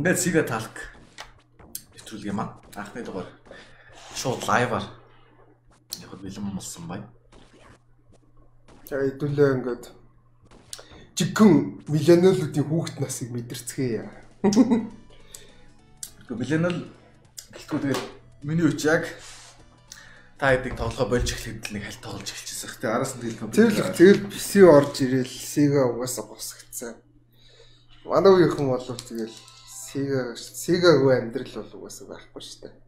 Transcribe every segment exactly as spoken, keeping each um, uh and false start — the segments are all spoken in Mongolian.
Ингээд Sega Talk нэвтрүүлэг юм аа. Анхны дугаар шууд лайваар яг бэлэн болсон бай. За хэдүүлээ ингээд жигэн миллионерлуудын хүүхэд насыг мэдэрцгээе. Гэхдээ миллионер гэлтгүй тэгээд миний үуч яг та хэдийг тоглоо болж эхлэхэд нэг хальт тоглож эхэлчихсэн. Гэтэ араас нь тэгэл компьютер тэгэл пи си орж ирэл Sega угаасаа босгцсан. Манай үеийнхэн бол тэгэл Sega Sega-гүй амьдрал бол угаасаа байхгүй шүү дээ.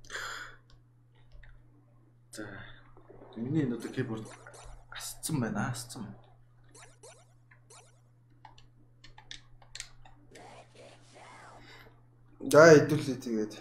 За миний энэ одоо keyboard асцсан байна, асцсан. За хэдүүлээ тэгээд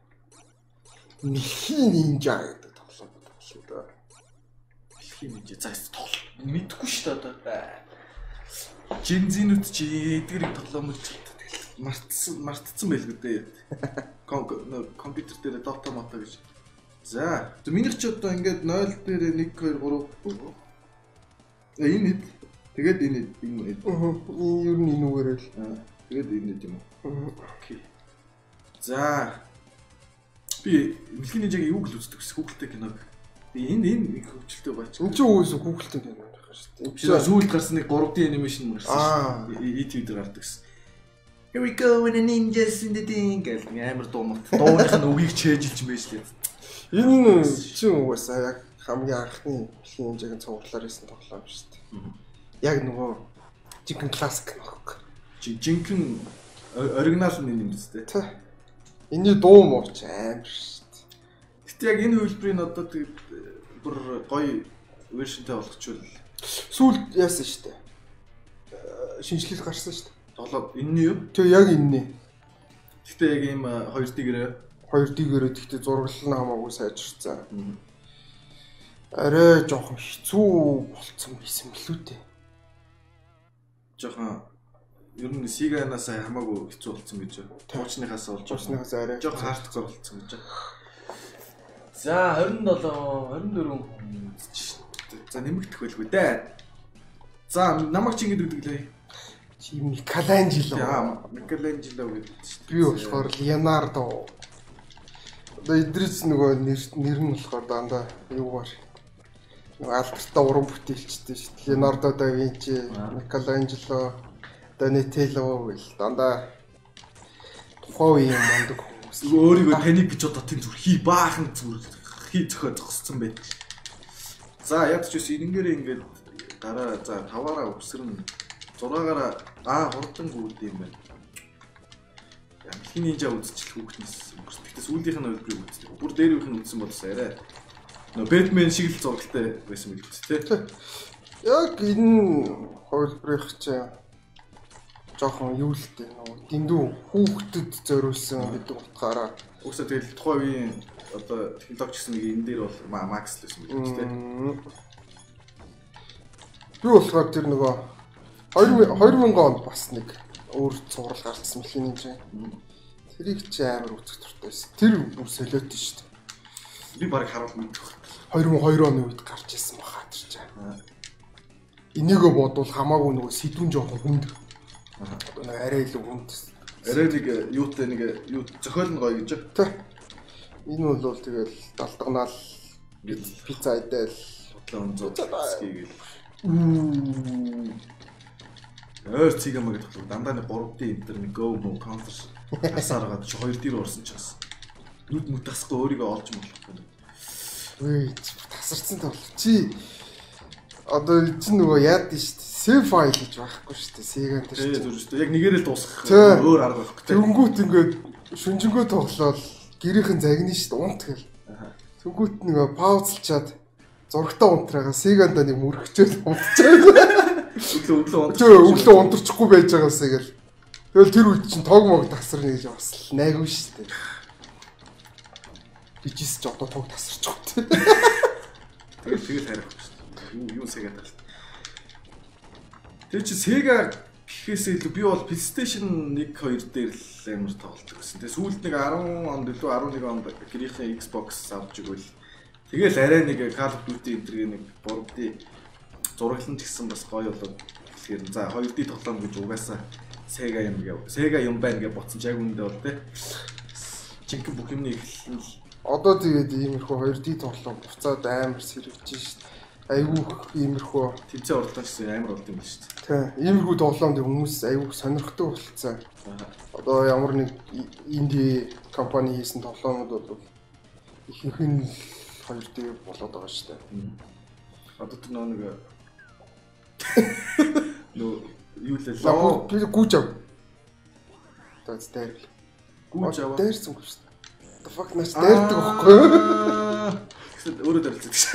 Милхийн нинжа гэдэг тоглоом тоглосон да. Милхийн нинжа заас тоглол мэдхгүй шүү дээ одоо. Жинзинүүд чи эдгэрийг тоглоом л мартсан мартсан байлгүй дээ. Компьютер дээр Dota Mota гэж. За, минийх ч одоо ингээд нойл дээр one two three э энэ хэд. Тэгээд энэ энэ хэд. Юу нь энүүгээр л. Тэгээд энэ хэд юм уу? Окей. За. Би Милхийн нинжагийн юу л үздэг гэсэн Google-тэй киног. Би энэ энэ хөвчлөлтэй бач. Энд чинь үгүйс Google-тэй кино байх шүү дээ. Би сүүлд гарсан нэг three D animation гарсан шүү дээ. YouTube дээр гардаг гэсэн. Here we go when a ninja's in the thing гэх амар дуумт. Дууных нь үгийг чэйжилж мэйслээ. Энэ чинь угаасаа яг хамгийн анхны Милхийн нинжагийн цуглаар хийсэн тоглоом шүү дээ. Яг нөгөө жинхэнэ классик нөх. Жинхэнэ оригинал нь юм зү тэ. Эний дуу мууч амар шүү дээ. Гэтэ яг энэ хөлбөрийн одоо тэгээд бүр гоё вершнтэй болгочвол сүүлд яасан шүү дээ. Шинжлэл гарсан шүү дээ. Тоглоо энэний юу? Тэг яг энэний. Гэтэ яг ийм two D-гэрээ two D-гэрээ гэхдээ зураглал нь хамаагүй сайжирцсан. Арай жоохон хэцүү болцсон байсан билүү дээ. Жоохон ер нь Sega-наас хамаагүй хэцүү болцсон гэж байна. Туучныхаас болж туучныхаас арай жоохон хардкор болцсон гэж байна. За twenty-seven twenty-four за нэмэгдэх байлгүй дээ. За намайг чи ингэдэг лээ. Чи Michelangelo. Яа, Michelangelo гэдэг чинь. Би болохоор Leonardo. Одоо Идрис нөгөө нэр нь болохоор дандаа юугаар нөгөө алдартай уран бүтээлчтэй шүү дээ. Leonardo da Vinci, Michelangelo, Donatello гэл дандаа тухайн үеийн мундаг хүмүүс. Өөрийгөө таник гэж одоо тийм зүр хий баахан зүр хий зөхөө зогссон байдаг. За ядч ус энэнгээрээ ингээд гараа за таваараа өсрөн зураагаараа аа хурдан гүд юм байна. Милхийн нинжа үзчихэл хүүхднээс өнгөрсөн. Гэтэ сүүлийнх нь хөлбөрийг үзсэн. Бүр дээрийнх нь үзсэн болсон арай. Нөө Бэтмен шиг л зурагтай байсан мэт үү? Яг энэ хөлбөрийнх чинь жоохон юу л дээ нөгөө дэндүү хүүхдэд зориулсан гэдэг утгаараа үгүйсээ тэгэл тухайн үеийн одоо технологич гэсэн нэг энэ дээр бол Max л байсан мэт үү? Би болохоор тэр нөгөө two thousand онд бас нэг өөр цуврал гарсан Милхийн нинжа. Тэрийг чи амар үзэх дуртайсэн. Тэр бүр солиот шүү дээ. Би баг харуул мэдэх. two thousand two оны үед гарч ирсэн баха тэр чи. Энийгөө бодвол хамаагүй нөгөө сэдвэн жоохон хүнд. Одоо нэг арай илүү хүнд. Арай нэг юутай нэг юу зохиол нь гоё гэж. Тэ. Энэ бол тэгэл далдганаал пицца идэл one hundred гээл. Өөр Sega мэг гэдэг дандаа нэг three D энэ төр нэг Go Mo Counter хасааргаад чи two D руу орсон ч бас нүд мүт тасахгүй өөрийгөө олж болохгүй. Үй тасарсан тал чи одоо чи нөгөө яад нь шүү дээ. Save file гэж байхгүй шүү дээ. Sega-н тэр чинь зүр шүү дээ. Яг нэгээрээ л дуусгах өөр арга байхгүй. Тэнгүүт ингээд шүнжэнгөө тоглоод гэрийнхэн загнаа шүү дээ. Унт гэл. Тэнгүүт нөгөө паузлчаад зургтаа унтраагаа Sega-нд нэг мөрөгчөөд унтчихаг. Өглөө өглөө унтчихгүй. Өглөө унтчихгүй байж байгаасаа гэл. Тэгэл тэр үед чинь тог мог тасарна гэж бас найгүй шүү дээ. Би ч ч одоо тог тасарч байгаа. Тэгэл тэгэл харахгүй шүү дээ. Юу юу Sega тал. Тэр чи Sega гэхээсээ илүү би бол PlayStation one two дээр л амар тоглолт гэсэн. Тэгээ сүүлд нэг ten онд илүү eleven онд гэрийнхээ Xbox авч игэл. Тэгэл арай нэг Call of Duty энэ төр нэг three D зураглан ч гэсэн бас гоё болоод тэгэхээр за two D тоглоом гэж угаасаа Sega юм гээ. Sega юм байна гэж бодсон ч яг үндэ бол тэ. Жинхэнэ бүх юмны эхлэл нь одоо тэгээд иймэрхүү хоёр ди тоглоом буцаад амар сэрвэж шít. Айгүй иймэрхүү тэмцээн орлоо гэсэн амар болд юм шүү дээ. Тийм. Иймэрхүү тоглоомд хүмүүс айгүй сонирхтой болцсон. Одоо ямар нэг инди компани хийсэн тоглоомууд бол ихэнх нь хоёр ди болоод байгаа шүү дээ. Одоо тэр нэг нөө юу л лоо би гүйж ав. Тэц дээр. Гүйж аваа. Дээрсэн гүйж. The fuck наш дээрдэг байхгүй юу? Гэтэл өөрөө дээрэлцдэг шээ.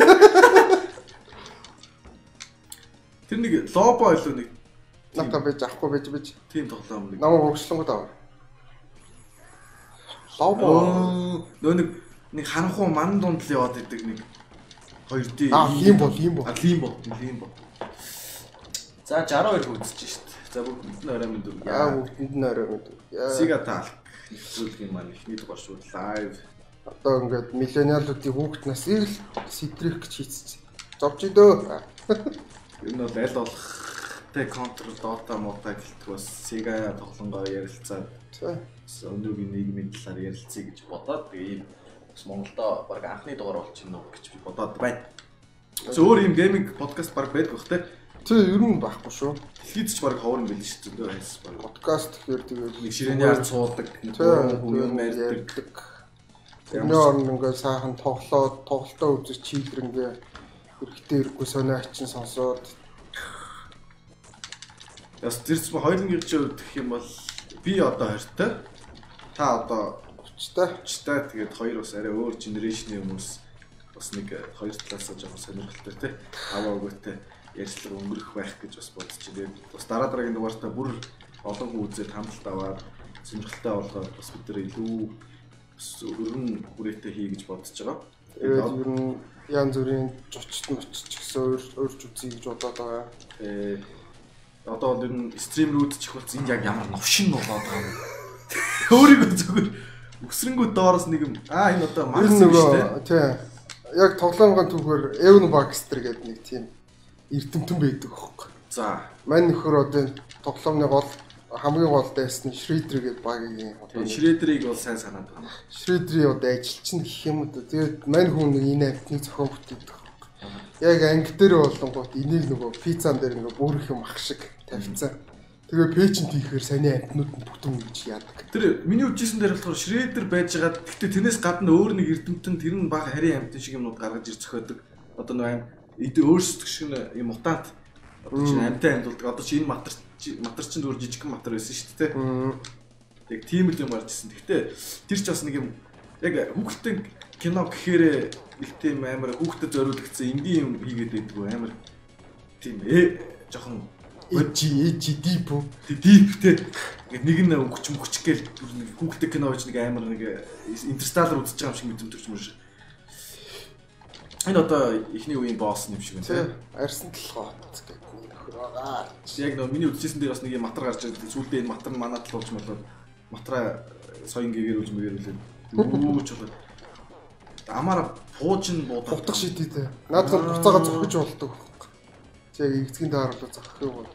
Тэр нэг лобо илүү нэг надад байж авахгүй байж байж тийм тоглоом нэг. Намайг урагшлангууд аваа. Лобо нөө нэг нэг харанхуу ман дунд л яваад идэг нэг хоёр ди. Аа ийм бол ийм бол. А ийм бол ийм бол. За шестьдесят хоёр үзэж шít. За бүгд нь орой мэд. Аа бүгд нь орой мэд. Sega Talk нэвтрүүлэг юм маань ихний дугаар шүү лайв. Одоо ингээд миллениалуудын хүүхэд насыг л сэтрэх гэж хийцсэн. Зовж идөө. Энэ бол аль болох тэг Counter Dota Mota гэлтг бас Sega тоглонгоо ярилцаад өнөөгийн нийгмийн талаар ярилцъя гэж бодоод тэгээ ийм бас Монголдо баг анхны дугаар болчихно уу гэж би бодоод байна. Зөөр ийм гейминг подкаст баг байдаг бах те. Тэг ер нь байхгүй шүү. Дэлхийд ч баг ховор юм байл шүү дээ хайс баг. Подкаст гэхээр тэгээд нэг ширээний ард суудаг, хүн ярьдаг. Тэрний орнд ингээд сайхан тоглоод, тоглолтоо үзэж чийлрэнгээ хэрэгтэй хэрэггүй сонио ачин сонсоод. Яс зэрч хоёрын гэж өгөх юм бол би одоо хоёртой. Та одоо өвчтэй. Өвчтэй тэгээд хоёр бас арай өөр генерашны хүмүүс бас нэг хоёр талаас нь жоохон сонирхолтой те. Аваа өгөөтэй ярьцлага өнгөрөх байх гэж бас бодож байна. Бас дараа дараагийн дугаартаа бүр олон хүн үзээд хамт аваад сонирхолтой болгоод бас бид нэр илүү өргөн хүрээтэй хий гэж бодож байгаа. Тэгээд ер нь янз бүрийн жочт мочч гэсэн өөр өөрч үзье гэж бодоод байгаа. Э одоо бол ер нь стримрүүд ч их болсон энд яг ямар новшин болоод байгаа юм. Өөрийгөө зүгээр өсрөнгөө доороос нэг юм аа энэ одоо макс юм шүү дээ. Тийм. Яг тоглоомын түүхээр Evan Baxter гэдэг нэг тийм эрдэмтэн байдаг хөөхгүй. За, мань нөхөр одоо тоглоомны гол хамгийн гол дайсны Shredder гэдэг багийн одоо Shredder-ыг бол сайн санаад байна. Shredder-ийн одоо ажилчин гэх юм уу. Тэгээд мань хүн нэг энэ амтныг зохион бүтээдэг. Яг анги дээр болонгууд энийг нөгөө пиццан дээр нөгөө бүрэх юм ах шиг тавьцсан. Тэгээ пэйжент хийхээр саний амтнууд нь бүтэн гэж яадаг. Тэр миний үжижсэн дээр болохоор Shredder байж байгаа. Гэхдээ тэрнээс гадна өөр нэг эрдэмтэн тэр нь бага харийн амтны шиг юмнууд гаргаж ир зохиодог. Одоо нөгөө эд өөрсдөх шиг юм мутант одоо чинь амьтаа амьдуулдаг. Одоо чи энэ матар матар чинь өөр жижигхэн матар байсан шүү дээ. Тэг тийм л юм гарч ирсэн. Гэхдээ тэр ч бас нэг юм яг хүүхэлдэйн кино гэхээр их тийм амар хүүхдэд зориулагдсан инди юм хийгээд байдаг амар тийм ээ жоохон эжи эжи дип дип те ингээд нэг нь өнгөч мөгч гээл нэг хүүхдэд кино гэж нэг амар нэг интерстеллар үзэж байгаа юм шиг мэдрэмж төрч мөр. Энэ одоо ихний үеийн босс юм шиг байна. Арьсан толгойт гэдэг нэг нөхөр байгаа. Яг нөө миний үзсэн дээр бас нэг юм матар гарч ирээд сүүлдээ энэ матар манад л болж болоод матра соён гэгэрүүлж мэгэрүүлээд үүч болоод амаараа пуужин буудах утга шидэтэй. Наадхан буцаага зохиж болдог. Тэг эцгийн тааруулаа зохих юм.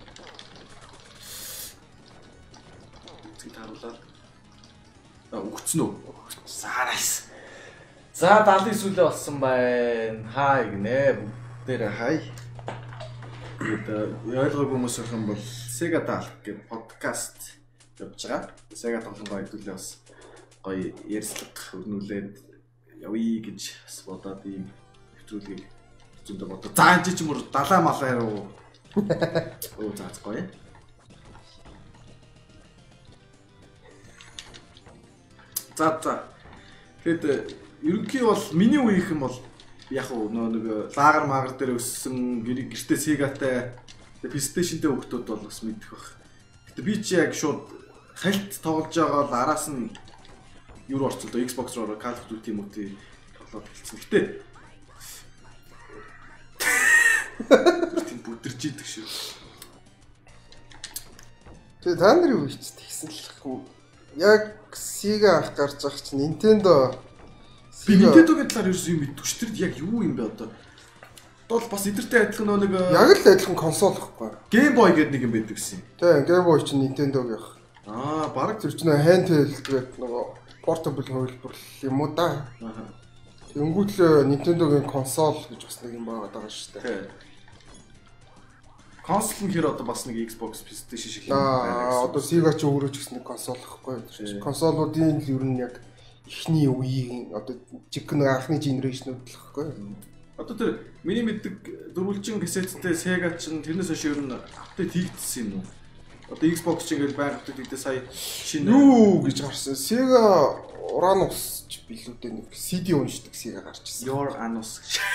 Эцгийн тааруулаад аа өгцөн үү? Сарайс. За даалын сүлээ болсон байна. Хай гинэ. Тэр хай. Тэгээд ойлгоогүй хүмүүс их юм бол Sega Talk гэх подкаст явж байгаа. Sega тоглоомоо хэдүүлээ бас гоё ярьцлага өрнүүлээд явъя гэж бас бодоод ийм хэвтрүүлгийг зөндөө бодоо. За энэ ч юм уу далаа малаа руу. Оо заац гоё. За за. Тэгэд ерөнхий бол миний үеийнх юм бол яг нөө нэг лагер магар дээр өссөн гэртээ Sega-тай PlayStation-тэй хүмүүс бол бас мэдэх байх. Гэтэ би чи яг шууд хальт тоглож байгаа бол араас нь юу орцсон доо Xbox руу Call of Duty юм-тэй тоглоод хэлсэн. Гэтэ тийм бүдэрч идэг шүү. Тэгээ та нарын үеч тэгсэн л яг Sega ах гарч байгаа чинь Nintendo би Nintendo-гийн талаар ерөөсөө юм мэдгүй шүү. Тэр яг юу юм бэ одоо? Бол бас эдэртэй адилхан нэг яг л адилхан консол гэхгүй. Game Boy гэдэг нэг юм байдаг гэсэн юм. Тийм, Game Boy чинь Nintendo-гийн. Аа, баг Тэр чинь handheld гэдэг нөгөө portable хувилбар юм уу да. Аа. Тэнгүүт Nintendo-гийн консол гэж бас нэг юм байгаа даа шүү дээ. Консол нь хэр одоо бас нэг Xbox, PlayStation шиг юм байна. Аа, одоо Sega ч өөрөө ч гэсэн нэг консол гэхгүй. Консолуудын л ер нь яг эхний үеийн одоо жигэн анхны генерашнуд л гэхгүй. Одоо тэр миний мэддэг дөрвөлжин кассеттэй Sega чинь тэрнээс хойш ер нь апдейт хийгдсэн юм уу? Одоо Xbox ч ингээл байнга апдейт сая шинэ юу гэж гарсан. Sega Uranus ч билүүтэй нэг си ди уншдаг Sega гарч ирсэн. Your Anus.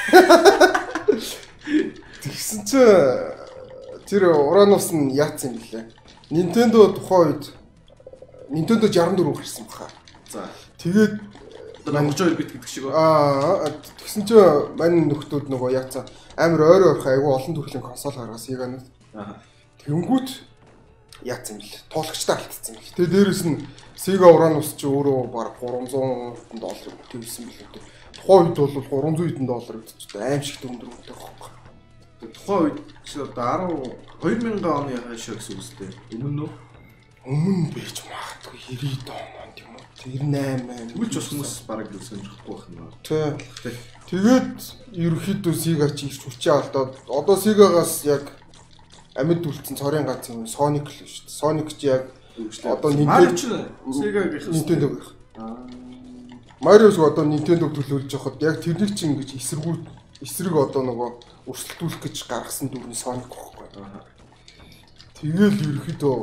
Тэгсэн чи тэр Uranus нь яатсан юм блэ? Nintendo тухайн үед Nintendo шестьдесят дөрөв гарсан баха. За. Тэгээд одоо тридцать two бит гэдэг шиг аа тэгсэн чи мань нөхдүүд нөгөө яатсан амар ойр ойрхон айгүй олон төрлийн консол гаргасан Sega-нууд. Аа. Тэнгүүт яатсан бэл туулагчтай алдсан бэл. Тэгээ дээрэс нь Sega Uranus ч өөрөө баг гурван зуун доллар төлсөн билүү дээ. Тухайн үед бол гурван зуун хэдэн доллар өгдөж аим шиг дүндэр өгдөг байхгүй. Тухайн үед чи одоо две мянган оны хойшоо гэсэн үстэй. Өмнө нь өмнө байж магадгүй девяносто онд юм уу? девяносто восемь. Тэгвэл ч бас хүмүүс баг сонирхгүй байх юм. Тий. Тэгээд ерөөхдөө Sega чи их хүчээ алдаад одоо Sega-гаас яг амьд үлдсэн цорын ганц юм Sonic л шүү дээ. Sonic ч яг одоо Nintendo Sega-гийнх Nintendo-гийнх. Аа. Mario-с одоо Nintendo-г төлөөлж явахад яг тэрнийг чинь ингэж эсэргүүл эсрэг одоо нөгөө өрсөлдүүлэх гэж гаргасан дүр нь Sonic байхгүй. Аа. Тэгэл ерөөхдөө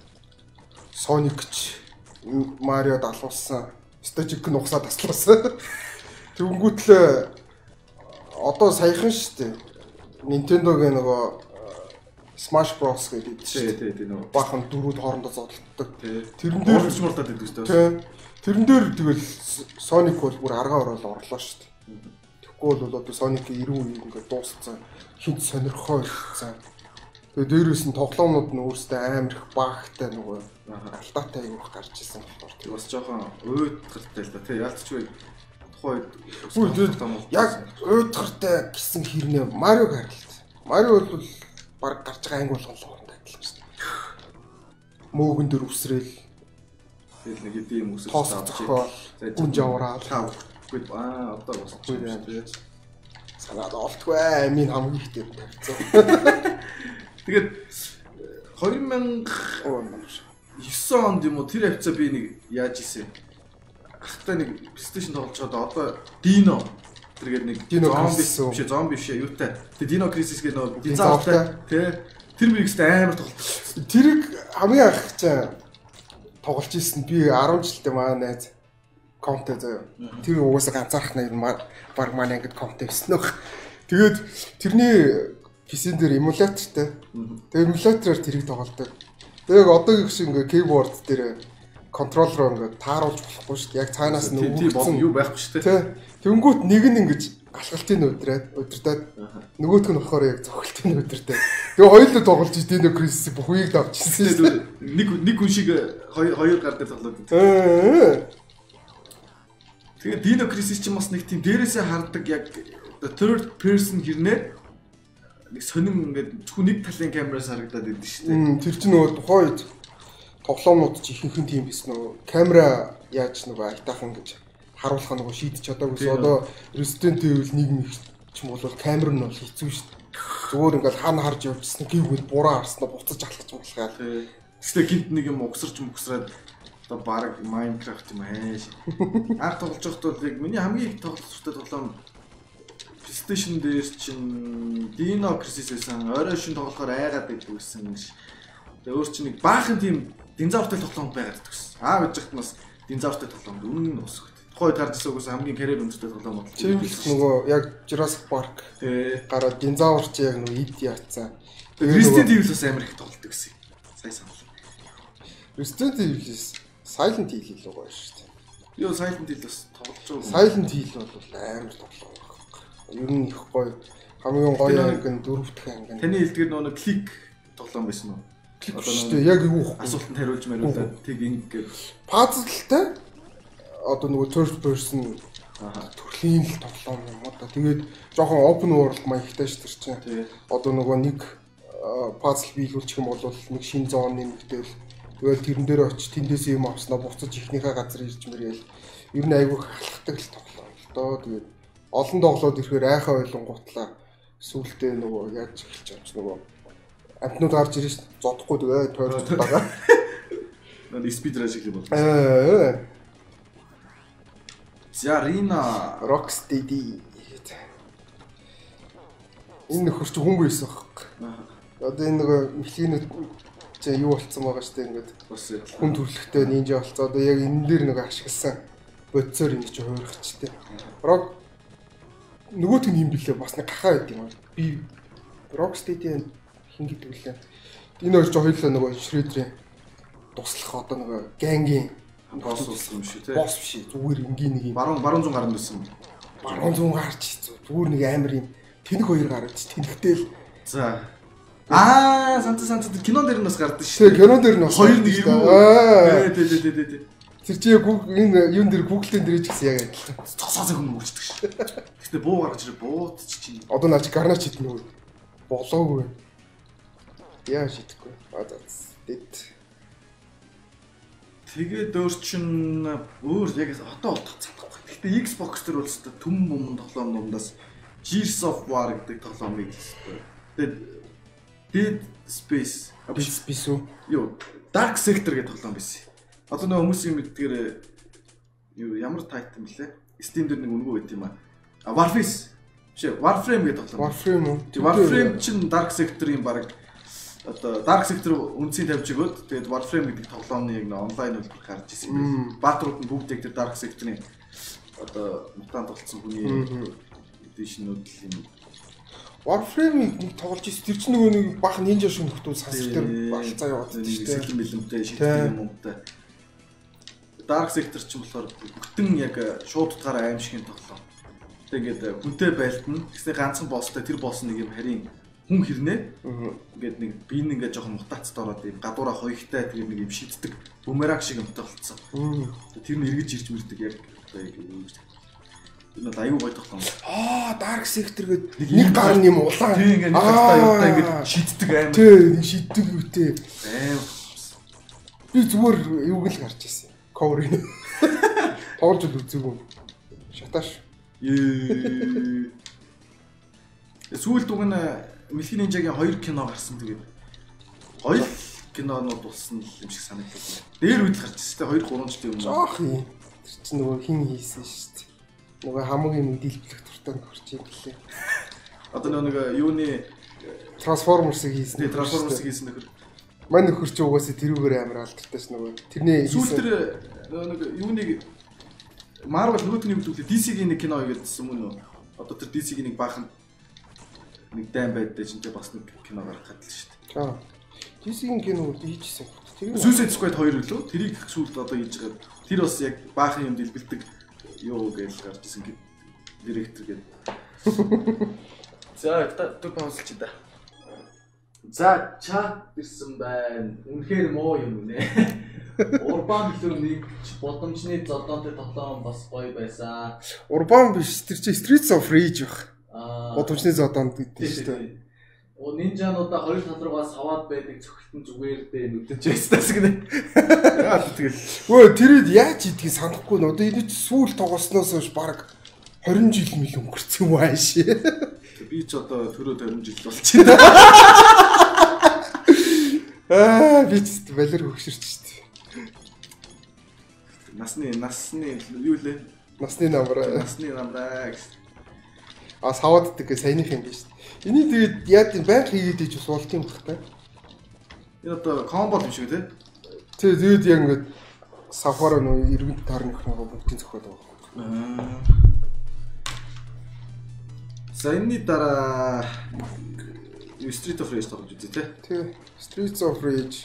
Sonic ч Mario далуулсан. Стажик нугасаа таслуулсан. Тэнгүүтлээ одоо саяхан шүү дээ. Nintendo-гийн нөгөө Smash Bros гэдэг тий тий тий нөгөө бахан дөрүүд хоорондоо зодтолдог. Тэрэн дээр ч муулаад байдаг шүү дээ. Тэрэн дээр тэгэл Sonic бол бүр аргаа орол орлоо шүү дээ. Тэгэхгүй бол одоо Sonic-ийн эрүүн үеийг ингээд дууссан. Хинт сонирхоо ирсэн. Тэгээ дээрээс нь тоглоомнууд нь өөрсдөө амар их багтай нөгөө алтаатай аюух гарч ирсэн болохоор тэг бас жоохон уйдгартай л да тий яалтчгүй тухайд яг уйдгартай гэсэн хэрнээ Mario гаралт. Mario бол баг гарч байгаа анги болгон л байна адилхан шүү дээ. Мөөгөн дөр үсрээл тэгэл нэг хэдийн юм үсрэл тооцохоо гүн жавраа үгүй аа одоо бас тийм санаад олтгүй амийн хамгийн ихтэй тавьцсан. Тэгээд две мянга девять онд юм уу тэр хавцаа би нэг яаж исэн. Ахтай нэг PlayStation тоглож байгаа одоо Dino тэргээд нэг зомби биш зомби биш юутай. Тэгээ Dino Crisis гэдэг нэг динозавртай тий тэр мэрэгстэй амар тоглолт. Тэрийг хамгийн анх чаа тоглож ирсэн би десять жилдээ маа найз контент заяа. Тэр угаасаа ганцаарх нэр баг маань ингэж контент хийсэн нөх. Тэгээд тэрний пи си-н дээр эмулятортай. Тэгээ эмулятороор тэрийг тоглодог. Тэгээ одоогийн шиг ингээ keyboard дээр контроллероо ингээ тааруулж болохгүй шүү дээ. Яг цаанаас нь өгсөн юу байхгүй шүү дээ. Тэнгүүт нэг нь ингэж алхалтын өдрээд өдөртөөд нөгөөх нь болохоор яг цохилтын өдөртөөд. Тэгээ хоёулаа тоглож Dino Crisis бүх үеийг давчихсан. Нэг нэг хүн шиг хоёр гар дээр тоглоод байна. Тэгээ Dino Crisis ч бас нэг тийм дээрээсээ хардаг яг third person хэрнээ нэг сонин ингээд зөвхөн нэг талын камераас харагдаад байдаг шүү дээ. Тэр чинь нөгөө тухайн үед тоглоомнууд ч ихэнх нь тийм байсан нөгөө камера яаж нөгөө айтаахан гэж харуулах нөгөө шийдэж чадаагүйс одоо Resident Evil нэг ч юм бол камер нь бол хэцүү шүү дээ. Зүгээр ингээд хаана харж явчихсан гівгэл буруу харснаа буцаж алхаж болохаа. Тэсээ гинт нэг юм угсарч мөксраад одоо баг Minecraft юм ааш. Арт тоглож байхдаа яг миний хамгийн их тоглох зүйтэй тоглоом PlayStation дээр чинь Dino Crisis байсан. Орой шин тоглохоор айгаад байдаг гэсэн. Тэгээ өөр чинь нэг баахан тийм динозавртай тоглоом байгаад гэсэн. Аа байж хат нас динозавртай тоглоом үнэн нь усах. Тухайд гарч ирсэн үгээс хамгийн карьер өнцтэй тоглоом бол. Тийм нөгөө яг Jurassic Park гараад динозавр чи яг нөгөө ид яатсан. Resident Evil бас амар их тоглолдог гэсэн. Сайн санал. Resident Evil Silent Hill л байгаа шүү дээ. Йоо Silent Hill бас тоглож байгаа. Silent Hill бол амар тоглоом. Ер нь их гоё. Хамгийн гоё анги дөрөв дэх анги. Таны хэлдгээр нөгөө клик тоглоом байсан уу? Клик шүү дээ. Яг юу вэ? Асуултанд хариулж мариулаад тэг ингэ пазлтай одоо нөгөө third person төрлийн л тоглоом юм уу да. Тэгээд жоохон open world маягтай шүү дээ чинь. Одоо нөгөө нэг пазл биелүүлчих юм бол нэг шинэ зоон нэмэгдээл Тэгээд тэрэн дээр очиж тэндээс юм авснаа буцаж ихнийхээ газар ирж мэргээл. Ер нь айгүй халахдаг л тоглоом л доо. Тэгээд олон тоглоод ирэхээр айхаа ойлонгуутлаа сүултээ нөгөө яаж эхэлж байгаа ч нөгөө амтнууд гарч ирж шин зодохгүй тэгээ тойрч байгаа. Наа спид раш их юм бол. Аа. Зарина Rocksteady. Энэ нөхөр чи хүн байсан байхгүй. Одоо энэ нөгөө мэлхийнүүд чи юу болцсон байгаа штэ ингээд бас хүн төрлөختөө нинжа болцоо. Одоо яг энэ дээр нөгөө ашигласан бодисоор ингэ чи хуурахчтэй. Rock нөгөөт нь юм блэ бас нэг гахаа байт юм аа. Би Rocksteady хин гэдэг үлээ. Энэ хоёр ч хоёулаа нөгөө Shredder-ийн туслах одоо нөгөө гангийн босс болсон юм шүү те. Босс биш зүгээр энгийн нэг юм. Баруун баруун зүүн гарна байсан. Баруун зүүн гарч зүгээр нэг амар юм тэнэг хоёр гараад тэнэгтэл. За. Аа, санта санта кинон дээр нь бас гардаг Тэгээ шүү. кинон дээр нь бас хоёр нэг юм. Ээ тий тий тий тий. Тэр чи яг энэ юун дээр Google-ийн дээр ч гэсэн яг адилхан. Цосоос хүн мөрчдөг шүү. Гэтэ буу гаргаж ирээ буудчих чинь. Одоо наач гарнаач хитнэ үү? Болоогүй. Яа шидэхгүй. Аа дэд. Тэгээд өөр чин өөр яг одоо болдог цаахгүй. Гэтэ Xbox дээр бол өстой төм мөн тоглоом номдоос Gears of War гэдэг тоглоомыг өстой. Тэгээд Dead Space Dead Space үү? Юу, Dark Sector гэдэг тоглоом байсан. Одоо нэг хүмүүс юм мэдгээр юу ямар тайтл мөлий? Steam дээр нэг өнгөө байт юм аа. Warface. Биш Warframe гэдэг тоглоом. Warframe үү? Warframe чинь Dark Sector-ийн баг одоо Dark Sector үнцийг тавьж өгөөд тэгээд Warframe гэдэг тоглоомны яг нэг онлайн хөлбөр гарч ирсэн юм. Баатрууд нь бүгд яг тэр Dark Sector-ийн одоо мутант болсон хүний эдишнүүд л юм. Warframe-ийг тоглож ирсэн. Тэр чинь нөгөө нэг бах нинжа шүнхтүүд сансар дээр балцаа яваад тийм шүү дээ. Сэлэн бэлэмтэй шийдэх юм уу та. Dark Sector ч болохоор бүтэн яг шууд утгаараа аимшигын тоглоом. Тэгээд хүнтэй байлтна. Гэснээр ганцхан босстой тэр босс нэг юм харин хүн хэрнээ. Ингээд нэг би нэг ингээд жоохон мутацд ороод юм гадуура хоёртай тэр нэг юм шиддэг бумеранг шиг юмтай болцсон. Тэр нь эргэж ирж мэрдэг яг одоо яг юу гэж. Энэ бол аюу гой тоглоом. Аа, Dark Sector гэдэг нэг гар юм улаан. Тийм ингээд нэг гартаа явтаа ингээд шиддэг аим. Тийм, шиддэг үтэй. Аим. Би зүгээр юуг л гарч ирсэн. Cover-ийн. Тоолж л үзээгүй. Шатааш. Ээ. Сүүлд уг нь Мэлхий Нинжагийн хоёр кино гарсан тэгээд хоёр кинонууд болсон юм шиг санагдав. Дээр үед гарч ирсэн те two three жилийн өмнө. Жоох юм. Тэр чинь нөгөө хин хийсэн шүү дээ. Нөгөө хамгийн мэдээлбэлэх туртаа нөхөрч юм гэлээ. Одоо нөгөө юуны Transformers-ыг хийсэн. Тэгээ Transformers-ыг хийсэн нөхөр. Манай нөхөр чи угаасаа тэрүүгээр амар алдартай ш нөгөө. Тэрний сүүлдэр нөгөө юуныг Marvel нөгөөдний юм дүүлээ ди си-гийн нэг кино хийгээдсэн юм уу? Одоо тэр ди си-гийн нэг баахан нэг дайм байдтай чинь бас нэг кино гаргах гэдэг л шүү дээ. За. ди си-гийн кино хийжсэн. Suicide Squad two гэлөө тэрийг сүүлд одоо хийж байгаа. Тэр бас яг баахан юм дэлбэлдэг юу гэж гарч ирсэн гэд директор гээд. За одоо паузлч да. За чат ирсэн байна. Үнэхээр муу юм нэ. Урбан гэлэр нэг бодомжны зодонтой тоглоом бас гоё байсан. Урбан биш тэр чи Streets of Rage баг. Аа. Бодомжны зодонд гэдэг шүү дээ. Оо нинжануудаа хоёр тал руугаа саваад байдаг цогтон зүгээр дээ нүдэж байстаас гинэ. Яа тэгэл. Өө тэрийг яаж хийдгийг санахгүй н. Одоо энэ сүүл тоглосноос хойш баг twenty жил мэл өнгөрцөн юм ааш. Би ч одоо төрөө twenty жил болчихсон. Аа би ч балер хөгшөрч шүү дээ. Насны насны юу лээ? Насны намраа. Насны намраа. А саваад гэдэг саяных юм биш. Энийг тэгээд яа гэв байнга хийгээд иж бас болт юм бах та. Энэ одоо комбо юм шиг тий. Тэг тэгээд яг ингээд савхаар нөө иргэн тарных нөгөө бүгдийн зохиол байгаа. Аа. За энэний дараа Street of Rage тоглож үзье тий. Тий. Streets of Rage.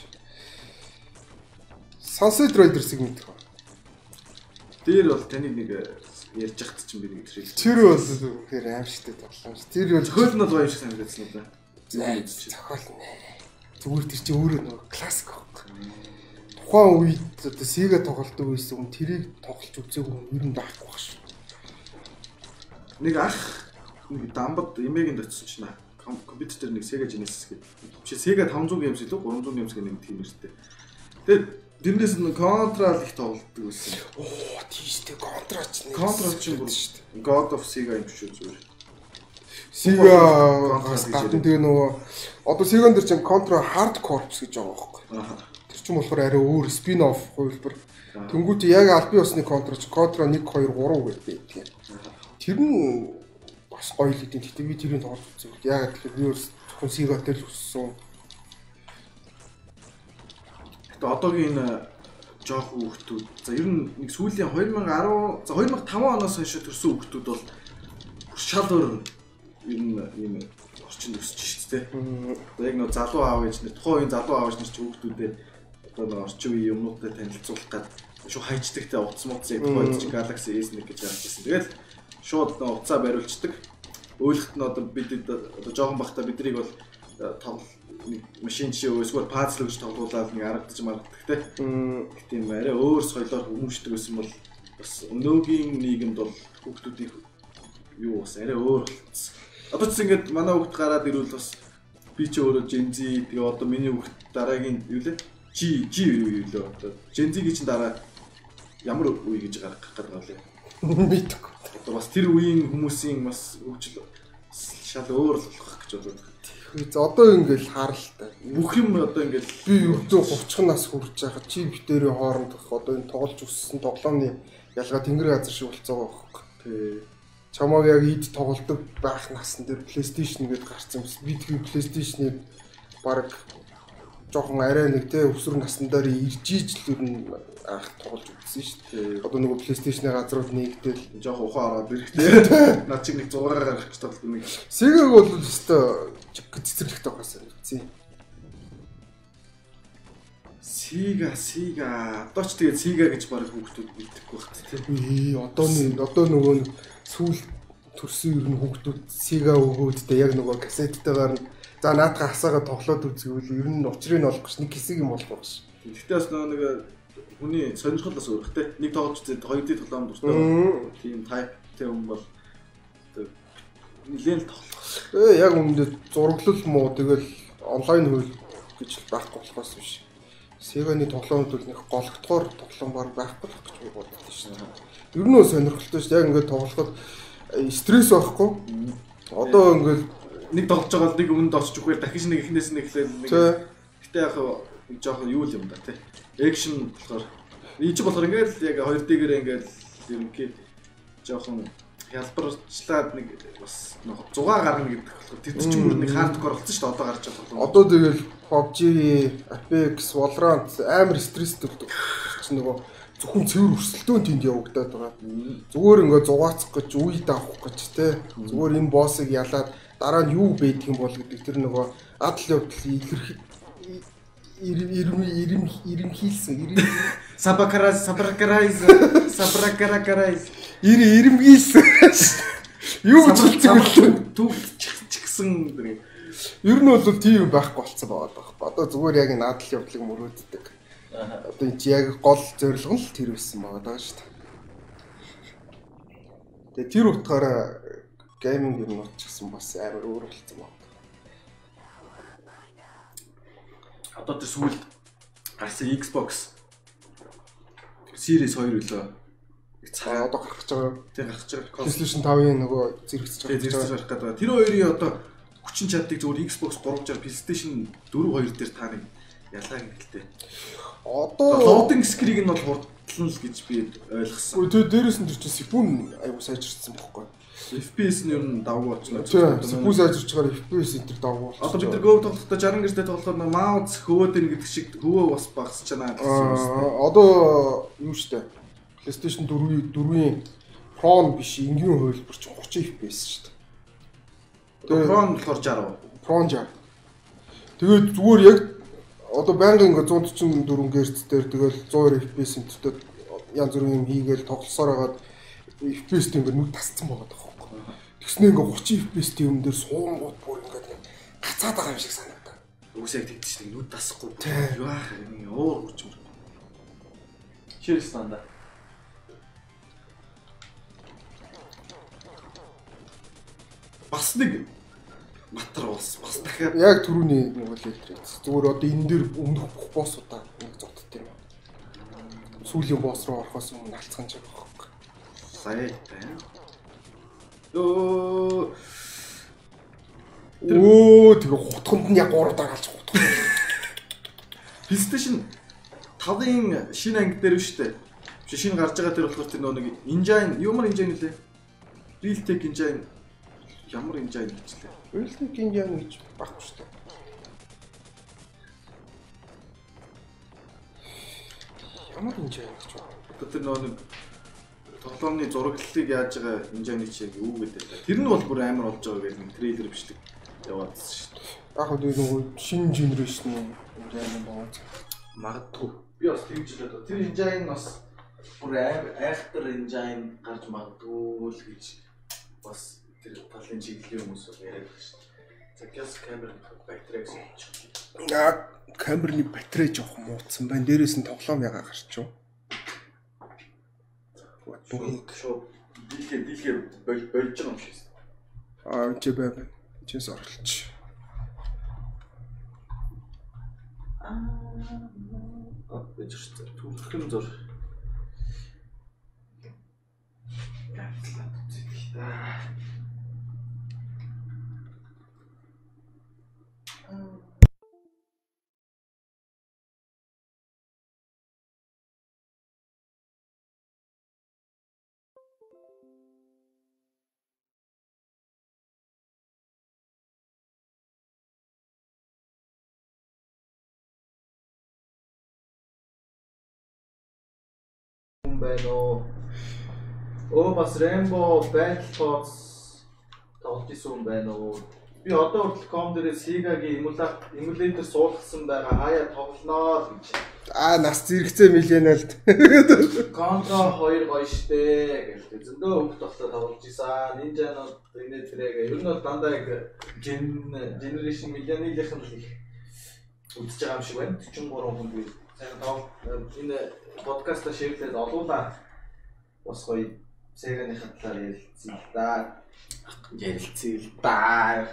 Sunset Riders-ыг мэдэх ба. Тэр бол таны нэг ярьж яхад чинь би нэг трейлер. Тэр бол үнэхээр аимшигтай тоглоом ш. Тэр бол зохиол нь бол гоё шиг санагдсан уу да. Зохиол нэ. Зүгээр тэр чинь өөрөө нөгөө классик байхгүй. Тухайн үед одоо Sega тоглолтог байсан хүн тэрийг тоглож үзээгүй юм ер нь байхгүй баг ш. Нэг ах нэг дамбад эмээгийн дотсон чинь компьютер дээр нэг Sega Genesis гэдэг. Чи Sega five hundred games илүү three hundred games гэх нэг тийм нэртэй. Тэгээд дэрнээс нь контрал их тоглолтдог байсан. Оо тийш тэ контрач нэг. Контрал чинь бүр шүү дээ. God of Sega юм шүү зүгээр. Sega гадна тэгээ нөгөө одоо Sega-н дээр чинь Contra Hard Corps гэж байгаа байхгүй. Тэр чинь болохоор арай өөр spin off хувилбар. Тэнгүүт яг албан ёсны Contra ч Contra one two three гэдэг. Тэр нь бас гоё л идэв. Тэгтээ би тэрийг тоглож үзсэн. Яг тэгэхээр би зөвхөн Sega-тэй л өссөн. Тэгээд одоогийн энэ жоох хүүхдүүд за ер нь нэг сүүлийн twenty ten за twenty oh five оноос хойш төрсэн хүүхдүүд бол шал өөр ер нь ийм орчинд өсөж шүү дээ. Одоо яг нэг залуу аав ээж нэр тухайн үеийн залуу аав ээж нар ч хүүхдүүдээ одоо нэг орчин үеийн юмнуудтай танилцуулах гад шууд хайчдагтай утас мууц яг тухайн чинь Galaxy S one гэж явуулсан. Тэгээд шууд уцаа бариулцдаг. Өөлхт нь одоо бид одоо жоохон бахта биднийг бол тоглол машин жишээ эсвэл пазл гэж тоглуулаад нэг аргадж маргаддаг те. Тийм арай өөр соёлоор хүмүүждэг гэсэн бол бас өнөөгийн нийгэмд бол хүүхдүүдийн юу бас арай өөр болчихсон. Одоо ч ингэж манай хүүхд гараад ирвэл бас би ч өөрөө Gen Z тэгээ одоо миний хүүхд дараагийн юу лээ G G юу лээ одоо Gen Z-гийн чинь дараа ямар үе гэж гаргах гэдэг юм лээ. Мэдгүй. Одоо бас тэр үеийн хүмүүсийн бас хөгжил шал өөр л болох гэж боддог. За одоо ингээл харалтай. Бүх юм одоо ингээл би өвдөө thirty нас хүрч байхад чи битэрийн хоорондох одоо энэ тоглож өссөн тоглоомны ялгаа тэнгэр газар шиг болцоо байгаа байхгүй. Тий. Чамаг яг ид тоглодог байх насн дээр PlayStation гээд гарсан юмс. Би тэр PlayStation-ыг баг жоохон арай нэг те өсвөр наснаар ирж ижил ер нь анх тоглож үзсэн шүү дээ. Одоо нөгөө PlayStation-ы газрууд нэгдэл жоохон ухаан ороод ирэхтэй. Наад чиг нэг зургаар гаргах гэж тоглох нэг. Sega-г бол өстой цэцэрлэгтэй байгаасаа үзье. Sega, Sega. Одоо ч тэгээд Sega гэж баг хүүхдүүд мэддэггүй байх тийм. Ээ, одооны одоо нөгөө сүүл төрсөн ер нь хүүхдүүд Sega өгөөдтэй яг нөгөө кассеттайгаар нь за наадхаа хасаага тоглоод үзвэл ер нь учрыг нь олох гэж нэг хэсэг юм болох байх ш. Гэхдээ бас нэг хүний сонирхол бас өөрхтэй. Нэг тоглож үзээд хоёр дэд тоглоом дуртай. Тийм тайптэй хүн бол нэлээд тоглох. Ээ яг үүндээ зураглал муу тэгэл онлайн хөл гэж байхгүй болохоос биш. Sega-ны тоглоомд бол нэг гологдохоор тоглоомор байхгүй л гэж боддог шин. Ер нь сонирхолтой ш. Яг ингээд тоглоход стресс байхгүй. Одоо ингээд нэг тоглож байгаа л нэг өмнөд очиж үхээр дахиж нэг ихнээс нэг эхлээл нэг. Гэтэ яг жоохон юу л юм да тий. Экшн болохоор ийч болохоор ингээд яг хоёр дээгээрээ ингээд ерөнхий жоохон хялбарчлаад нэг бас зугаа гаргана гэдэг болохоор тэр чинь бүр нэг хардкор болсон шүү дээ одоо гарч байгаа. Одоо тэгэл P U B G, Apex, Valorant амар стресстэй болдог. Чи нөгөө зөвхөн цэвэр өрсөлдөөн тэнд явагдаад байгаа. Зүгээр ингээд зугаацах гэж үйд авах гэж те. Зүгээр энэ боссыг ялаад дараа нь юу байдаг юм бол гэдэг тэр нөгөө адал явдал илэрхий ирим ирим хийсэн сабакараз сабакарайз сабракаракарайз ири ирэмгийсэн юу ч хэлцэг төв чигсэн гэх ер нь бол тийм байхгүй болцсон байгаа. Одоо зүгээр яг энэ адал явдлыг мөрөөддөг. Одоо энэ яг гол зорилго нь тэр байсан байгаа шүү дээ. Тэгээ тэр утгаараа гейминг юм уу ч гэсэн бас амар өөр болцсон байна. Одоо тэр сүүлд гарсан Xbox Series two үлээ. Цаа одоо гарч байгаа. Тэг гарч байгаа. PlayStation five-ийн нөгөө зэрэгцэж байгаа. Гарах гэдэг. Тэр хоёрын одоо хүчин чадлыг зөвхөн Xbox three-аар PlayStation four two дээр та нэг ялгаа гэнэлтэй. Одоо loading screen нь бол хурдлан л гэж би ойлгосон. Тэгээ дээрээс нь тэр чинь сипүүн аягүй сайжирсан байхгүй. F P S нь ер нь давгүй болчихно. Сипүүн сайжирч байгаа F P S энэ төр давгүй болчихно. Одоо бид нар гоо тоглохдоо sixty гэртэй тоглоход маус хөвөөд ин гэдэг шиг хөвөө бас багасч байна гэсэн юм шүү дээ. Одоо юу штэ. PlayStation four-ийн Pro биш энгийн хөвөлбөр чинь thirty F P S шүү дээ. Тэгээ Pro нь болохоор sixty. Pro sixty. Тэгээд зүгээр яг одоо байнгын ингээ one forty-four Гц дээр тэгэл one hundred F P S энтертэй янз бүрийн юм хийгээл тоглосоор хагаад F P S тийм ингээ нүд тасцсан байгаа даа. Тэгснэ ингээ thirty F P S тийм юм дээр суунгууд бүр ингээ гацаад байгаа юм шиг санагдаа. Үгүйс яг тэгдэж чинь нүд тасахгүй. Юу аах юм уур хүчмэр. Чирс танда. Бас нэг матар болсон. Бас дахиад яг түрүүний нөгөө лектрэц. Зүгээр одоо энэ дээр өмнөх бүх боссуудаа нэг зодт юм сүүлийн босс руу орохоос өмнө алцхан ч байгаа хөөх. Сайтай. Оо. Оо тэгээ хутганд нь яг гурав дагалж хутгах. PlayStation тавын шинэ анги дээр шүү дээ. Биш шинэ гарч байгаа тэр болохоор тэр нэг engine ямар engine нэлээ? Realtek engine ямар engine гэжлээ. Realtek engine гэж баггүй шүү дээ. Ямар engine гэж байна? Одоо тэр нэг тоглоомны зураглалыг яаж байгаа engine чиг юу гэдэг вэ? Тэр нь бол бүр амар болж байгаа гэж нэг трейлер бичлэг яваадсан шүү дээ. Яг хөө нөгөө шинэ generation engine байна. Магадгүй. Би бас тэгж хэлээд тэр engine бас бүр айхтар engine гарч магадгүй л гэж бас тэр талын чиглэлийн хүмүүс яриад байна шүү дээ. За газ камер батарей гэсэн юм чинь. Аа камерны батарей жоох муутсан байна. Дээрээс нь тоглоом яга гарчив. Бүгд шууд дийлхэ дийлхэ болж байгаа юм шиг. Аа энэ бай бай. Чээс орлооч. Аа гэж шүү дээ. Түүхэн зур. Ганцлаад үзэх та. Бэно. Оо бас Rainbow Battletoads тоглож исэн байна уу? Би одоо хүртэл ком дээр Sega-гийн emulator суулгасан байгаа. Хаяа тоглоноо гэж. Аа нас зэрэгцээ миллионалд. Contra хоёр гоё штэ гэлээ. Зөндөө хөвгт тоглоо тоглож исэн. Ninja-нууд энэ тэрэг ер нь бол дандаа яг generation millennial-ийнх нь их үзэж байгаа юм шиг байна. forty-three хүн би сайн тоглоо энэ подкаста шеэрлээд олуулаа. Бас гоё Sega-ныхаа талаар ярилцъя л да. Ярилцъя л да.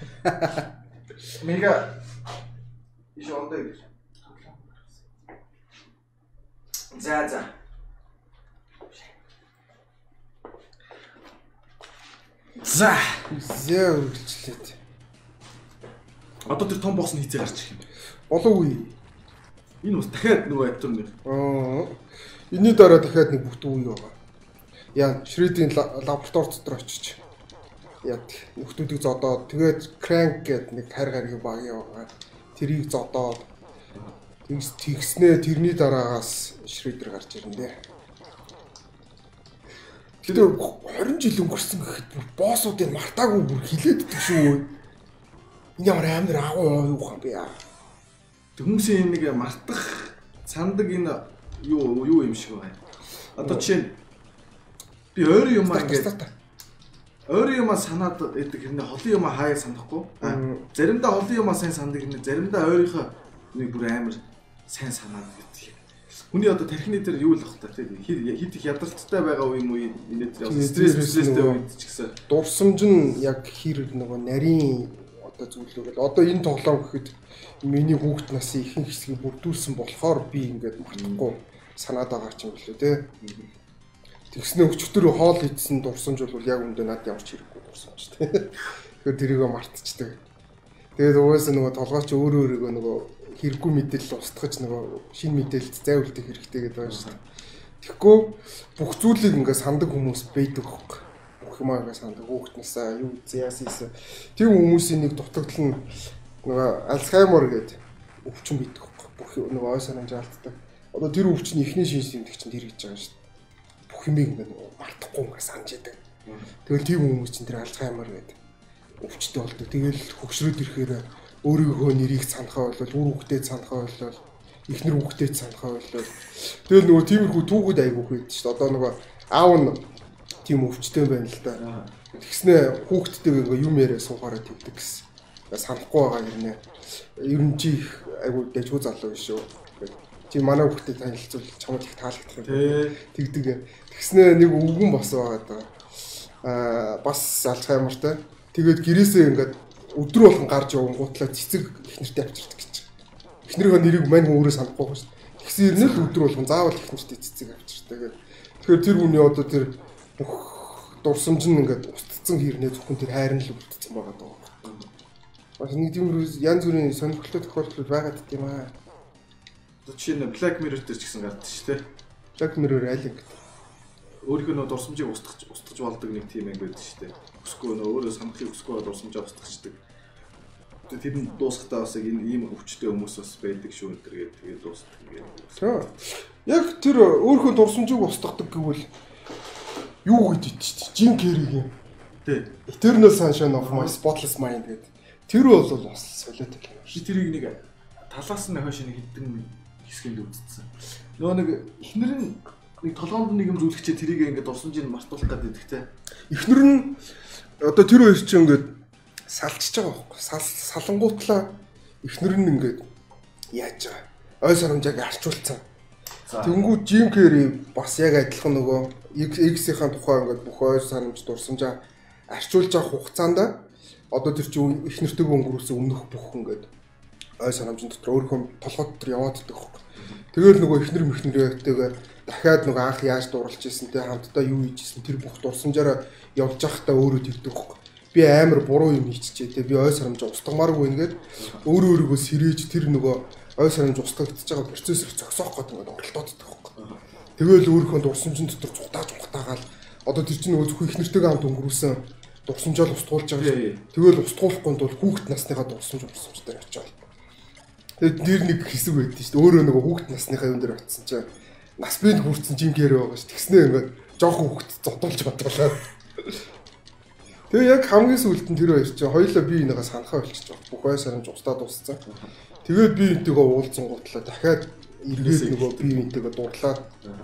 Мега иш ондаг. За за. За, зөө үргэлжлээд. Одоо тэр том босс нь хийцээ гарч ирэх юм. Болов уу? Энэ бас дахиад нөгөө актер нэр. Аа. Энийний дараа дахиад нэг бүт үе байгаа. Яа, Shred-ийн лаборатори дотор очиж. Яа, нөхдүүдийг зодоод тэгээд Crank гэдэг нэг хайр гаргийн баг яваа. Тэрийг зодоод тэгс тэгснээ тэрний дараагаас Shredder гарч ирнэ дээ. Тэгээд twenty жил өнгөрсөн гэхэд боссуудыг мартаагүй бүр хилээд идэх шүү. Энэ ямар амар агуу юу хаа бэ яа. Хүмүүсийн нэг мартах сандаг энэ юу юу юм шиг байна. Одоо жишээ би өөр юм ингээд өөр юм санаад идэг хэрнээ холын юм хаяа санахгүй. Заримдаа холын юм сайн сандаг хэрнээ заримдаа өөрийнхөө нэг бүр амар сайн санаад идэг. Хүний одоо тархины дээр юу л ах та тийм хит их ядарчтай байгаа үе юм уу энэ дээр стресс стресстэй үед ч гэсэн дурсамж нь яг хэр нөгөө нарийн одоо зүйлүүгээл одоо энэ тоглоом гэхэд миний хүүхэд насын ихэнх хэсгийг бүрдүүлсэн болохоор би ингээд мартахгүй санаад байгаа ч юм билүү те. Тэгснэ өчтөр хоол идсэн дурсамж бол яг үндэ над ямар ч хэрэггүй дурсамж те. Тэгэхээр тэрийгээ мартчихдаг. Тэгээд угаасаа нөгөө толгойч өөрөө өөрийгөө нөгөө хэрэггүй мэдээлэл устгаж нөгөө шинэ мэдээлэлд зайвуулдаг хэрэгтэй гэдэг байна шүү дээ. Тэгэхгүй бүх зүйлийг ингээд сандаг хүмүүс байдаг хөөх. Бүх юм ингээд сандаг хүүхднээсээ юу зяасээс тийм хүмүүсийн нэг дутагдал нь нөгөө Альцгеймер гэдэг өвчин байдаг хөөх. Бүх нөгөө ой санамж алддаг. Одоо тэр өвчний эхний шинж тэмдэг чинь тэр гэж байгаа шүү дээ. Бүх юмыг ингээд мартахгүй ингээд санаж идэг. Тэгэл тийм хүмүүс чинь тэр Альцгеймер гэдэг өвчтэй болдог. Тэгэл хөгшрөөд ирэхээр өөрийнхөө нэрийг санахаа болвол үр хөвгтөд санахаа болвол ихнэр хөвгтөд санахаа болвол тэгэл нөгөө тиймэрхүү түүхүүд айгуух байдаг шүү дээ. Одоо нөгөө аав нь тийм өвчтэй байна л да. Тэгснэ хүүхдтэйг ингээ юм яриа суухаараа тэгдэг гэсэн. Санахгүй байгаа юм нэ. Ер нь чи айгуу дэжгүй залуу биш шүү. Чи манай хүүхдэд танилцуул чамд их таалагдах юм. Тэгдэг. Тэгснэ нэг өвгөн бос байгаа даа. Аа бас Альцгеймертэй. Тэгээд гэрээсээ ингээд өдрө болгон гарч явган гутлаа цэцэг их нэртэй авчирдаг гэж. эхнэрийнхээ нэрийг мань өөрөө санахгүй байна шүү дээ. Тэгсэн юм л өдөр болгон заавал эхнэртэй цэцэг авчиртай. Тэгэхээр тэр хүний одоо тэр дурсамж нь ингээд устцсан хэрнээ зөвхөн тэр хайр нь л үлдсэн байгаа даа. Бас нэг тийм янз бүрийн сонирхолтой тохиолдол байгаад тийм аа. Одоо жишээ нь Black Mirror дээр ч гэсэн гардаг шүү дээ. Black Mirror аль ингэ. Өөрийнхөө нөө дурсамжийг устгах устгаж болдог нэг тийм анги байдаг шүү дээ. Өсгөө нөө өөрөө санахыг өсгөө дурсамжаа устгахчдаг. Тэгээд тэр нь дуусахтаа бас энэ ийм өвчтэй хүмүүс бас байдаг шүү энэ төр гэдэг тэгээд дуусдаг ингээд. Яг тэр өөрийнхөө дурсамжийг устгадаг гэвэл юу гэдэг чинь Jim Carrey-ийн тий Eternal Sunshine of My Spotless Mind гэдэг. Тэр бол бас солиотой кино шүү. шүү. Тэрийг нэг талаас нь хойш нэг хитэн хэсгэнд үзсэн. Нөгөө нэг эхнэр нь нэг толгоонд нэг юм зүлгчээ тэрийг ингээд дурсамжийг мартуулах гэдэг те. Эхнэр нь одоо тэр хоёр чинь ингээд салчиж байгаа байхгүй. Салангуутлаа эхнэр нь ингээд яаж байгаа. Ой сарамжааг арчуулсан. Тэнгүүд Jim Carrey бас яг адилхан нөгөө X-ийн тухай ингээд бүх ой сарамж дурсамжаа арчуулж байгаа хугацаанд одоо тэр чинь эхнэртэйгээ өнгөрүүлсэн өмнөх бүх ингээд ой сарамжийн дотор өөрийнхөө толгой дотор яваад идэх байхгүй. Тэгэл нөгөө эхнэр мэхнэртэйгээ дахиад нөгөө анх яаж дууралж ийсэн те хамтдаа юу хийжсэн тэр бүх дурсамжаараа явж байхдаа өөрөө тэгдэг байхгүй. Би амар буруу юм хийчихээ те би ой сарамжаа устгамааргүй ингээд өөрөө өөрийгөө сэрээж тэр нөгөө ой сарамж устгагдчихж байгаа процессор зогсоох гэдэг ингээд оролдоод байдаг. Тэгэл өөрийнхөө дурсамжийн дотор цухтааж ухтаагаал одоо тэр чинь нөгөө зөвхөн эхнэртэйгээ хамт өнгөрүүлсэн дурсамжаа л устгуулж байгаа. Тэгэл устгуулахгүй бол хүүхэд насныхаа дурсамж дурсамжтай очиод. Тэгээд нэр нэг хэсэг байдсан шүү дээ. Өөрөө нөгөө хүүхэд насныхаа юм дээр очсон чинь нас бий хүрсэн Jim Carrey байгаа шүү. Тэгснээ ингээд жоохон хүүхэд зодуулж бодлоо. Тэгээ яг хамгийн сүүлд нь тэр хоёр чинь хоёулаа бие бинийгаа санахаа болчихж байгаа. Бүх ой сарамж устдаад дууссан. Тэгээд бие бинтэйгээ уулзсан гутлаа дахиад эргээд нөгөө бие бинтэйгээ дурлаад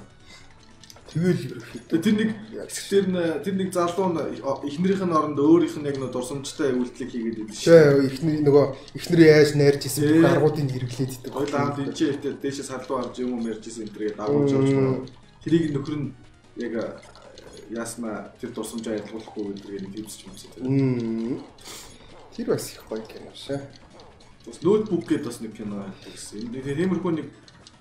тэгэл ерөөхдөө тэр нэг тэр тэр нэг залуу эхнэрийнх нь оронд өөрийнх нь яг нэг дурсамжтай үйлдэлийг хийгээд идэв шүү. Тэгээ эхнэр нөгөө эхнэрээ яаж найрж исэн бүх аргуудыг хэрэглээд идэг. Гоё даад энэ ч дээшээ салдуу харж юм уу ярьж исэн энэ тэргээ дагуулж явж байгаа. Тэрийг нөхөр нь яг яасна тэр дурсамжаа ялгуулахгүй гэдгийг нэг хэлж юмсан. Тэр бас их гоё кино шээ. Бас ноутбук гэдэг бас нэг кино гэсэн. Энэ тиймэрхүү нэг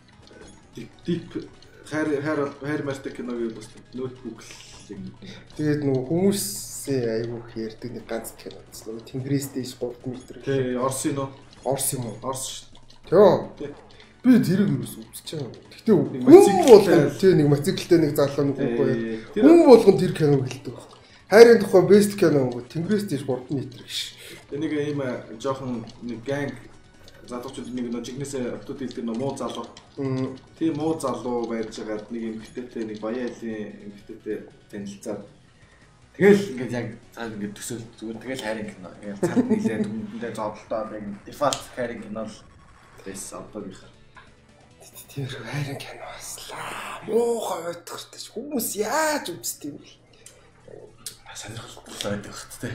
дип хайр хайр хайр мартай кино гэдэг бас ноутбук л юм. Тэгээд нөгөө хүмүүсээ айгүй их ярьдаг нэг ганц кино гэсэн. Нөгөө Тэнгэрээс дээш гурав метр. Тий, Орс юм уу? Орс юм уу? Орс шүү. Тий. Би тэрийг юу үзэж байгаа. Гэхдээ хүн болгон тий нэг мотоциклтэй нэг залуу нэг үгүй. Хүн болгон тэр киног хэлдэг баг. Хайрын тухай бест кино нөгөө Тэнгэрээс дээш гурав метр гэж. Энийг ийм жоохон нэг ганг залуучууд нэг нөө жигнэсээ оптод хэлдэг нөө муу залуу. Тийм муу залуу байж байгаад нэг эмгтээтэй нэг баяа хэлний эмгтээтэй танилцаад тэгэл ингээд яг цаад ингээд төсөөл зүгээр тэгэл хайрын кино. Яг цаад нилээд үнэндээ зовлтоо яг дефолт хайрын кино л тэс автогийнхаа. Тэр хайрын кино аслаа. Муухай байтгахтай хүмүүс яаж үздэг юм бэ? Сонирхолтой байдаг хэвчтэй.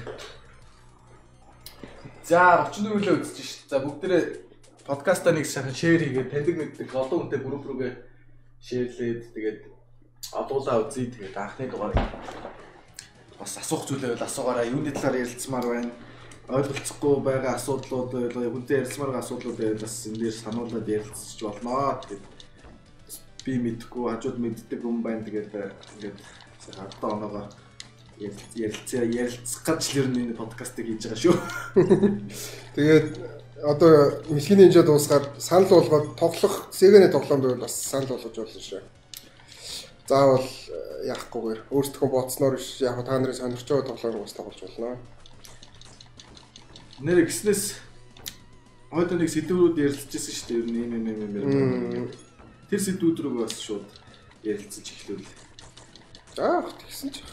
За орчин үеийн үзэж шít. За бүгдээрээ подкастаа нэг шахаа шеэр хийгээд таньдаг мэддэг олон хүнтэй групп руугээ шеэрлээд тэгээд одуулаа үзье. Тэгээд анхны дугаар бас асуух зүйлээ бол асуугаараа юуны талаар ярилцмаар байна. Ойлголцохгүй байгаа асуудлууд хүнтэй ярилцмаар байгаа асуудлууд байвал бас энэ дээр сануулад ярилцчих болно. Тэгээд би мэдгүй хажууд мэддэг хүн байна. Тэгээд ингээд хатаа оноогоо ярилцаа ярилцах гэж л ер нь энэ подкастыг хийж байгаа шүү. Тэгээд одоо мэлхиний хэмжээ дуусгаар санал болгоод тоглох Sega-ны тоглоом байвал бас санал болгож болно шүү. Заавал яахгүйгээр өөрсдөө бодсноор биш яг та нарын сонирч байгаа тоглоомыг бас тоглож болно. Нэр гиснээс одоо нэг сэдвүүд ярилцчихсан шүү дээ. Ер нь юм юм юм. Тэр сэдвүүд рүү бас шууд ярилцаж эхлэв. Аа тэгсэн ч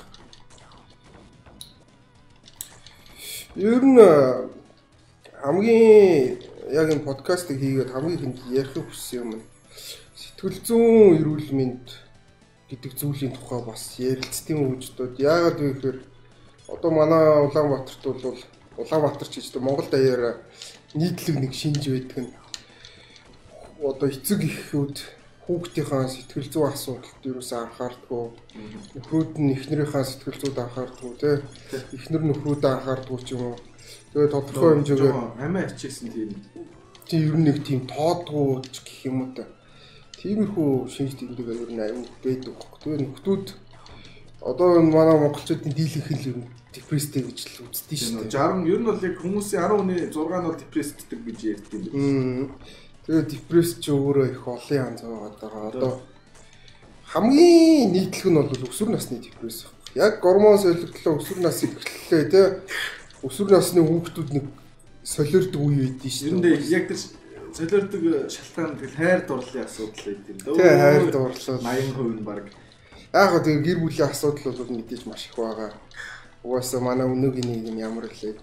ер нь хамгийн яг энэ подкастыг хийгээд хамгийн их ярих хүссэн юм. Сэтгэл зүйн эрүүл мэнд гэдэг зүйлийн тухай бас ярилцтiin үгждүүд. Яагаад вэ гэхээр одоо манай Улаанбаатарт бол Улаанбаатар ч гэж Монгол даяар нийтлэг нэг шинж байдаг нь одоо эцэг эхүүд хүүхдийнхээ сэтгэл зүйн асуудалд юусэн анхаардгүй, нөхрүүд нь эхнэрийнхээ сэтгэл зүйд анхаардгүй, тэ эхнэр нөхрүүдэд анхаардгүй ч юм уу. Тэгээд тодорхой хэмжээгээр амиа ачижсэн тийм. тийм ер нь нэг тийм тоодгүй гэх юм уу та. Тиймэрхүү шинж тэмдэг ер нь аюу байдаг байхгүй. Тэгээ нөхдүүд одоо манай монголчуудын дийлэнх нь ер нь депресстэй гэж л үздэг шүү дээ. саран ер нь бол яг хүмүүсийн арав хүний зураг нь бол депрессддэг гэж ярьдаг юм байна. Тэгээ депресс ч өөрөө их олон янз байгаа. Одоо хамгийн нийтлэг нь бол өсвөр насны депресс байна. Яг гормон солигдлоо өсвөр нас эхлэлээ тий. Өсвөр насны хүүхдүүд нэг солиордог үе байдсан шүү дээ. Ер нь яг тэр солиордог шалтгаан тэгэл хайр дурлалын асуудал байд юм дөө. Тий хайр дурлал восемь процент нь баг. Яг гоо тэгээ гэр бүлийн асуудал бол мэдээж маш их байгаа. Угаасаа манай өнөөгийн нэг юм ямар хэлээд.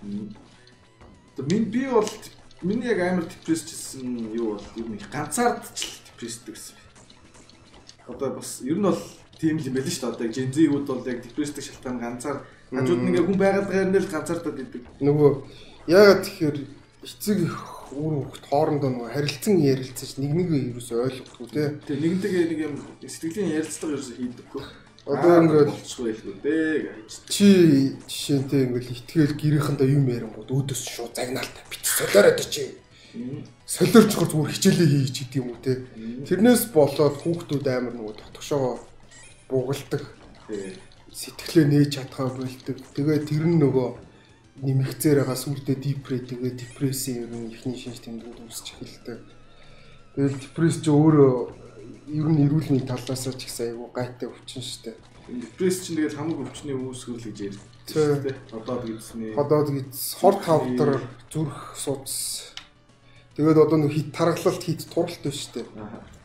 Миний би бол миний яг амар депрессчсэн юу бол ер нь ганцаардч депрессдэг гэсэн. Одоо бас ер нь бол тийм л юм байл шүү дээ. Одоо Gen Z-үүд бол яг депрессдэг шалтгаан ганцаар хажууд нэг хүн байгаад байгаа юм л ганцаардаад идэг. Нөгөө яагаад тэгэхээр эцэг үр хөвгт хоорондоо нөгөө харилцан ярилцаж нэг нэгээ ерөөсөй ойлгохгүй тий. Тэгээ нэгэнтэйгээ нэг юм сэтгэлийн ярилцлага ерөөсөй хийдэггүй. Одоо ингээд болчихгүй байлгүй дээ. Чи жишээнтэй ингээд итгэл гэрийнхэндээ юм ярингууд өөдөөс шууд загнаалтай бит солиороод чи. Солиорч гол зүгээр хичээлээ хийж гэдэг юм уу те. Тэрнээс болоод хүүхдүүд амар нөгөө дотгошоо бугалдаг. Сэтгэлээ нээж чадхаа болдог. Тэгээ тэр нь нөгөө нэмэгцээр байгаа сүлдээ депресс тэгээ депрессийн ер нь ихний шинж тэмдгүүд үүсч эхэлдэг. Тэгэл депресс ч өөрөө ер нь эрүүл мэндийн талаас ч ихсэн айгу гайтай өвчин шүү дээ. Депресс чинь тэгэл хамаг өвчний үүсгэл гэж ярьдаг шүү дээ. Одоод гэдсний. Одоод гэдс хор тавдар зүрх судас. Тэгээд одоо нэг хит таргалалт хит туралт байна шүү дээ.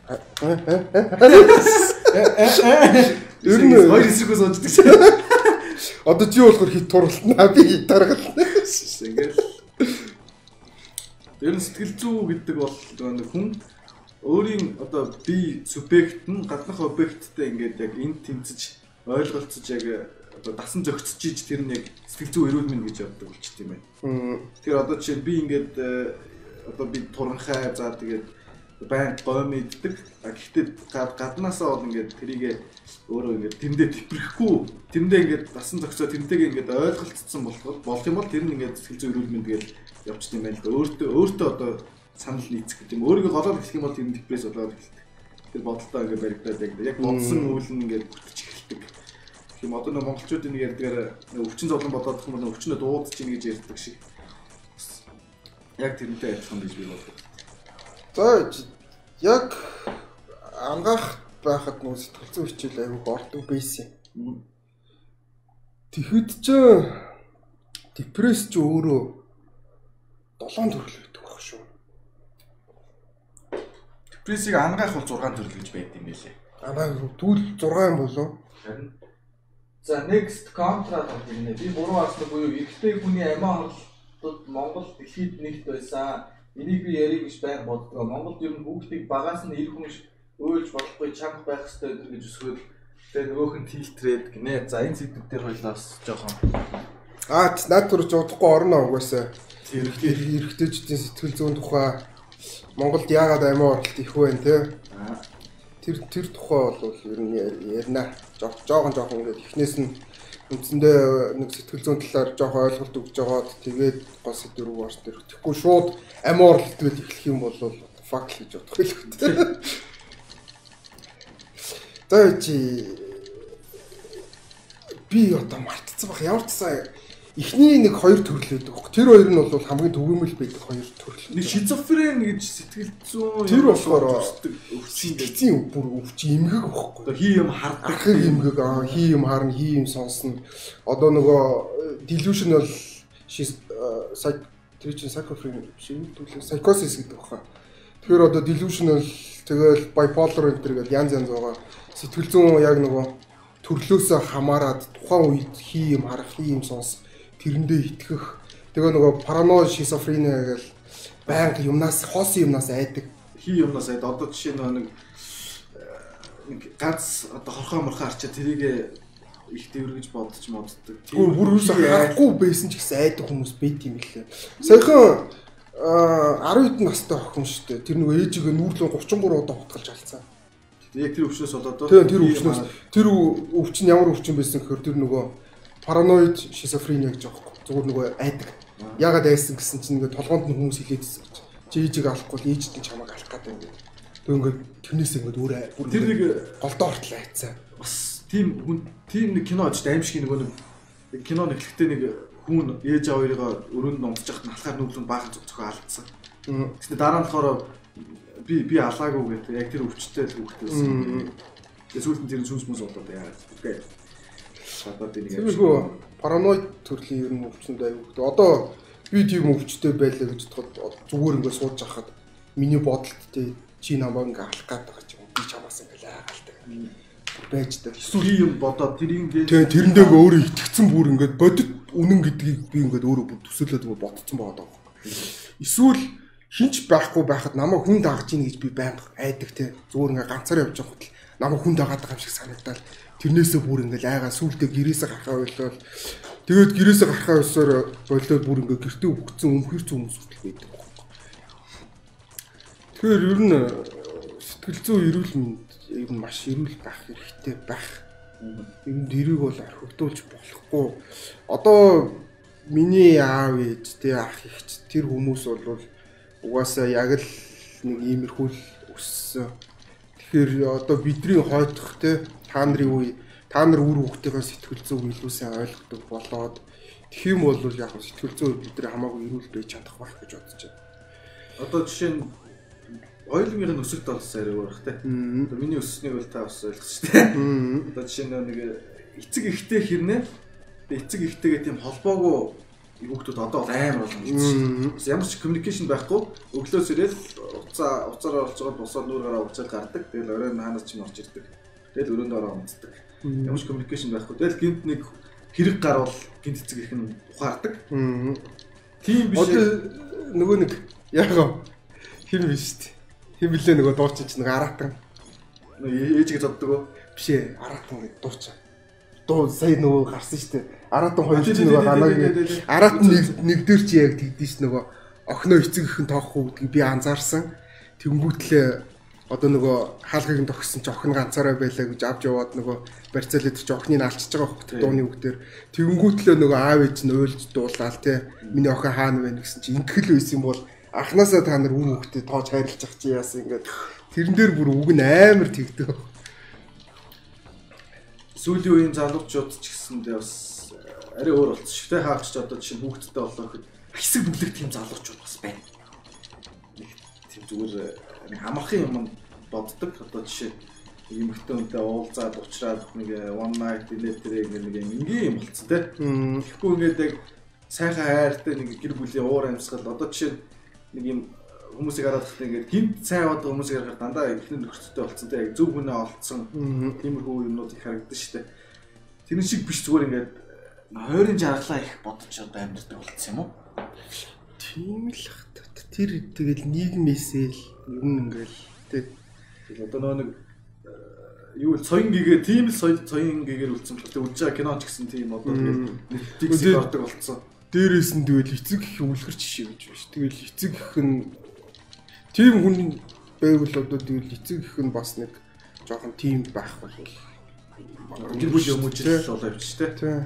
Ер нь хоёр хэсгээс унждаг шүү. Одоо чи болохоор хит туралтна би хит таргална. Ингээл. Ер нь сэтгэл зүй гэдэг бол нэг хүн өөрийн одоо би субъект нь гаднах объекттэй ингээд яг энд тэмцэж ойлголцож яг одоо дасан зохицож иж тэр нь яг сэтгэл зүй эрүүл мэнд гэж явдаг болчт юм байна. Тэгэхээр одоо жишээ би ингээд одоо би туранхай за тэгээд байн гойм иддэг. Гэхдээ гаднаасаа бол ингээд тэрийг өөрөө ингээд тэндээ типрэхгүй тэндээ ингээд дасан зохицоо тэрнтэйгээ ингээд ойлголцсон болох болох юм бол тэр нь ингээд сэтгэл зүй эрүүл мэнд гэж явчихсан юм байна л да. Өөртөө өөртөө одоо санал нийцэх гэдэг юм. Өөрийгөө голоод хэлэх юм бол тэр депресс болоод эхэлдэг. Тэр бодолтой ингээд баригдаад яг яг бодсон үйл нь ингээд бүтэж эхэлдэг. Гэх юм одоо нэг монголчуудын нэг ярьдгаар өвчин зовлон бодоод их юм бол өвчнөө дуудаж ийн гэж ярьдаг шиг. Яг тэрнтэй адилхан гэж би бодлоо. За яг ангаах байхад нөө сэтгэл зүйн хичээл аягүй ордог байсан. Тэгэхэд ч депресс ч өөрөө долоон төрөл байдаг байх шүү. Депрессийг ангаах бол зургаан төрөл гэж байд юм байлээ. Ангаах түүл зургаан болов. Харин. За next contra гэдэг нэ. Би буруу харсан буюу ихтэй хүний амиа хорлолтод Монгол дэлхийд нэгт байсан. Энийг би ярих гэж байнга боддог. Монголд ер нь бүгдийг багаас нь ир хүмүүс өөлж болохгүй чанга байх хэрэгтэй гэж өсгөл. Тэгээ нөгөөх нь фильтрээд гинэ. За энэ сэдвүүд дээр хоёлаас жоохон аа наад төрж удахгүй орно угаасаа. Эрэгтэйчдийн сэтгэл зүйн тухай Монголд яагаад амиа хорлолт их вэ те? Тэр тэр тухай бол ер нь ярина. Жохон жохон ингээд эхнээс нь үндсэндээ нэг сэтгэл зүйн талаар жоохон ойлголт өгж жагаад тэгээд гол сэдв рүү орсон дэр. Тэгэхгүй шууд амиа хорлолт гэж эхлэх юм бол факт гэж бодох хэлэхгүй. За чи би одоо мартцсан баг ямар ч сайн эхний нэг хоёр төрөл байдаг. Тэр хоёр нь бол хамгийн төвөмөл байдаг хоёр төрөл. Нэг шизофрен гэж сэтгэл зүйн тэр болохоор өвчин бүр өвчин эмгэг байхгүй. Одоо хий юм хардаг. Ахыг эмгэг аа хий юм харна, хий юм сонсно. Одоо нөгөө delusional psych тэр чинь psychophrenia шивдүүлээ psychosis гэдэг байна. Тэгэхээр одоо delusional тэгэл bipolar энэ төр гэдэг янз янз байгаа. Сэтгэл зүйн яг нөгөө төрлөөсөө хамаарад тухайн үед хий юм харах, хий юм сонс тэрэндээ итгэх. Тэгээ нөгөө параноид шизофрения гэл байнга юмнаас хоосон юмнаас айдаг. Хий юмнаас айд. Одоо жишээ нэг нэг ганц одоо хорхоо морхоо арчаа тэрийг их дэвэр гэж бодож моддаг. Тийм бүр юус харахгүй байсан ч гэсэн айдаг хүмүүс байт юм лээ. Саяхан арав хэдэн настай охин шүү дээ. Тэр нөгөө ээжигээ нүүрлэн гурван гурван удаа хутгалж алцсан. Яг тэр өвчнөөс болоод тийм тэр өвчнөөс тэр өвчин ямар өвчин байсан гэхээр тэр нөгөө параноид шизофрения гэж аахгүй. Зүгээр нөгөө айдаг. Ягаад айсан гэсэн чинь ингээд толгоонд нь хүмүүс хилээдсэн гэж. Жижиг алахгүй ээжд нь чамайг алах гэдэг ингээд. Тэг ингээд тэрнээс ингээд өөрөө бүр тэр нэг голдоо хортол айцсан. Бас тийм хүн тийм нэг кино очиж аимшиг нөгөө нэг кино нэглэхдээ нэг хүн ээж аваа хоёроо өрөөнд унтж яхад алхаар нүглэн баахан зөвхөн алдсан. Тэгснэ дараа нь болохоор би би алаагүй гэдэг яг тэр өвчтэй л хөвгтэй байсан. Тэгээ сүүлд нь тэр сүнс мүс болоод яагаад тэгээд шатаад нэг юм. Тэгвэл параноид төрлийн ер нь өвчнөд аюу хөвгтэй. Одоо би тийм өвчтэй байлаа гэж бодоход зүгээр ингээд сууж байхад миний бодолт тий чи намайг ингээд алах гээд байгаа ч юм би чамаас ингээд айгаалтай байж та. Эсвэл юм бодоод тэр ингээд тэгээ тэрэндээ өөрөө итгэцэн бүр ингээд бодит үнэн гэдгийг би ингээд өөрөө бүр төсөөлөд бодцсон байгаа даа. Эсвэл хинч байхгүй байхад намайг хүн дагаж ийн гэж би байнга айдаг те зүгээр ингээд ганцаараа явж байгаа хөтл намайг хүн дагаад байгаа юм шиг санагдал тэрнээсээ бүр ингээд айгаа сүултээ гэрээсээ гарахаа ойлоо тэгээд гэрээсээ гарахаа өсөөр болоод бүр ингээд гэртээ өгцөн өмхөрч хүмүүс хүртэл байдаг. Тэгэхээр ер нь сэтгэл зүйн эрүүл мэнд ер нь маш эрүүл байх хэрэгтэй байх. Ер нь тэрийг бол орхигдуулж болохгүй. Одоо миний аав ээж те ах ихч тэр хүмүүс бол угаасаа яг л нэг иймэрхүү өссөн. Тэгэхээр одоо бидний хойдох те та нарын үе та нар үр хүүхдийнхээ сэтгэл зүйг илүү сайн ойлгодог болоод тэгэх юм бол яг сэтгэл зүй бидний хамаагүй эрүүл байж чадах байх гэж бодож байна. Одоо жишээ нь ойлмын өсөлт болсон арай өөрөх те. Одоо миний өсснийг бол та бас ойлгох шүү дээ. Одоо жишээ нь нэг эцэг эхтэй хэрнээ эцэг эхтэйгээ тийм холбоогүй хүүхдүүд одоо бол амар болно гэж байна. Бас ямар ч communication байхгүй өглөөс ирэл уцаа уцаараа орж байгаа босоод нүүр гараа уцаад гардаг. Тэгэл оройн хаанаас ч юм орж ирдэг. Тэгэл өрөөнд ороо унтдаг. Ямар ч communication байхгүй. Тэгэл гинт нэг хэрэг гарвал гинт эцэг их нь ухаардаг. Тийм биш. Одоо нөгөө нэг яг хим биш шүү дээ. Хим блэ нөгөө дуучин ч нэг аратан. Ээжийг зоддог уу? Биш ээ, аратан гэдэг дуучин. Дуу сая нөгөө гарсан шүү дээ. Аратан хоёр ч нөгөө ганааг аратан нэг нэг дээр чи яг тэгдэж ш нөгөө охиноо эцэг ихэн тоохгүй гэдгийг би анзаарсан. Тэнгүүтлээ одоо нөгөө хаалгыг нь тогсон ч охин ганцаараа байлаа гэж авч яваад нөгөө барьцаалаад чи охиныг алчиж байгаа хөт дууны үгтэр. Тэнгүүтлээ нөгөө аав ээж нь уйлж дуулаад те миний охин хаана байна гэсэн чи интгэл байсан юм бол анханасаа та нар үн хөхтэй тоож хайрлаж ах чи яасан ингээд тэрэн дээр бүр үг нь амар тэгдэг. Сүүлийн үеийн залуучууд ч гэсэндээ бас арай өөр болсон шүү дээ. Хаач ч одоо жишээ хүүхдтэй болоо гэхэд хэсэг бүлэг тийм залуучууд бас байна. Тийм зүгээр нэг амархан юм боддог. Одоо жишээ эмэгтэй хүнтэй уулзаад уулзаад нэг one night dinner нэг ингийн юм болцсон те. Тэгэхгүй ингээд яг сайхан хайртай нэг гэр бүлийн уур амьсгал одоо жишээ нэг юм хүмүүсийг хараад ихтэй ингээд гинт сайн байдаг хүмүүсийг харахаар дандаа ихнэр нөхцөлтэй болцсон те яг зөв хүнээ олцсон тиймэрхүү юмнууд их харагдсан шүү дээ. Тэр шиг биш зүгээр ингээд ойрын жаргалаа их бодож одоо амьддаг болцсон юм уу? Тийм л хат. Тэр тэгэл нийгмээсээ л юм ингээл те. Тэгэл одоо нөө нэг юу л соён гэгээ тийм л соён гэгээр үлдсэн бол тэг үдж байгаа кино ч гэсэн тийм одоо нэг тиксик ордог болцсон. Дээрээс нь тэгэл эцэг их үлгэр жишээ гэж байна ш. Тэгэл эцэг их нь тийм хүн байвал одоо тэгэл эцэг их нь бас нэг жоохон тийм байх бол гэр бүл хүмүүжил болоо явчих те. Тийм.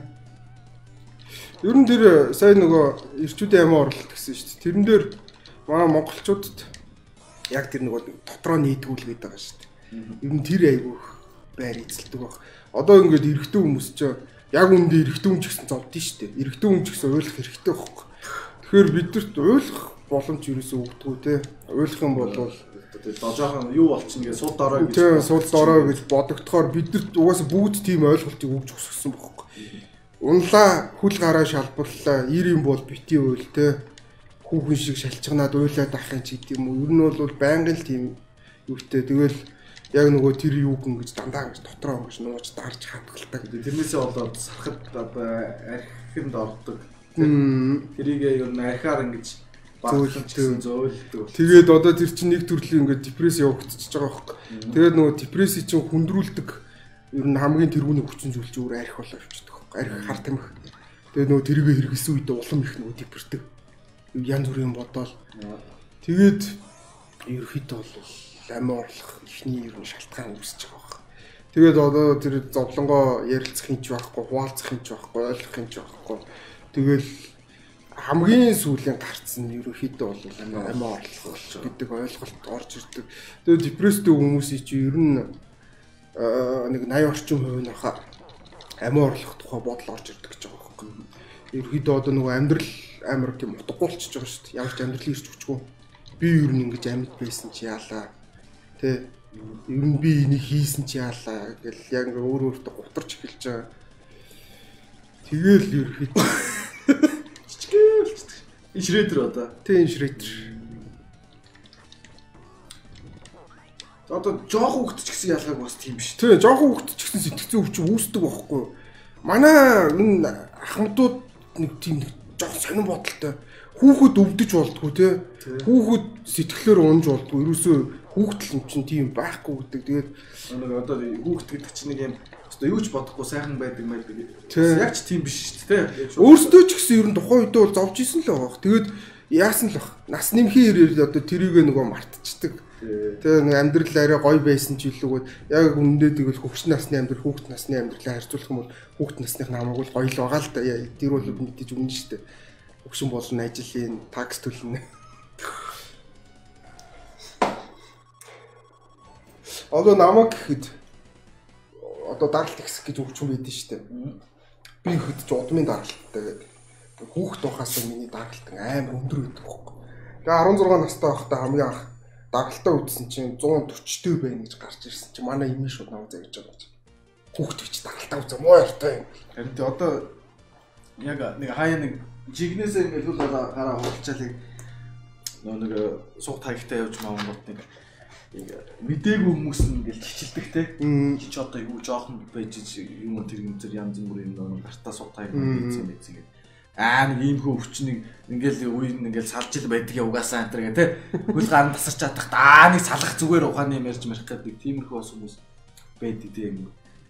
Ер нь тэр сая нөгөө эрчүүдийн амиа орлолт гэсэн ш. Тэрэн дээр манай монголчуудад яг тэр нөгөө дотроо нийтгүүлгээд байгаа ш. Ер нь тэр айгүйх байр эзэлдэг баг. Одоо ингээд эрэгтэй хүмүүс ч яг үндэ эрэгтэй хүн ч гэсэн зовдсон шүү дээ. Эрэгтэй хүн ч гэсэн ойлгох хэрэгтэй байхгүй. Тэгэхээр бидэрт ойлгох боломж юусэн өгдөггүй те. Ойлгох юм бол дожоохон юу болчихно гэж суд дорой гэж. Тийм суд дорой гэж бодогдохоор бидэрт угаасаа бүгд тийм ойлголтыг өгч өсгсөн байхгүй. Унлаа хүл гараа шалбарлаа. Ир юм бол бити уйл те. Хүүхэн шиг шалчганаад уйлаад ахын ч гэдэм үү. Ер нь бол байнгын л тийм юутэй. Тэгэл яг нөгөө тэр юу гэн гэж дандаа гэж дотроо ингэж нууж дарж хатгалдаг. Тэрнээсээ болоод сархад архинд ордог. Тэрийгээ ер нь архиар ингэж зөөлдөг зөөлдөг. Тэгээд одоо тэр чинь нэг төрлийн ингэж депресс явагдчихж байгаа байхгүй. Тэгээд нөгөө депресси чинь хүндрүүлдэг ер нь хамгийн тэрүүний хүчин зүйл чинь өөр архи болоо явчихдаг байхгүй. Архи хар тамхи. Тэгээд нөгөө тэрийгээ хэрэгсэн үедээ улам их нөгөө депресдэг. Янз бүрийн бодоол. Тэгээд ерөөхдөө бол амиа орлох ихний ер нь шалтгаан үүсэж байгаа баг. Тэгээд одоо тэр зовлонгоо ярилцах юм ч байхгүй, хуваалцах юм ч байхгүй, ойлгох юм ч байхгүй. Тэгэл хамгийн сүүлийн гарцсан ерөөхдөө бол амиа орлох гэдэг ойлголт орж ирдэг. Тэгээд депресстэй хүмүүсийн чинь ер нь нэг восемьдесят орчим хувийн хаа амиа орлох тухай бодол орж ирдэг гэж байгаа байхгүй. Ерөөхдөө одоо нөгөө амьдрал амар тийм утгагүй болчихж байгаа шүү дээ. Ямар ч амьдрал ирч хүчгүй. Би ер нь ингэж амьд байсан чи яалаа. Тэ ер нь би энийг хийсэн чи яалаа гэл яг өөр өөртөө гутарч эхэлж байгаа. Тэгэл ерөөхдөө Шредер одоо. Тийм шредер. Одоо жоохон хөвгт ч гэсэн ялгааг бас тийм биш. Тийм жоохон хөвгт ч гэсэн сэтгцэн өвчин үүсдэг байхгүй. Манай энэ ахмадууд нэг тийм жоохон сонирн бодолтой. Хүүхэд өвдөж болдгоо те. Хүүхэд сэтгэлээр унж болдгоо. Ерөөсөө хүүхдэл юм чинь тийм байхгүй гэдэг. Тэгээд нэг одоо хүүхэд гэдэг чинь нэг юм одоо юу ч бодохгүй сайхан байдаг байдаг гэдэг. Яг ч тийм биш шүү дээ. Өөрсдөө ч гэсэн ер нь тухайн үедээ бол зовж исэн л байгаа. Тэгээд яасан л баг. Нас нэмхийн ирээр одоо тэрийг нөгөө мартчихдаг. Тэгээ нэг амьдрал арай гоё байсан ч илүүгээд яг үнэндээ тэгвэл хөвгч насны амьдрал хүүхэд насны амьдралаа харьцуулах юм бол хүүхэд насных нь хамаагүй гоё л байгаа л да. Тэр бол мэдээж үнэн шүү дээ. Хөвгшин болно ажлын такс төлнө. Одоо намайг гэхэд одоо даралт ихс гэж өвчин байдэн штэ. Би ихэд ч удмын даралттай гэдэг. Хүүхд тухаас миний даралт амар өндөр байдаг байхгүй. Тэгээ арван зургаан настай байхдаа хамгийн анх даралтаа үзсэн чинь one forty байна гэж гарч ирсэн чинь манай имээ шууд намайг загж байгаа гэж. Хүүхд бич даралтаа үзээ муу яртай юм. Харин тэ одоо яг нэг хаяа нэг жигнэсээ ингээл л гараа хуралчаалыг нөө нэг суг таягтай явж маамууд нэг мдээгүй хүмүүс ингээл хичилдэг те. Чи одоо юу жоохон байж юм тэр юм зэр янз бүрийн нөө гартаа суг таяг хийсэн байсан гэдэг. Аа нэг ийм хөө өвчнийг ингээл үе ингээл салж ил байдаг я угаасаа энэ гэх те. Хөл гарын тасарч чадах аа нэг салах зүгээр ухааны юм ярьж марих гэдэг тиймэрхүү бас хүмүүс байдаг те юм.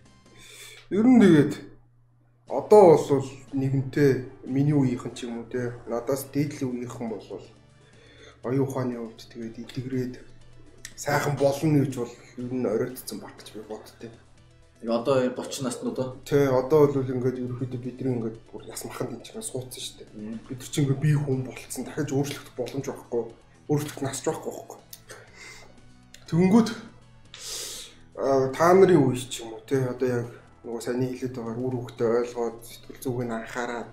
Ер нь тэгээд одоо бол нэгэнтээ миний үеийнхэн ч юм уу те. Надаас дээдлийн үеийнхэн бол оюун ухааны хувьд тэгээд илтгэрээд сайхан болно гэж бол ер нь оройтцсан баг гэж би боддتي. Яг одоо thirty наснууд аа. Тий, одоо бол ингээд ерөөхдөө бидний ингээд бүр яс маханд энэ чинь суудсан шүү дээ. Бид нар чинь ингээд бие хүн болцсон дахиж өөрчлөх боломж байхгүй. Өөрчлөх насч байхгүй байхгүй. Тэнгүүд аа та нарын үе ч юм уу тий одоо яг нөгөө саний хэлээд байгаа үр хөвгтөө ойлгоод сэтгэл зүгийг анхаарад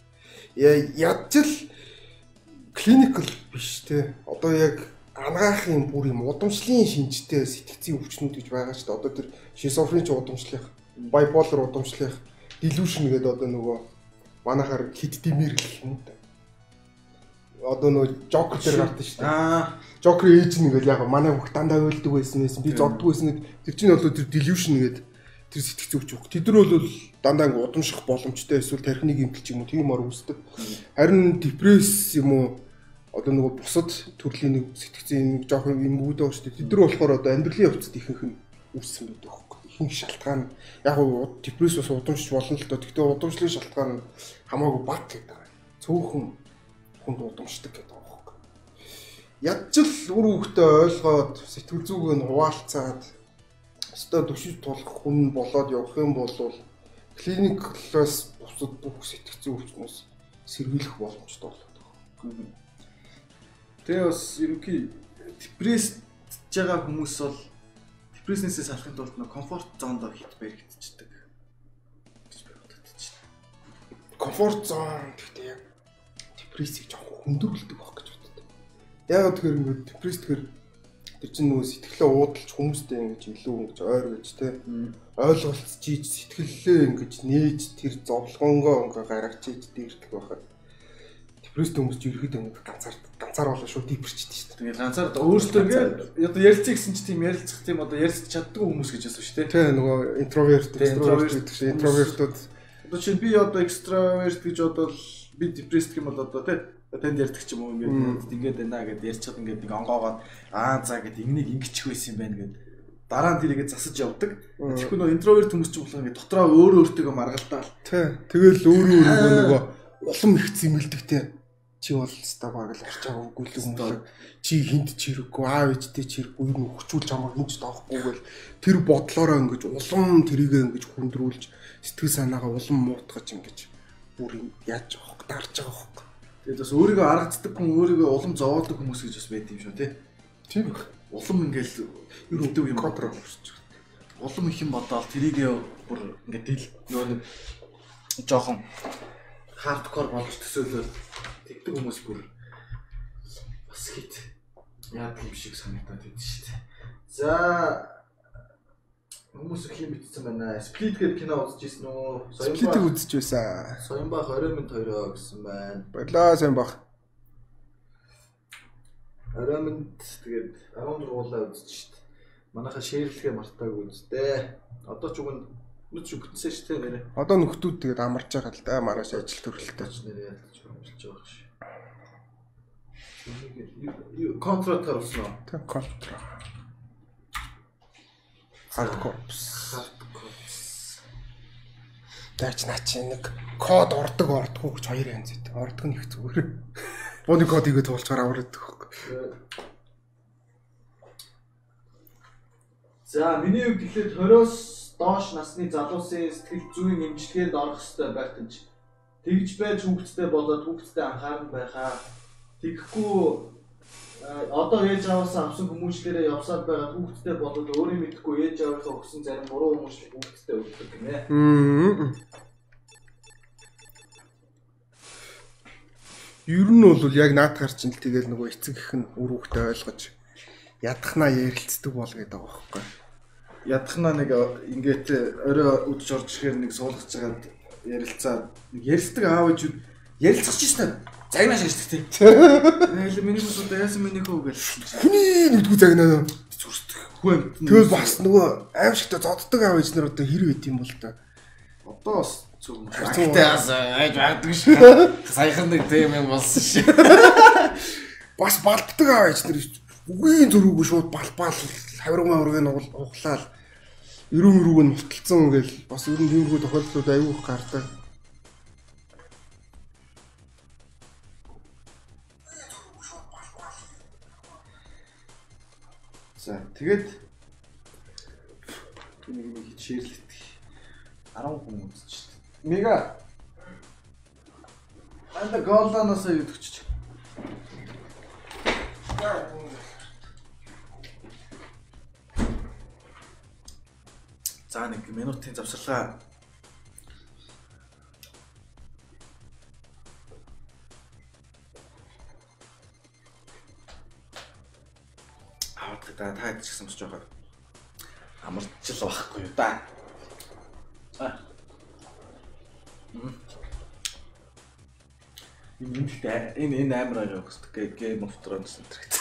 ядч л клиникл биш тий. Одоо яг анагаахын бүр юм удамшлын шинжтэй сэтгцийн өвчнүүд гэж байгаа шүү дээ. Одоо тэр шизофрен ч удамшлах, bipolar удамшлах, delusion гэдэг одоо нөгөө манайхаар хиддимэр гэх юм да. Одоо нөгөө Joker дээр гардаг шүү дээ. Аа, Joker ээж нэгээл яг манай бүх дандаа ойлдог байсан байсан. Би зоддог байсан. Тэр чинь бол тэр delusion гэдэг тэр сэтгцийн өвч баг. Тэд нар бол дандаа ингэ удамших боломжтой эсвэл тархины гэмтэл ч юм уу тийм ор үүсдэг. Харин депресс юм уу одоо нөгөө бусад төрлийн нэг сэтгцийн нэг жоохон юм үүдээ шүү дээ. Тэд нар болохоор одоо амьдралын явцад ихэнх нь үүссэн байдаг байхгүй. Ихэнх шалтгаан яг уу депресс бас удамшиж болно л доо. Гэхдээ удамшлын шалтгаан нь хамаагүй бага гэдэг. Цөөхөн хүнд удамшдаг гэдэг байгаа байхгүй. Ядч л үр хөвгтөө ойлгоод сэтгэл зүгийг нь хуваалцаад өстой төшиж тулах хүн болоод явах юм бол клиниклээс бусад бүх сэтгцийн өвчнөөс сэргийлэх боломжтой болоод байгаа. Тэгээ бас ерөнхий депрессж байгаа хүмүүс бол депресснээсээ салахын тулд нэг комфорт зонд хит баригдчихдаг гэж би боддог чинь. Комфорт зон гэхдээ яг депрессийг жоохон хүндрүүлдэг байх гэж боддог. Яг тэгэхээр ингээд депресс тэгэхээр тэр чинь нөгөө сэтгэлээ уудалж хүмүүстэй ингэж илүү ингэж ойр гэж те ойлголцчиж сэтгэллээ ингэж нээж тэр зовлонгоо ингээ гаргачиж дээрдэх байхад депресс хүмүүс ч ерөөхдөө ингэ ганцаар ганцаар болоо шүү дипэрчтэй шүү дээ. Тэгээд ганцаар өөрсдөө ингээ одоо ярилцъя гэсэн чи тийм ярилцах тийм одоо ярилцж чаддгүй хүмүүс гэж байна шүү дээ. Тий нөгөө интроверт экстраверт гэдэг чинь интровертууд одоо чинь би одоо экстраверт гэж бодвол би депресс гэх юм бол одоо тий танд ярьдаг ч юм уу ингээд ингээд байна гэдээ ярьчихад ингээд нэг онгоогоод аа за гэдэг энийг ингэчих байсан юм байна гэд дараа нь тэрийгээ засаж явдаг. Тэгэхгүй нөгөө интроверт хүмүүс ч болохоор ингээд дотроо өөр өөртөө маргалдаал. Тий тэгэл өөрөө өөрөө нөгөө улам их зэмэлдэг тий чи бол ста баг л арч байгаа гүлэг мөлөг чи хинт чирэггүй аав ээжтэй чирэггүй юм хүчүүл чамаа хинч тоохгүй гэл тэр бодлороо ингэж улам тэрийгээ ингэж хүндрүүлж сэтгэл санаагаа улам муутгаж ингэж бүр яаж явах дарж байгаа хөөхгүй Тэгээд бас өөрийгөө аргацдаг хүн өөрийгөө улам зовоодог хүмүүс гэж бас байд юм шүү тий. Тийм их. Улам ингээл өрөвдөв юм контрол болчих. Улам их юм бодоол тэрийгээ бүр ингээд дил нөгөө нэг жоохон хардкор болгож төсөөлөл тэгдэг хүмүүс бүр бас хит яадаг юм шиг санагдаад байдаг шүү дээ. За хүмүүс их юм битсэн байна. Split гэдэг кино үзэж ирсэн үү? Split-ийг үзэж байсан. Соёнбах орой минь тойроо гэсэн байна. Баярлаа Соёнбах. Орой минь тэгээд арван дөрвуулаа үзэж шүү дээ. Манайха шеэрлэхээ мартаагүй үстэй. Одоо ч үгэн нүд ч бүтэнсэн шүү дээ нэрээ. Одоо нөхдүүд тэгээд амарч байгаа л да. Маргааш ажил төрөлтэй ч нэрээ ялж өмжилж байгаа шүү. Контрат харсан уу? Тэг контра. Hardcore. Тач наач нэг код ордог ордгоо гэж хоёр янз байдаг. Ордог нь их зүгээр. Бууны кодыг туулчаар аваад өгөх. За миний хувьд тэгэхээр тойроос доош насны залуусын сэтгэл зүйн эмчилгээнд орох хэрэгтэй байх гэж. Тэгж байж хүүхдтэй болоод хүүхдтэй анхаарал байхаа. Тэгэхгүй одоо ээж аваасаа авсан хүмүүжлэрээ явсаад байгаа хүүхдтэй болоод өөрөө мэдхгүй ээж аваасаа өгсөн зарим буруу хүмүүжлэг хүүхдтэй өгдөг гинэ. Ер нь бол яг наадахар чинь л тэгэл нөгөө эцэг их нь үр хүүхдээ ойлгож ядахнаа ярилцдаг бол гэдэг байгаа байхгүй. Ядахнаа нэг ингээд орой үдж орж ирэхээр нэг суулгаж чагаад ярилцаад нэг ярилцдаг аав ээжүүд ярилцах ч гэсэн загнаа шашдаг тий. Ээл миний хүмүүс одоо яасан миний хөө гэж. Хүний нэгдгүү загнаа зүрстэх. Хүн. Тэгэл бас нөгөө аимшигтай зодддаг аав ээж нар одоо хэр байт юм бол та. Одоо бас зөв юм. Хайтаас айж баадаг шүү. Саяхан нэг тийм юм болсон шүү. Бас балбдаг аав ээж нар үгийн зөрүүг шууд балбаал хавирга маврыг нь углаал өрөө мөрөг нь муталцсан ингээл бас ер нь тиймэрхүү тохиолдлууд аюул их гардаг. За тэгээд нэг нэг хичээлэлт арван хүн үзчихсэн. Мега анда голланоос юу өгч. За нэг минутын завсарлаа. Аа та та ч гэсэн сонсож байгаа. Амарч л байхгүй юу да. Аа. Мм. Энэ энэ энэ амар аа гэх Game of Thrones гэдэг.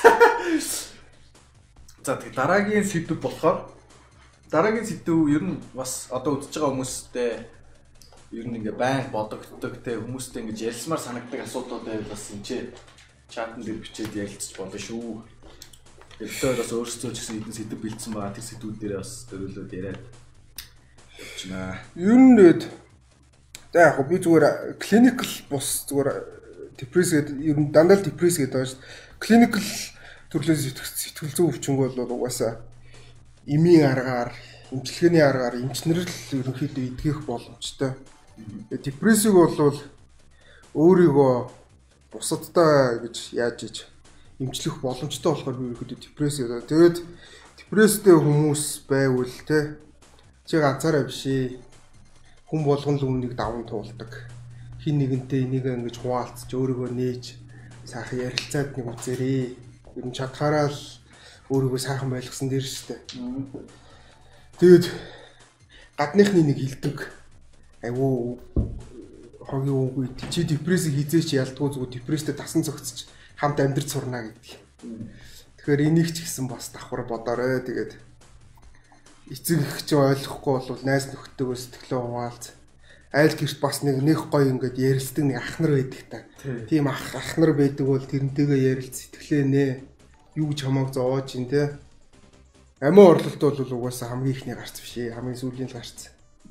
За тэг дараагийн сэдв болохоор дараагийн сэдв ер нь бас одоо үзэж байгаа хүмүүстэй ер нь ингээ байн бодогддог те хүмүүстэй ингээ ярилцмаар санагдаг асуудлууд байвал бас энэ ч чатан дээр бичээд ярилцж болно шүү. Тэгэхээр бас өөрсдөө ч гэсэн эдэн сэдв бэлдсэн байгаа тэр сэдвүүд дээр бас дөрөлөд яриад явчихнаа. Ер нь гээд за яг би зүгээр clinical бус зүгээр депресс гэдэг ер нь дандаа л депресс гэдэг байгаа шүү. Clinical төрлөөс сэтгэл зүйн өвчнөг бол угаасаа эмийн аргаар, эмчилгээний аргаар эмчнэр л ерөнхийдөө эдгэх боломжтой. Депрессийг бол өөрийгөө бусадтай гэж яаж иж эмчлэх боломжтой болохоор би ерөнхийдөө депресс гэдэг. Тэгээд депресстэй хүмүүс байвал те чи ганцаараа биш ээ. Хүн болгон л үүнийг даван туулдаг. Хин нэгэнтэй энийг ингэж хуваалцж өөрийгөө нээж сайхан ярилцаад нэг үзээрээ. Ер нь чадхаараа л өөрийгөө сайхан байлгасан дээр шүү дээ. Тэгээд гадныхны нэг хилдэг айвуу хогийн үгүй чи депрессийг хизээч ялдгүй зүгээр депресстэй тасан цогцож хамт амьдрч сурна гэдэг. Тэгэхээр энийг ч гэсэн бас давхар бодоорой. Тэгээд эцэг их ч ойлгохгүй бол найз нөхдөдөө сэтгэлээ хуваалц. Айл гэрт бас нэг нэг гоё ингээд ярилцдаг нэг ах нар байдаг та. Тийм ах ах нар байдаг бол тэрнтэйгээ ярилц сэтгэлээ нэ. Юу ч хамааг зовоож ин тэ. Амин орлолт бол угаасаа хамгийн ихний гарц биш ээ. Хамгийн сүүлийн л гарц.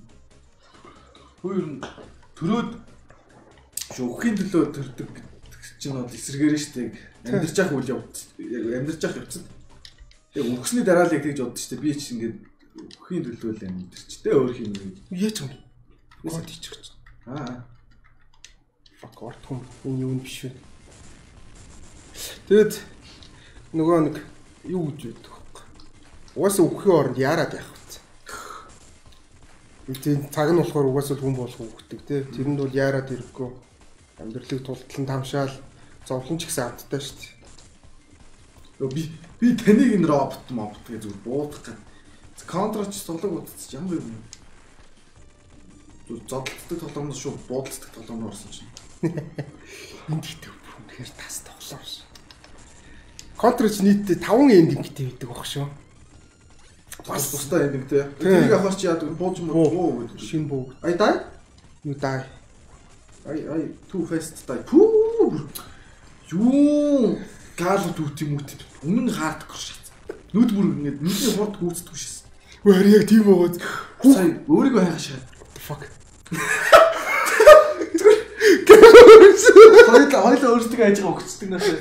Хөөе төрөөд шүүхийн төлөө төрдөг чинь бол эсэргээр штеп амьдарч явах үйл явц. Амьдарч явах явцад. Тэгээ өгсөний дараа л яг тэгж боддоо штеп би ч ингээд өгөхийн төлөө л амьдарч тэ өөр юм. Яа ч юм. Код хийчих. Аа. Fuck ортхон энэ юу биш вэ? Тэгэд нөгөө нэг юу гэж үүдэх вэ? Угаасаа өгөхийн оронд яарад явах вэ? Тийм цаг нь болохоор угаасаа хүн болох өгдөг тий. Тэрэнд бол яарад ирэхгүй. Амьдралыг тултлан тамшаал зовлон ч гэсэн амттай шүү дээ. Би би таныг энэ робот мобот гэж зүгээр буудах гад. Контрач тоглог утц ямар юм. Зүр зодтолдог тоглоомноос шүү буудалцдаг тоглоомноор орсон чинь. Энд ихтэй үнэхээр тас тоглоом ш. Контрач нийтдээ таван эндингтэй байдаг баг шүү. Бас тустай эндинг тий. Тэрийг авах чи яадаг бууж муу гэдэг. Шин буу. Ай дай? Юу дай? Ай ай too fast дай. Пүү. Юу гаалууд үт юм үт. Өмнө хаардкор шат. Нүд бүр ингэж нүдний хурд гүйцэтгэв шээс. Өөр яг тийм байгаад сая өөрийгөө хайх шат. Fuck. Хоёул хоёул өөрсдөө ажигаа өгцдөг наашаа.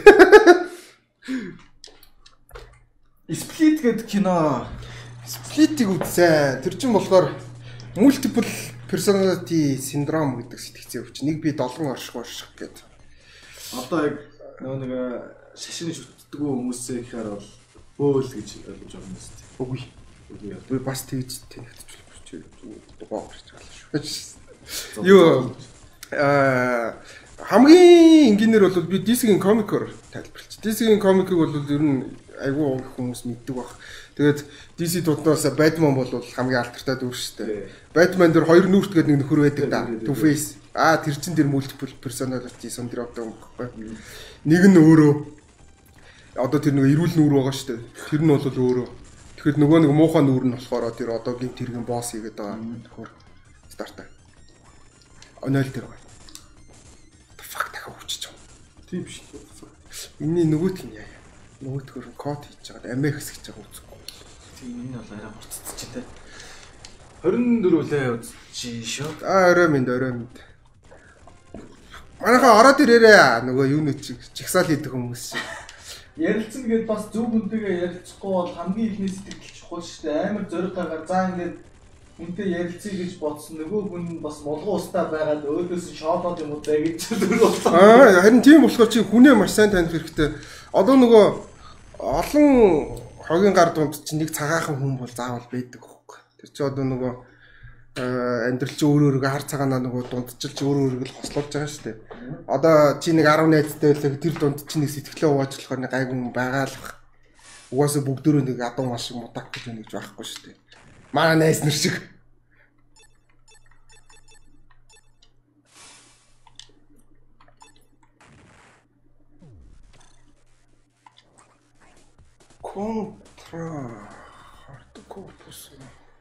Split гэдэг кино. Split-ийг үзсэн. Тэр чинь болохоор multiple personality syndrome гэдэг сэтгцэн өвч. Нэг би долон орших орших гэдэг. Одоо яг нөгөө нэг шашин шүтдэг хүмүүсээ гэхээр бол бөөл гэж ойлгож байгаа юм байна. Үгүй. Би бас тэгж тэнэгтж дугаа гарч байгаа шүү. Юу аа хамгийн энгийнээр бол би ди си-ийн комикоор тайлбарлаж. ди си-ийн комикийг бол ер нь айгүй хүмүүс мэддэг баг. Тэгээд ди си дутнаас Batman бол хамгийн алдартай дүр шүү дээ. Batman дээр хоёр нүрт гэдэг нэг нөхөр байдаг да. Two Face. Аа тэр чин тэр multiple personality syndrome-тэй юм баггүй. Нэг нь өөрөө одоо тэр нэг эрүүл нүур байгаа шүү дээ. Тэр нь бол өөрөө. Тэгэхээр нөгөө нэг муухай нүур нь болохоор тэр одоогийн тэргийн босс хийгээд байгаа нөхөр стартаа. Онойл дээр байна. Fuck дахиад хүчиж байгаа. Тийм биш. Миний нөгөөтг нь яа. Нөгөөтгөр код хийж байгаа. Ам икс гэж байгаа үзэхгүй. Тийм энэ бол арай бурцчих тий. двадцать четыре үлээ үзчих шүү. Аа орой минь орой минь. Манайхаа ороод ирээрээ нөгөө юу нэг чигсаал хийдэг хүмүүс шиг. Ярилцсан гэдээ бас зөв хүнтэйгээ ярилцахгүй бол хамгийн ихний сэтгэл чухал шүү дээ. Амар зориг гаргаар заа ингээд хүнтэй ярилцъя гэж бодсон нөгөө хүн бас молгоо устаа байгаад өөдөөс нь шоолоод юм уу заа гэж зүр болсон. Аа харин тийм болохоор чи хүнээ маш сайн таних хэрэгтэй. Одоо нөгөө олон хогийн гар дунд чи нэг цагаахан хүн бол заавал байдаг хөөх. Тэр чи одоо нөгөө амьдрал чи өөр өөргөө хар цагаанаа нөгөө дундчилж өөр өөргөө л хослуулж байгаа шүү дээ. Одоо чи нэг десять найзтай байлаа тэр дунд чи нэг сэтгэлээ уучлахаар нэг гайгүй байгаа л бах. Угаасаа бүгдөө нэг адуу маш шиг мутак гэж нэг байхгүй шүү дээ. Манай найз нар шиг. Контра хардкорпус.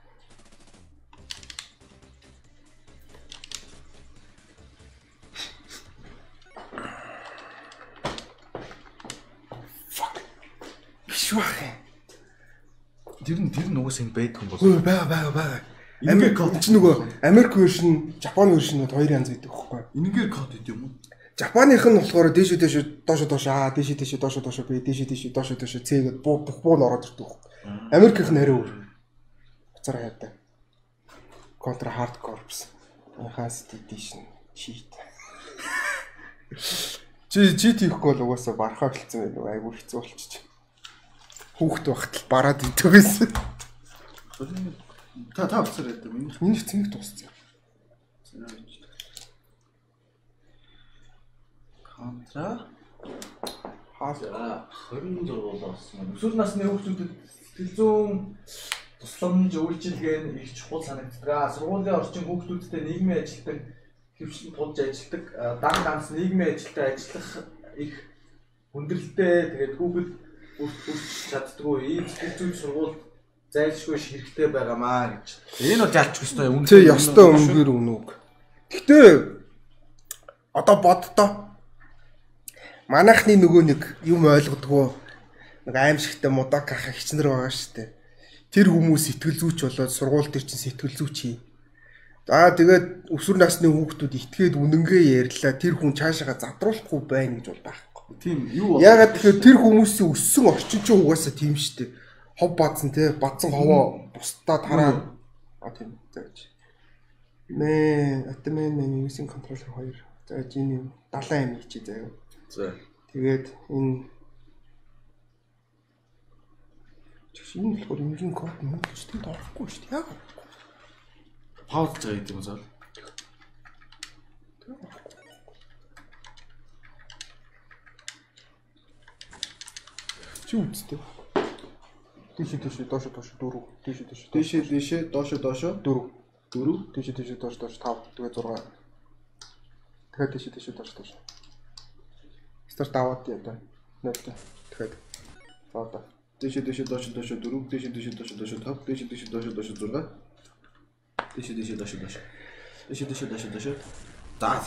Швах. Тэр нь тэр нь угсаа энэ байдаг юм бол. Хөө бага бага бага. Америк код ч нөгөө Америк вершн, Японы вершнүүд хоёр янз байдаг байхгүй. Энэгээр код гэдэг юм уу? Японых нь болохоор дээш дээш доошо доошо аа дээш дээш доошо доошо би дээш дээш доошо доошо C гэдэг бүх буу нь ороод ирдэг байхгүй. Америкийнх нь арай өөр. Буцаараа яадаг. Contra Hard Corps. Enhanced Edition cheat. Чи чи тийхгүй бол угаасаа барахаа хэлсэн байх айгүй хэцүү болчих. Хүүхд багт л бараад идэв гэсэн. Та та уцаар яадаг. Миний цэнгэг дууссан. Контра хаа двадцать шесть болсон. Өсвөр насны хүүхдүүдэд сэтгэл зүйн тусламж үйлчилгээ нь их чухал санагддаг. Сургуулийн орчин хүүхдүүдтэй нийгмийн ажилтан хөвчлэн тулж ажилладаг. Дан ганц нийгмийн ажилтан ажиллах их хүндрэлтэй. Тэгээд хүүхэд үргэлж чаддгүй ийм сэтгэл зүйн сургууль зайлшгүй хэрэгтэй байгаамаа гэж. Энэ бол ялч өстой үнэ. Тэ ёстой үнээр үнэг. Гэхдээ одоо боддоо манайхны нөгөө нэг юм ойлгодгоо нэг аимшигтай мудаг ах хичнэр байгаа шүү дээ. Тэр хүмүүс сэтгэл зүйч болоод сургууль дээр чинь сэтгэл зүйч хий. За тэгээд өсвөр насны хүүхдүүд итгээд үнэнгээ ярьлаа. Тэр хүн цаашаа задруулахгүй байна гэж бол байхгүй. Тийм юу ягаад тэгэхээр тэр хүмүүсийн өссөн орчин ч угаасаа тийм шүү дээ. Хов бадсан те бадсан ховоо бусдаа тараа. А тийм зааж. Мэ атмен мен юусын контроллер хоёр. За жиний далайн амиг чи заяа. За. Тэгээд энэ чинь болохоор энгийн код мөн ч тийм орохгүй шүү дээ. Яг пауз заяа гэдэг юм заа. Чи үзтээ. Тийш тийш доош доош дөрөв. Тийш тийш. Тийш тийш доош доош дөрөв. дөрөв. Тийш тийш доош доош тав. Тэгээд зураг. Тэгээд тийш тийш доош доош. Старт аваад яа та. Нөтэ. Тэгээд. Одоо. Тийш тийш доош доош дөрөв. Тийш тийш доош доош тав. Тийш тийш доош доош зураг. Тийш тийш доош доош. Тийш тийш доош доош. Даа.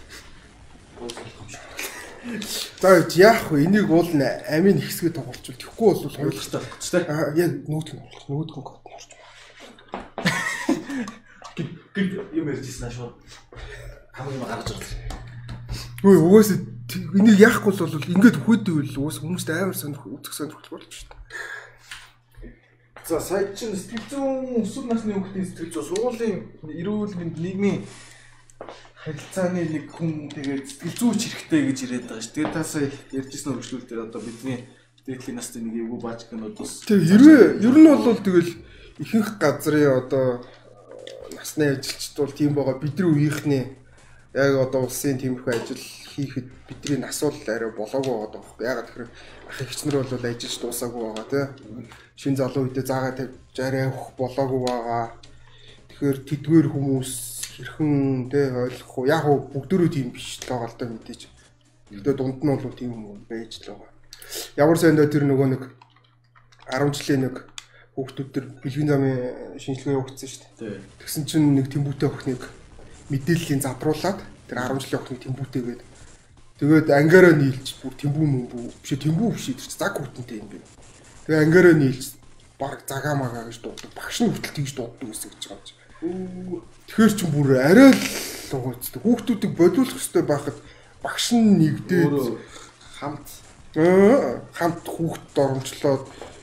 За яах вэ? Энийг уул амийн хэсгээ тоглолцвол тэгэхгүй бол хоёулахтай болчихтой. Аа яг нүүдг нь болох. Нүүдг нь код орч. Гэр юм ярьжсэн ашгүй. Хамгийн гарч ирлээ. Хөөе угаасаа энийг яахгүй бол ингээд хөдөөвэл уус хүмүүст амар сонирх үзэх сонирхолтой болж шүү дээ. За сая чинь сэтгэл зүйн өсвөр насны хүүхдийн сэтгэл зүй сургуулийн эрүүл мэнд нийгмийн харилцааны нэг хүн тэгээд сэтгэл зүйч хэрэгтэй гэж ирээд байгаа ш. Тэгээд та сая ярьжсэн өргөжлөл дээр одоо бидний дээдлийн насны нэг эвгүй баачканууд ус. Тэг хэрвээ ер нь бол тэгэл ихэнх газрын одоо насны ажилчид бол тийм байгаа. Бидний үеийнхний яг одоо улсын тиймэрхүү ажил хийхэд бидний нас бол арай болоогүй байгаа байхгүй. Ягаад гэхээр ах эгчнэр бол ажиллаж дуусаагүй байгаа тийм. Шин залуу үедээ заагаа тавьж арай авах болоогүй байгаа. Тэгэхээр тэдгээр хүмүүс хэрхэн тэ ойлгох уу? Яг уу бүгдөө тийм биш л байгаа л да мэдээж. Тэгтээ дунд нь бол тийм юм байж л байгаа. Ямар сайндаа тэр нөгөө нэг арван жилийн нэг хүүхдүүд төр бэлгийн замын шинжилгээ явуулсан шүү дээ. Тэгсэн чинь нэг тэмбүүтэй охиныг мэдээллийн задруулаад тэр арван жилийн охиныг тэмбүүтэйгээд тэгээд ангаараа нийлж бүр тэмбүү мөмбүү биш тэмбүү биш тэр чинь цаг хүртэнтэй юм бэ. Тэгээ ангаараа нийлж баг загаа магаа гэж дууддаг. Багш нь хүртэл тэгж дууддаг гэсэн гэж байгаа юм. Тэгэхээр ч бүр арай л угаацдаг. Хүүхдүүдийг бодиулах хэрэгтэй байхад багш нь нэгдээд хамт хамт хүүхд доромжлоод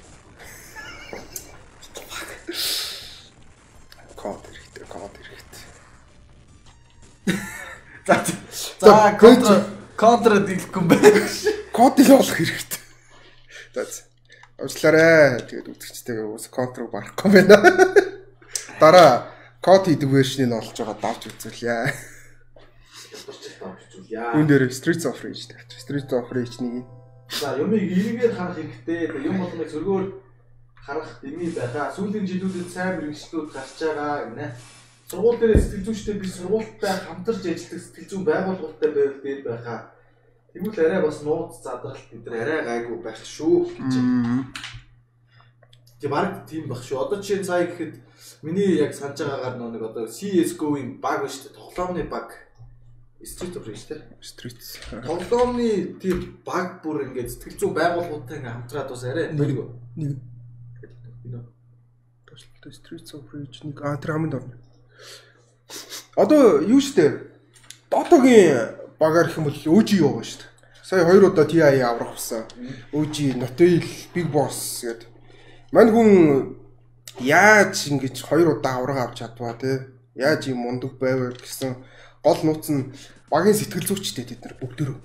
код хэрэгтэй, код хэрэгтэй. За за контра контра дийлэхгүй юм байна. Код л болох хэрэгтэй. За уучлаарай. Тэгээд үзэгчтэйгээ ус контрог барахгүй байна. Дараа код хийдэг вершнийг олж байгаа давж үзүүлье. Үүн дээр Streets of Rage тавьчих. Streets of Rage нэг. За юмыг эргээр харах хэрэгтэй. Юм болгоныг зөргөөр харах дэмий байгаа. Сүүлийн жилүүдэд сайн мэргэжлүүд гарч байгаа гинэ. Сургууль дээр сэтгэл зүйчтэй би сургуультай хамтарч ажилладаг сэтгэл зүйн байгууллагатай байвал дээр байгаа. Тэгвэл арай бас нууц задралт бид нар арай гайгүй байх шүү гэж. Тэг баг тийм байх шүү. Одоо жишээ нь сая гэхэд миний яг санаж байгаагаар нэг одоо си эс го-ийн баг ба шүү дээ. Тоглоомны баг. Street of Rage тэ. Streets. Тоглоомны тийм баг бүр ингээд сэтгэл зүйн байгууллагатай ингээд хамтраад бас арай нэг нэг тослолтой Streets of Rage нэг а тэр хамгийн дор. Одоо юу штэ Дотогийн багаар их юм бол о жи яваа штэ. Сая хоёр удаа ти ай аврах болсон. о жи Notail Big Boss гэдэг. Мань хүн яаж ингэж хоёр удаа авраг авч чадваа те. Яаж юм мундаг байвал гэсэн гол нууц нь багийн сэтгэл зүйчтэй тэд нар бүгдөө.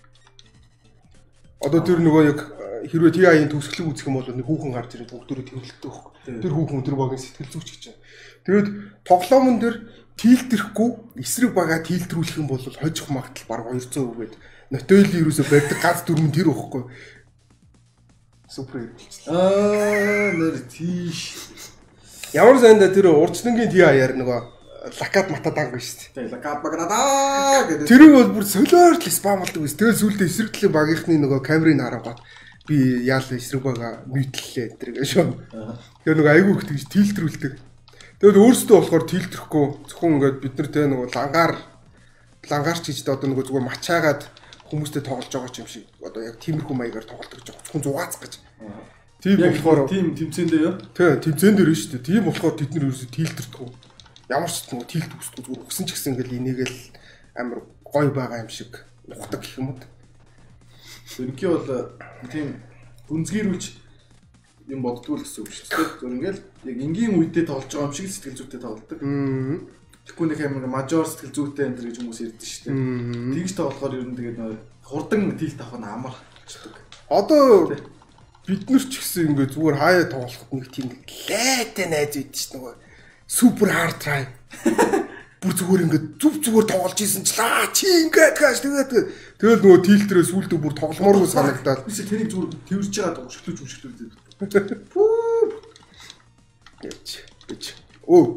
Одоо тэр нөгөө яг хэрвээ ти ай-ийн төгсгөлөг үзэх юм бол нэг хүүхэн гарч ирээд бүгдөө тэмдэглэдэг байхгүй. Тэр хүүхэн тэр багийн сэтгэл зүйч гэж байна. Тэгээд тоглоомн дээр тийлдэрэхгүй эсрэг бага тийлдрүүлэх юм бол хожих магтал баг хоёр цаа үгээд Notail ерөөсө барьдаг ганц дүрмэн тэр байхгүй. Супер хэлчихсэн. Аа нэр тийш. Ямар сайндаа тэр урдчлагын ти ай-аар нөгөө лакад матад анг шүү дээ. Тэгээ лакад багнадаа гэдэг. Тэр нь бол бүр солиор л спам болдог байсан. Тэгээ сүултээ эсрэг талын багийнхны нөгөө камерыг хараад би яалаа эсрэг бага мүйтлээ энэ шүү. Тэгээ нөгөө айгүй их тэгж тийлтрүүлдэг. Тэгээд өөрсдөө болохоор тийлдэрэхгүй зөвхөн ингээд бид нар тэгээ нөгөө лангаар лангаарч гэж одоо нөгөө зүгээр мачаагаад хүмүүстэй тоглож байгаа юм шиг одоо яг тиймэрхүү маягаар тоглолт гэж байгаа. Зөвхөн зугаацах гэж. Тийм болохоор тийм тэмцээндээ юу? Тий, тэмцээн дээр шүү дээ. Тийм болохоор бид нар ерөөсөө тийлдэрдэг. Ямар ч нэг тийлд үсдэг зүгээр өгсөн ч гэсэн ингээл энийгэл амар гоё байгаа юм шиг нухдаг гэх юм уу. Тэрнээ бол тийм гүнзгийрүүлж юм боддгоо л гэсэн үг шүү дээ. Зөв ингээл яг энгийн үедээ тоглож байгаа юм шиг сэтгэл зүйтэй тоглодог. Тэгэхгүй нэг амар мажор сэтгэл зүйтэй энэ гэж хүмүүс ярьдэн шүү дээ. Тэгж та болохоор ер нь тэгээд хурдан тэлт авах нь амарчдаг. Одоо бид нар ч гэсэн ингээ зүгээр хаяа тоглоход нэг тийм лайтай найз үйд ш нөгөө супер хард драйв. Бүр зүгээр ингээ зүв зүгээр тоглож исэн ч лаа чи ингээд гаш тэгээд тэгэл нөгөө тилтрээ сүултээ бүр тогломооргүй санагдаад. Биш тэрийг зүгээр тэрж байгаа өшөглөж өшөглөж. Пүү. Яч. Яч. Оо.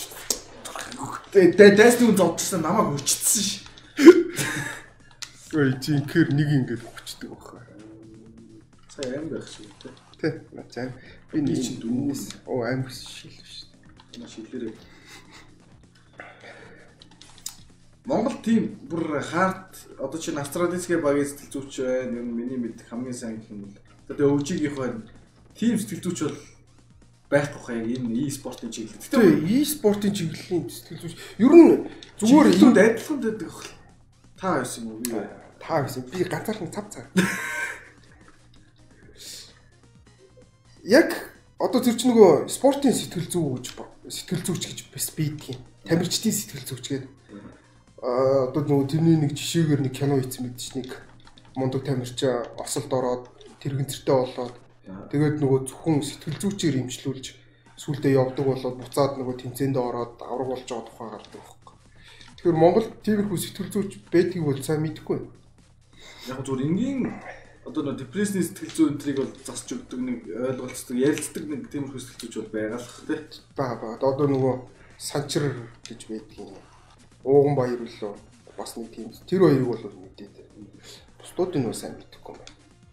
Тэ дэсний үн зодчихсан намайг өчтсөн ш. Ой жинхэр нэг ингээд өчтдөг баха. Сая аим байх шүү дээ. Тэ. Нацаа. Би нэг чинь дүүнээс. Оо аим шил шүү дээ. Маш шилэрээ. Монгол тим бүр хард одоо чинь Австралицгийн багийн сэтгэл зүйч байна. Миний мэдих хамгийн сайн гэх юм бол. Тэгээ өвжигийнх байна. Тим сэтгэл зүйч бол байх тухай энэ e-спортын чиглэл. Тэгээ e-спортын чиглэлийн сэтгэл зүйч. Ер нь зүгээр энд адилхан байдаг бах. Та байсан уу? Би та байсан. Би ганцаархан цав цаа. Яг одоо тэр чинь нөгөө спортын сэтгэл зүй гэж сэтгэл зүйч гэж бас бийдэг юм. Тамирчдын сэтгэл зүйч гэдэг. Аа одоо нөгөө тэрний нэг жишээгээр нэг кино хийсэн мэдчих нэг мундаг тамирч осолд ороод тэрэгэнцэртэй болоод тэгээд нөгөө зөвхөн сэтгэл зүйчээр имжлүүлж сүулдэ явдаг болоод буцаад нөгөө тэмцээндээ ороод авраг болж байгаа тухай гардаг байхгүй. Тэгэхээр Монгол тиймэрхүү сэтгэл зүйч байдгийг бол сайн мэдэхгүй. Яг зүгээр энгийн одоо нөгөө депрессний сэтгэл зүй энтрийг бол засч өгдөг нэг ойлголцдог ярилцдаг нэг тиймэрхүү сэтгэл зүйч бол байгаа л хэ. Баа баа одоо нөгөө санчир гэж байдаг юм. Ууган баяр үлээ бас нэг тийм тэр хоёрыг бол мэдээд. Бусдуудын нь сайн мэдэхгүй юм байна.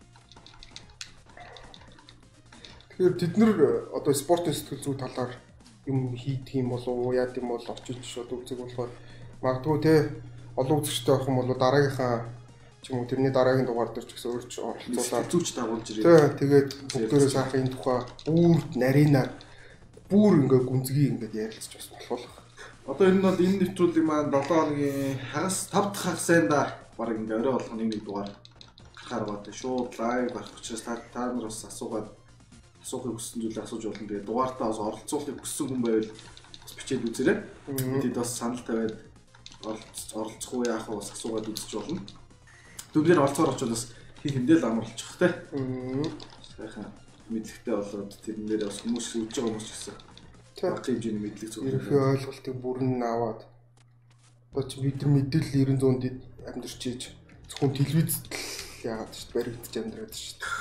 Тэгэхээр тэд нэр одоо спортын сэтгэл зүй талаар юм хийдэг юм болов уу яа гэм бол очиж шууд үзэг болохоор магадгүй те олон үзэгчтэй авах юм бол дараагийнхаа ч юм уу тэрний дараагийн дугаар дээр ч гэсэн өөрч оролцуулаад зүгч дагуулж ирээ. Тэгээд бүгдээрээ сайхан энэ тухай бүр нарийнаар бүр ингээ гүнзгий ингээ ярилцж бас болох. Одоо энэ бол энэ нэвтрүүлэг маань долоо хоногийн хагас тав дахь хагасында баг ингээ орой болгоно нэг дугаар гарахаар байна. Шууд лайв гарах учраас та та нар бас асуугаад асуухыг хүссэн зүйлээ асууж болно. Тэгээд дугаартаа бас оролцуулахыг хүссэн хүн байвал бас бичээд үзээрэй. Тэд бас санал тавиад оролцох уу яах вэ бас асуугаад үзэж болно. Түнгээр оролцоор очвол бас хин хэмдэл амарлчих те. Сайхан мэдлэгтэй болоод тэрэн дээр бас хүмүүс үзэж байгаа хүмүүс ч гэсэн баг хэмжээний мэдлэг зөв. Ерөнхий ойлголтыг бүрэн аваад одоо чи бид нар мэдээлэл нэрэн зуунд амьдарч ийж зөвхөн телевизэд л яагаад ч баригдаж амьдраад шүү дээ.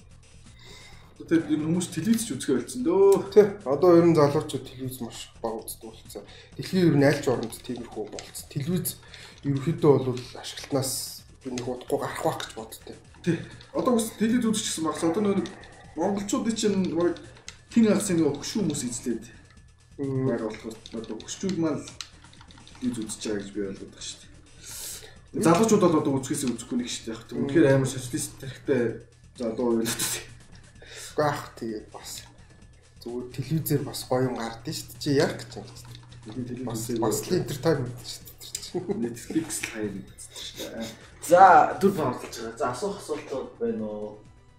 Тэр хүмүүс телевиз ч үзэх байлцсан дөө. Тий. Одоо ер нь залуучууд телевиз маш бага үздэг болсон. Дэлхийн ер нь аль ч оронд тиймэрхүү болсон. Телевиз ерөнхийдөө бол ашиглалтнаас нэг удахгүй гарах байх гэж боддтой. Тий. Одоо бас телевиз үзчихсэн багс. Одоо нэг монголчуудын чинь хин агсын нэг хөшүү хүмүүс эзлээд байгаа болохоор одоо хөшчүүд маань телевиз үзэж байгаа гэж би ойлгоод байгаа шүү дээ. Залуучууд бол одоо үзэхээс үзэхгүй нэг шүү дээ. Үнэхээр амар социалист тарихтай залуу байлаа. Гах тэгээд бас зүгээр телевизээр бас гоё юм гардыг шүү дээ. Чи яг гэж юм шүү дээ. Бас бас л entertainment шүү дээ. Netflix хаяа мэдсэн шүү дээ. За дүр борлож байгаа. За асуух асуултууд байна уу?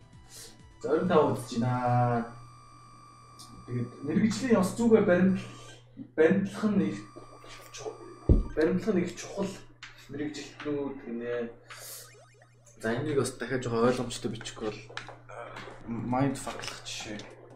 За өрн тав үзэж байна. Тэгээд мэрэгжлийн ёс зүгээ баримт баримтлах нь их баримтлах нь их чухал мэрэгжилтнүүд гинэ. За энийг бас дахиад жоохон ойлгомжтой бичихгүй бол майндфаклах жишээ.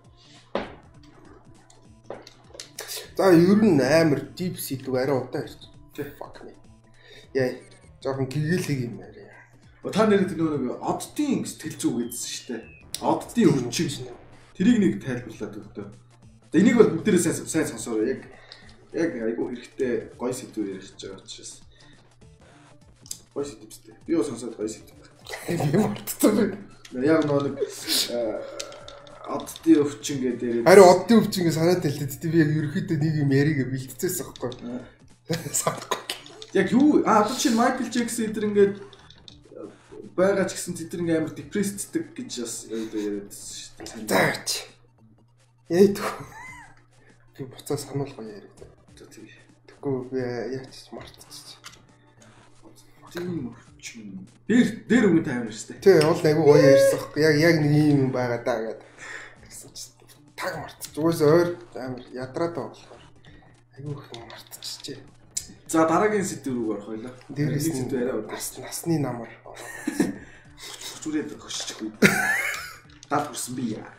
За ер нь амар deep сэдв арай удаа ирж. Fuck me. Яа, жоохон гэгээлэг юм арай. Та нэр тэр нэг оддын сэтгэл зүй гэдсэн шүү дээ. Оддын өвчин. Тэрийг нэг тайлбарлаад өгдөө. За энийг бол бүгдээрээ сайн сайн сонсоорой. Яг яг айгүй хэрэгтэй гоё сэдв ярих гэж байгаа учраас. Гоё сэдв дээ. Би бас сонсоод гоё сэдв байна. Би мартсан. Яг нэг оддын өвчин гэдэг. Харин оддын өвчин гэж санаад хэлдэг. Би яг ерөөхдөө нэг юм яриага бэлтцээсэн байхгүй. Санахгүй. Яг юу аа одоо чинь Майкл Джексон эдэр ингээд байгаа ч гэсэн тэд нэг амар депрессддэг гэж бас яриадсан шүү дээ. Заач. Яйд. Би буцаа сануулгаа яриад. Тэгэхгүй би яач мартчихсан. Тийм өвчин. Дээр дээр өмнө таймер шүү дээ. Тий, уул айгуу гоё ярьсан байхгүй. Яг яг нэг юм юм байгаа даа гэдэг. Тэгсэн чинь таг мартчих. Зүгээс ойр амар ядраад байгаа болохоор Айгуу их мартчихжээ. За дараагийн сэдв рүү орох байлаа. Дээрээс нь сэдв яриа нас насны намар. Хүчрээд хөшчих үе. Дал хүрсэн би яа.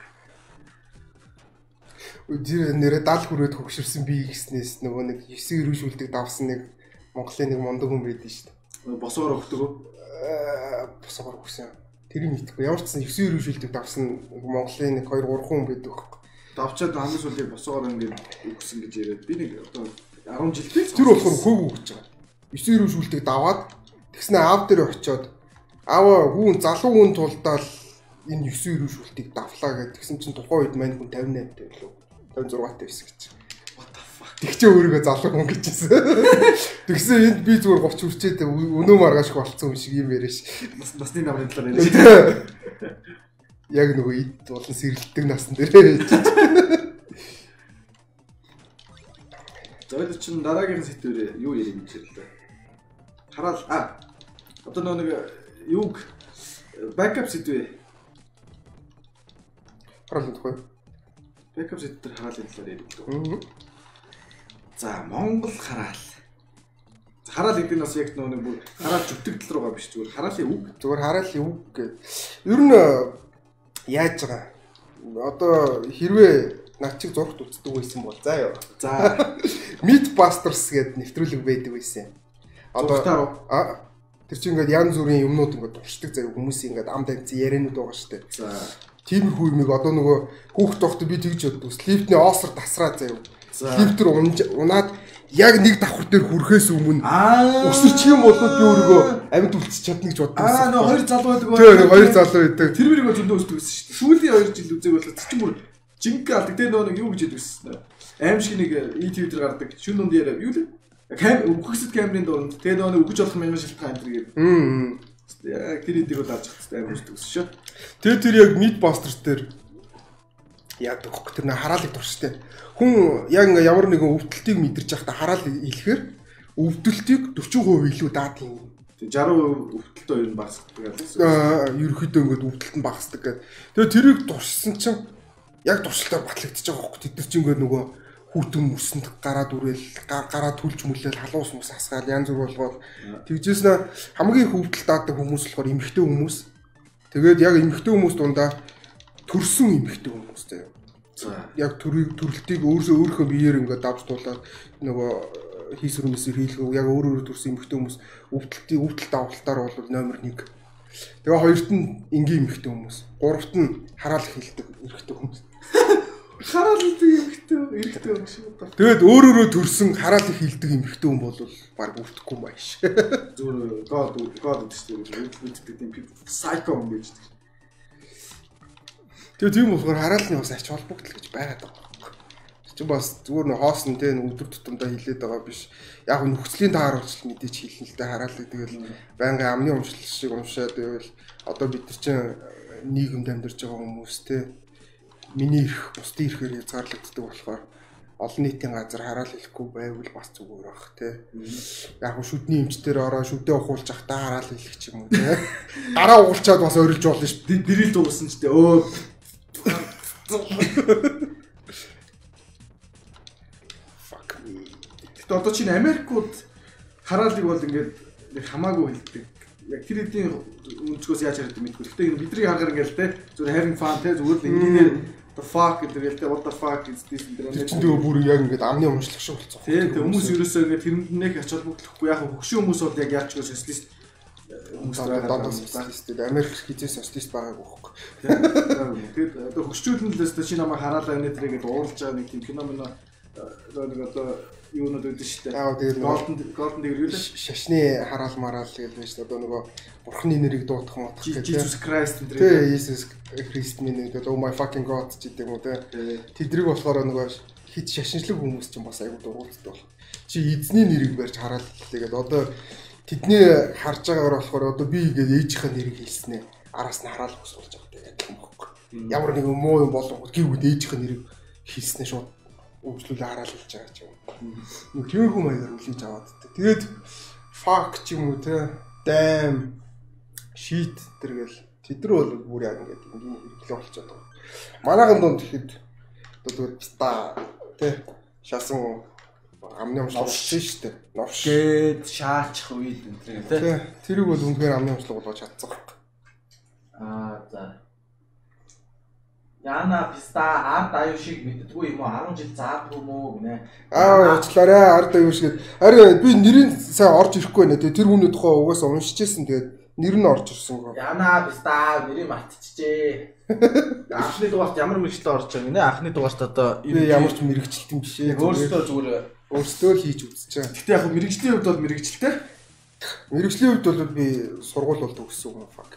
Үгүй нэрээ дал хүрээд хөгшөрсөн би гэснээс нөгөө нэг эсэг ирүүшүүлдэг давсан нэг Монголын нэг мундаг хүн байдсан шүү дээ. Босоор өгдөг үү? Босоор өгсөн. Тэрийг мэдхгүй. Ямар ч сан эсэг ирүүшүүлдэг давсан Монголын нэг хоёр гурван хүн байдаг. Давчаад хамгийн сүүлийг босоор ингээд өгсөн гэж яриад би нэг одоо арван жилдээ тэр болохоор хөв өгч байгаа. эсэг ирүүшүүлдэг даваад тэгснэ аав дээр очиод аава хүн залуу хүн тулдаал энэ эсэг ирүүшүүлтийг давлаа гэдэг. Тэгсэн чинь тухайн үед мань хүн тавин восемь таа билүү. тавин зургатай байсан гэж. What the fuck. Тэгчээ өөрийгөө залуу хүн гэжсэн. Тэгсэн энд би зүгээр говч үрчээд өнөө маргааш болцсон юм шиг юм яриаш. Бас насны намрын талаар яриа. Яг нөгөө ид болон сэрэлтдэг насан дээр. За одоо чинь дараагийн сэдвээр юу ярих гэж хэлээ. Хараал а одоо нэг юуг бэкап сэдвээ. Хараал гэдэггүй. Бэкап сэдвээр хараалын талаар ярих гэдэг. За Монгол хараал. Хараал гэдэг нь бас яг нэг бүр хараал зүтгэл рүүгээ биш зүгээр хараалын үг. Зүгээр хараалын үг гэдэг. Ер нь яаж байгаа. Одоо хэрвээ над чиг зургт үздэг байсан бол заа ёо. За Mythbusters гэдэг нэвтрүүлэг байдаг байсан. Одоо а тэр чинь ингээд янз бүрийн юмнууд ингээд туршдаг заяа хүмүүсийн ингээд ам данцсан яриануд байгаа шүү дээ. За тиймэрхүү юмыг одоо нөгөө хүүхд тогт би тэгж боддог. Лифтний оосор тасраа заяа. Лифтер унаад яг нэг давхар дээр хүрэхээс өмнө өсөрчих юм бол би өөрийгөө амьд үлдчих чадна гэж боддог. Аа нөгөө хоёр залуу байдаг. Тэр хоёр залуу байдаг. Тэр мөрийг зөндөө өсдөг гэсэн шүү дээ. Сүүлийн хоёр жил үзег бол цэцэн бүр жинк алдаг. Тэр нөгөө юу гэж яддаг гэсэн. Аим шиг нэг и ти ви дээр гардаг. Шүн дунд яриа юу лээ? Кам үхгэсэд камерын дуранд тэгээ нөгөө үгэж болох мянган шилтгаан энэ гэдэг. Мм. Яг тэр эдийг бол алж хацтай аим өсдөг гэсэн шүү. Тэгээ тэр яг Mythbusters дээр яадаг хөх тэр нэг хараалыг турштай. Хүн яг ингээ ямар нэгэн өвдөлтийг мэдэрч байхдаа хараал илэхээр өвдөлтийг дөрвөн хувь илүү даад юм. Тэг шаруу өвдөлтөө ер нь багасдаг гэсэн. Аа ерөөхдөө ингээд өвдөлт нь багасдаг гэдэг. Тэгээ тэрийг туршсан чинь яг туршилтаар батлагдчихж байгаа хөх. Тэд нар чинь ингээ нөгөө хүүтэн мөсөнд гараад үрэл гараа түлж мүлээл халуус мус асгаал янз бүр болгоод тэгжээс нэ хамгийн хөвдөлт даадаг хүмүүс болохоор эмэгтэй хүмүүс. Тэгээд яг эмэгтэй хүмүүс дундаа төрсөн эмэгтэй хүмүүс заяа. Яг төрийг төрөлтийг өөрсөө өөрийнхөө биеэр ингээд давж туулаад нөгөө хийс хөрмөсөөр хийлгүү яг өөр өөр төрсэн эмэгтэй хүмүүс өвдөлтийн өвдөлт авалтаар бол номер нэг. Тэгээ хоёрт нь энгийн эмэгтэй хүмүүс. Гуравт нь хараал хэлдэг эрэгтэй хүмүүс. Хараал хэлдэг эмэгтэй эрэгтэй хүмүүс шүү дээ. Тэгээд өөр өөрөө төрсэн хараал хэлдэг эмэгтэй хүн бол баг өвдөхгүй юм байш. Зүгээр гоод гоод гэдэг чинь өвдөлттэй тийм сайко юм гэж. Тэгээ тийм болохоор хараалны бас ач холбогдол гэж байгаад байгаа. Чи бас зүгээр нэг хоос нь тэ өдөр тутамдаа хилээд байгаа биш. Яг нөхцөлийн таар болчихл мэдээч хэлнэ л дээ хараалыг тэгэл байнгын амны өмчлөл шиг уншаад байвал одоо бид нар чинь нийгэмд амьдарч байгаа хүмүүс тэ миний ирэх бусдын ирэхээр язгаарлагддаг болохоор олон нийтийн газар хараал хэлэхгүй байвал бас зүгээр бах тэ. Яг шүдний эмчтэр ороо шүдээ ухуулж ахтаа хараал хэлэх ч юм уу тэ. Гараа угуулчаад бас орилж болно шүү дээ. Дэрэл дууссан ч тэ өө fuck me. Тэгтээ одоо чинь Америкууд хараалыг бол ингээд хамаагүй хэлдэг. Яг тэр хэдийн өнцгөөс яаж харагддаг мэдгүй. Тэгтээ энэ бидний харгаар ингээд те зүгээр having fun те зүгээр л ингээр the fuck гэдэг л те what the fuck is this гэдэг. Чинь тэгээ бүр яг ингээд амны өмчлөх шиг болцсон. Тийм хүмүүс ерөөсөө ингээд тэрэнднээ ач холбогдлохгүй яг хөгшин хүмүүс бол яг яаж ч социалист хүмүүс дандаа социалист Америк хизээ социалист байгааг өгөхгүй. Тэгээд одоо хөгшчүүд нь л өстө чи намайг хараалаа энэ тэрэг уулж байгаа нэг тийм феномен нэг одоо юунод үүдэн шүү дээ. Аа тэгээд голден голден дээр юу л шашны хараал мараал гэдэг нь шүү дээ. Одоо нөгөө бурхны нэрийг дуудах модох гэдэг. Jesus Christ энэ тэрэг. Тийм Jesus Christ минь гэдэг oh my fucking god гэдэг юм уу те. Тэдрийг болохоор нөгөө хит шашинчлаг хүмүүс ч бас аягүй дургуутдаг болох. Чи эзний нэрийг барьж хараал тэгээд одоо тэдний харж байгаагаар болохоор одоо би ингээд ээжийнхээ нэрийг хэлснэ. Араас нь хараал өсвөлж байгаа гэдэг юм бохоо. Ямар нэг муу юм болонгод гівгүүд ээжийнхээ нэрийг хэлснэ шууд өвчлүүлээ хараал хэлж байгаа ч юм. Нэг тиймэрхүү маягаар үлээж аваад тэ. Тэгээд fuck ч юм уу те. Damn shit тэргээл тэдэр бол бүр яг ингээд ингийн хэрэглээ болчиход байгаа. Манайхан донд тэгэхэд одоо та тэ шасан амны амшлаг болсон шүү дээ. Новш гээд шаачих үед энэ тий. Тэрийг бол үнэхээр амны амшлаг болгож чадсан баг. Аа за. Яна писта ард аюу шиг мэддэггүй юм уу? арван жил заадгүй юм уу гинэ. Аа уучлаарай ард аюу шиг. Харин би нэрийг сайн орж ирэхгүй нэ. Тэр хүний тухай угаасаа уншижсэн. Тэгээд нэр нь орж ирсэн гоо. Яна писта нэрийг мартчихжээ. Анхны дугаарт ямар мэрэгчлээ орж байгаа гинэ? Анхны дугаарт одоо ямар ч мэрэгчлэлт юм биш ээ. Өөрөөсөө зүгээр өөрсдөө л хийж үзчихэ. Гэтэ яг мэрэгжлийн хувьд бол мэрэгчлээ. Мэрэгжлийн хувьд бол би сургууль бол төгссөн юм фак.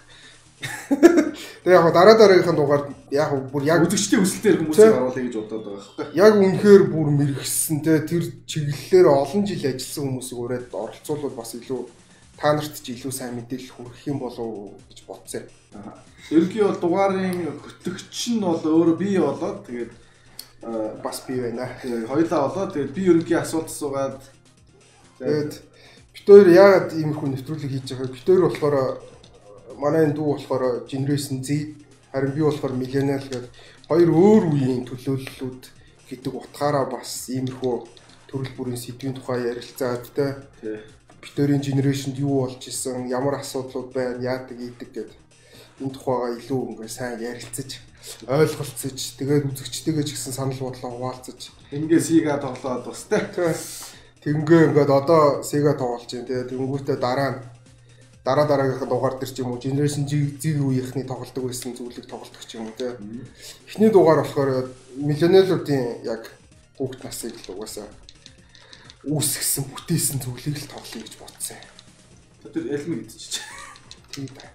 Тэгээ яг дараа дараагийнхаа дугаард яг бүр яг үзэгчдийн өсөлтөөр хүмүүсийг оруулъя гэж бодоод байгаа хэрэг. Яг үнэхээр бүр мэрэгсэн те тэр чиглэлээр олон жил ажилласан хүмүүсийг ураад оролцуулбал бас илүү та нарт ч илүү сайн мэдээлэл хүргэх юм болов гэж бодсон. Ерөнхий бол дугаарын хөтлөгч нь бол өөрөө бий болоод тэгээд бас бий байна. Хоёлаа болоод тэгээд би ерөнхий асуулт асуугаад тэгээд бид хоёр яагаад иймэрхүү нэвтрүүлэг хийж байгаа вэ? Бид хоёр болохоор манай энэ дүү болохоор Generation Z, харин би болохоор Millennial гэдэг хоёр өөр үеийн төлөөллүүд гэдэг утгаараа бас иймэрхүү төрөл бүрийн сэдвийн тухай ярилцаад те. Бид хоёрын generation-д юу болж исэн, ямар асуудлууд байна, яадаг ийдэг гэдэг энэ тухайгаа илүү ингээ сайн ярилцаж, ойлголцож, тэгээд үзэгчтэйгээ ч гэсэн санал бодлоо хуваалцаж, ингээ Sega тоглоод бас те. Тэнгээ ингээд одоо Sega тоглож байна те. Тэнгүүтээ дараа нь дараа дараагийнхаа дугаар дээр ч юм уу Generation Z үеийнхний тоглодог байсан зүйлийг тоглодог ч юм уу те. Эхний дугаар болохоор Millennial-уудын яг хүүхд насыг л угаасаа үүсгэсэн, бүтээсэн зүйлийг л тоглоё гэж бодсон. Тэр алим мэдчихэж. Тийм да.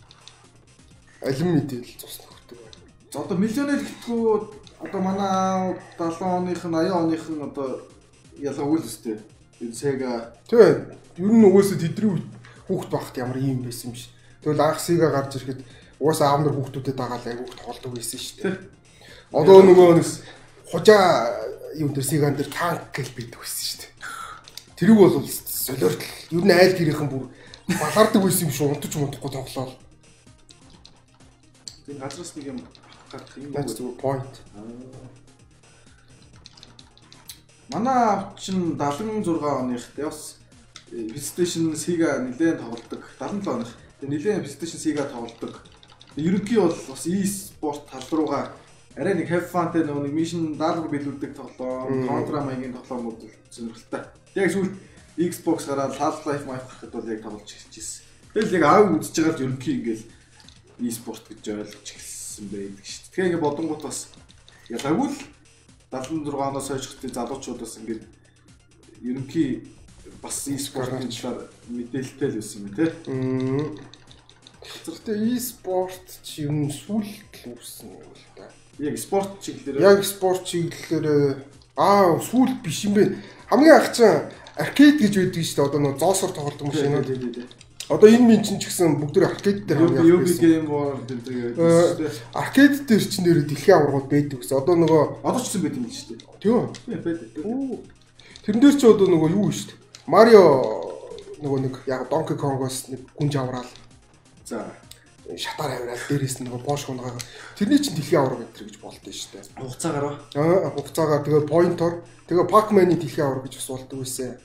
Алим мэдээлэл цус нөхдөг. За одоо Millennial гэдгүү одоо манай долоон оных, аян оных нь одоо ялгаагүй л өстэй. Энэ Sega. Тийм. Ер нь угаасаа тэдний хүүхд багт ямар юм байсан юм биш. Тэгвэл анх Sega гарч ирэхэд угаасаа аав нар хүүхдүүдэд дагаад айгуух тоглодог байсан шүү дээ. Одоо нөгөө нэг хужаа юм дээр Sega дээр танк гэж бидэг байсан шүү дээ. Тэрийг бол солиортол ер нь айл гэрийнхэн бүр балаардаг байсан юм шүү. Унтаж мунтахгүй тоглоо. Тийм газраас нэг юм гарах юм уу? Point. Манай чинь дагалан зургаан оных бас PlayStation Sega нэлээд тоглодог. дагалан долоо оных. Тэгээ нэлээд PlayStation Sega тоглодог. Ерөнхий бол бас e-sport тал руугаа арай нэг have fun-тэй нэг mission даалгавар биелүүлдэг тоглоом, Contra маягийн тоглоомууд сонирхолтой. Яг сүүл Xbox гараад Half-Life маяг гарахад бол яг тоглож ирчихсэн. Тэгэл яг аав үзэж байгаа л ерөнхий ингээл e-sport гэж ойлгож эхэлсэн байдаг шүү дээ. Тэгэхээр ингээ бодонгууд бас ялгаагүй л дагалан зургаан оноос хойш хөтэ залуучууд бас ингээд ерөнхий бас e-sport-ын талаар мэдээлэлтэй л байсан юм тий. Зэрэгтэй e-sport ч юм сүүлд л үүссэн юм л да. Яг спорт чиглэлээр яг спорт чиглэлээр аа сүүлд биш юм бэ. Хамгийн анх чинь аркейд гэж байдаг шүү дээ. Одоо нөө зоосоор тоглодог машинууд. Одоо энэ минь чинь ч гэсэн бүгд аркейд дээр хамгийн анх байсан. Game World гэдэг байдаг шүү дээ. Аркейд дээр ч нэр дэлхийн аваргууд байдаг гэсэн. Одоо нөгөө одоо ч гэсэн байдаг юм шүү дээ. Тийм үү? Тийм байдаг. Тэрэн дээр ч одоо нөгөө юу шүү дээ. Марио нөгөө нэг яг Donkey Kong-оос нэг гүнж авраал. За шатаар авирал дээрээс нэг бош хунгаа. Тэрний чинь дэлхийн авраг гэдэг гэж болдсон шүү дээ. Хугацаагаар аа хугацаагаар тэгээ поинтор тэгээ Pac-Man-ы дэлхийн авраг гэж бас болдог байсан.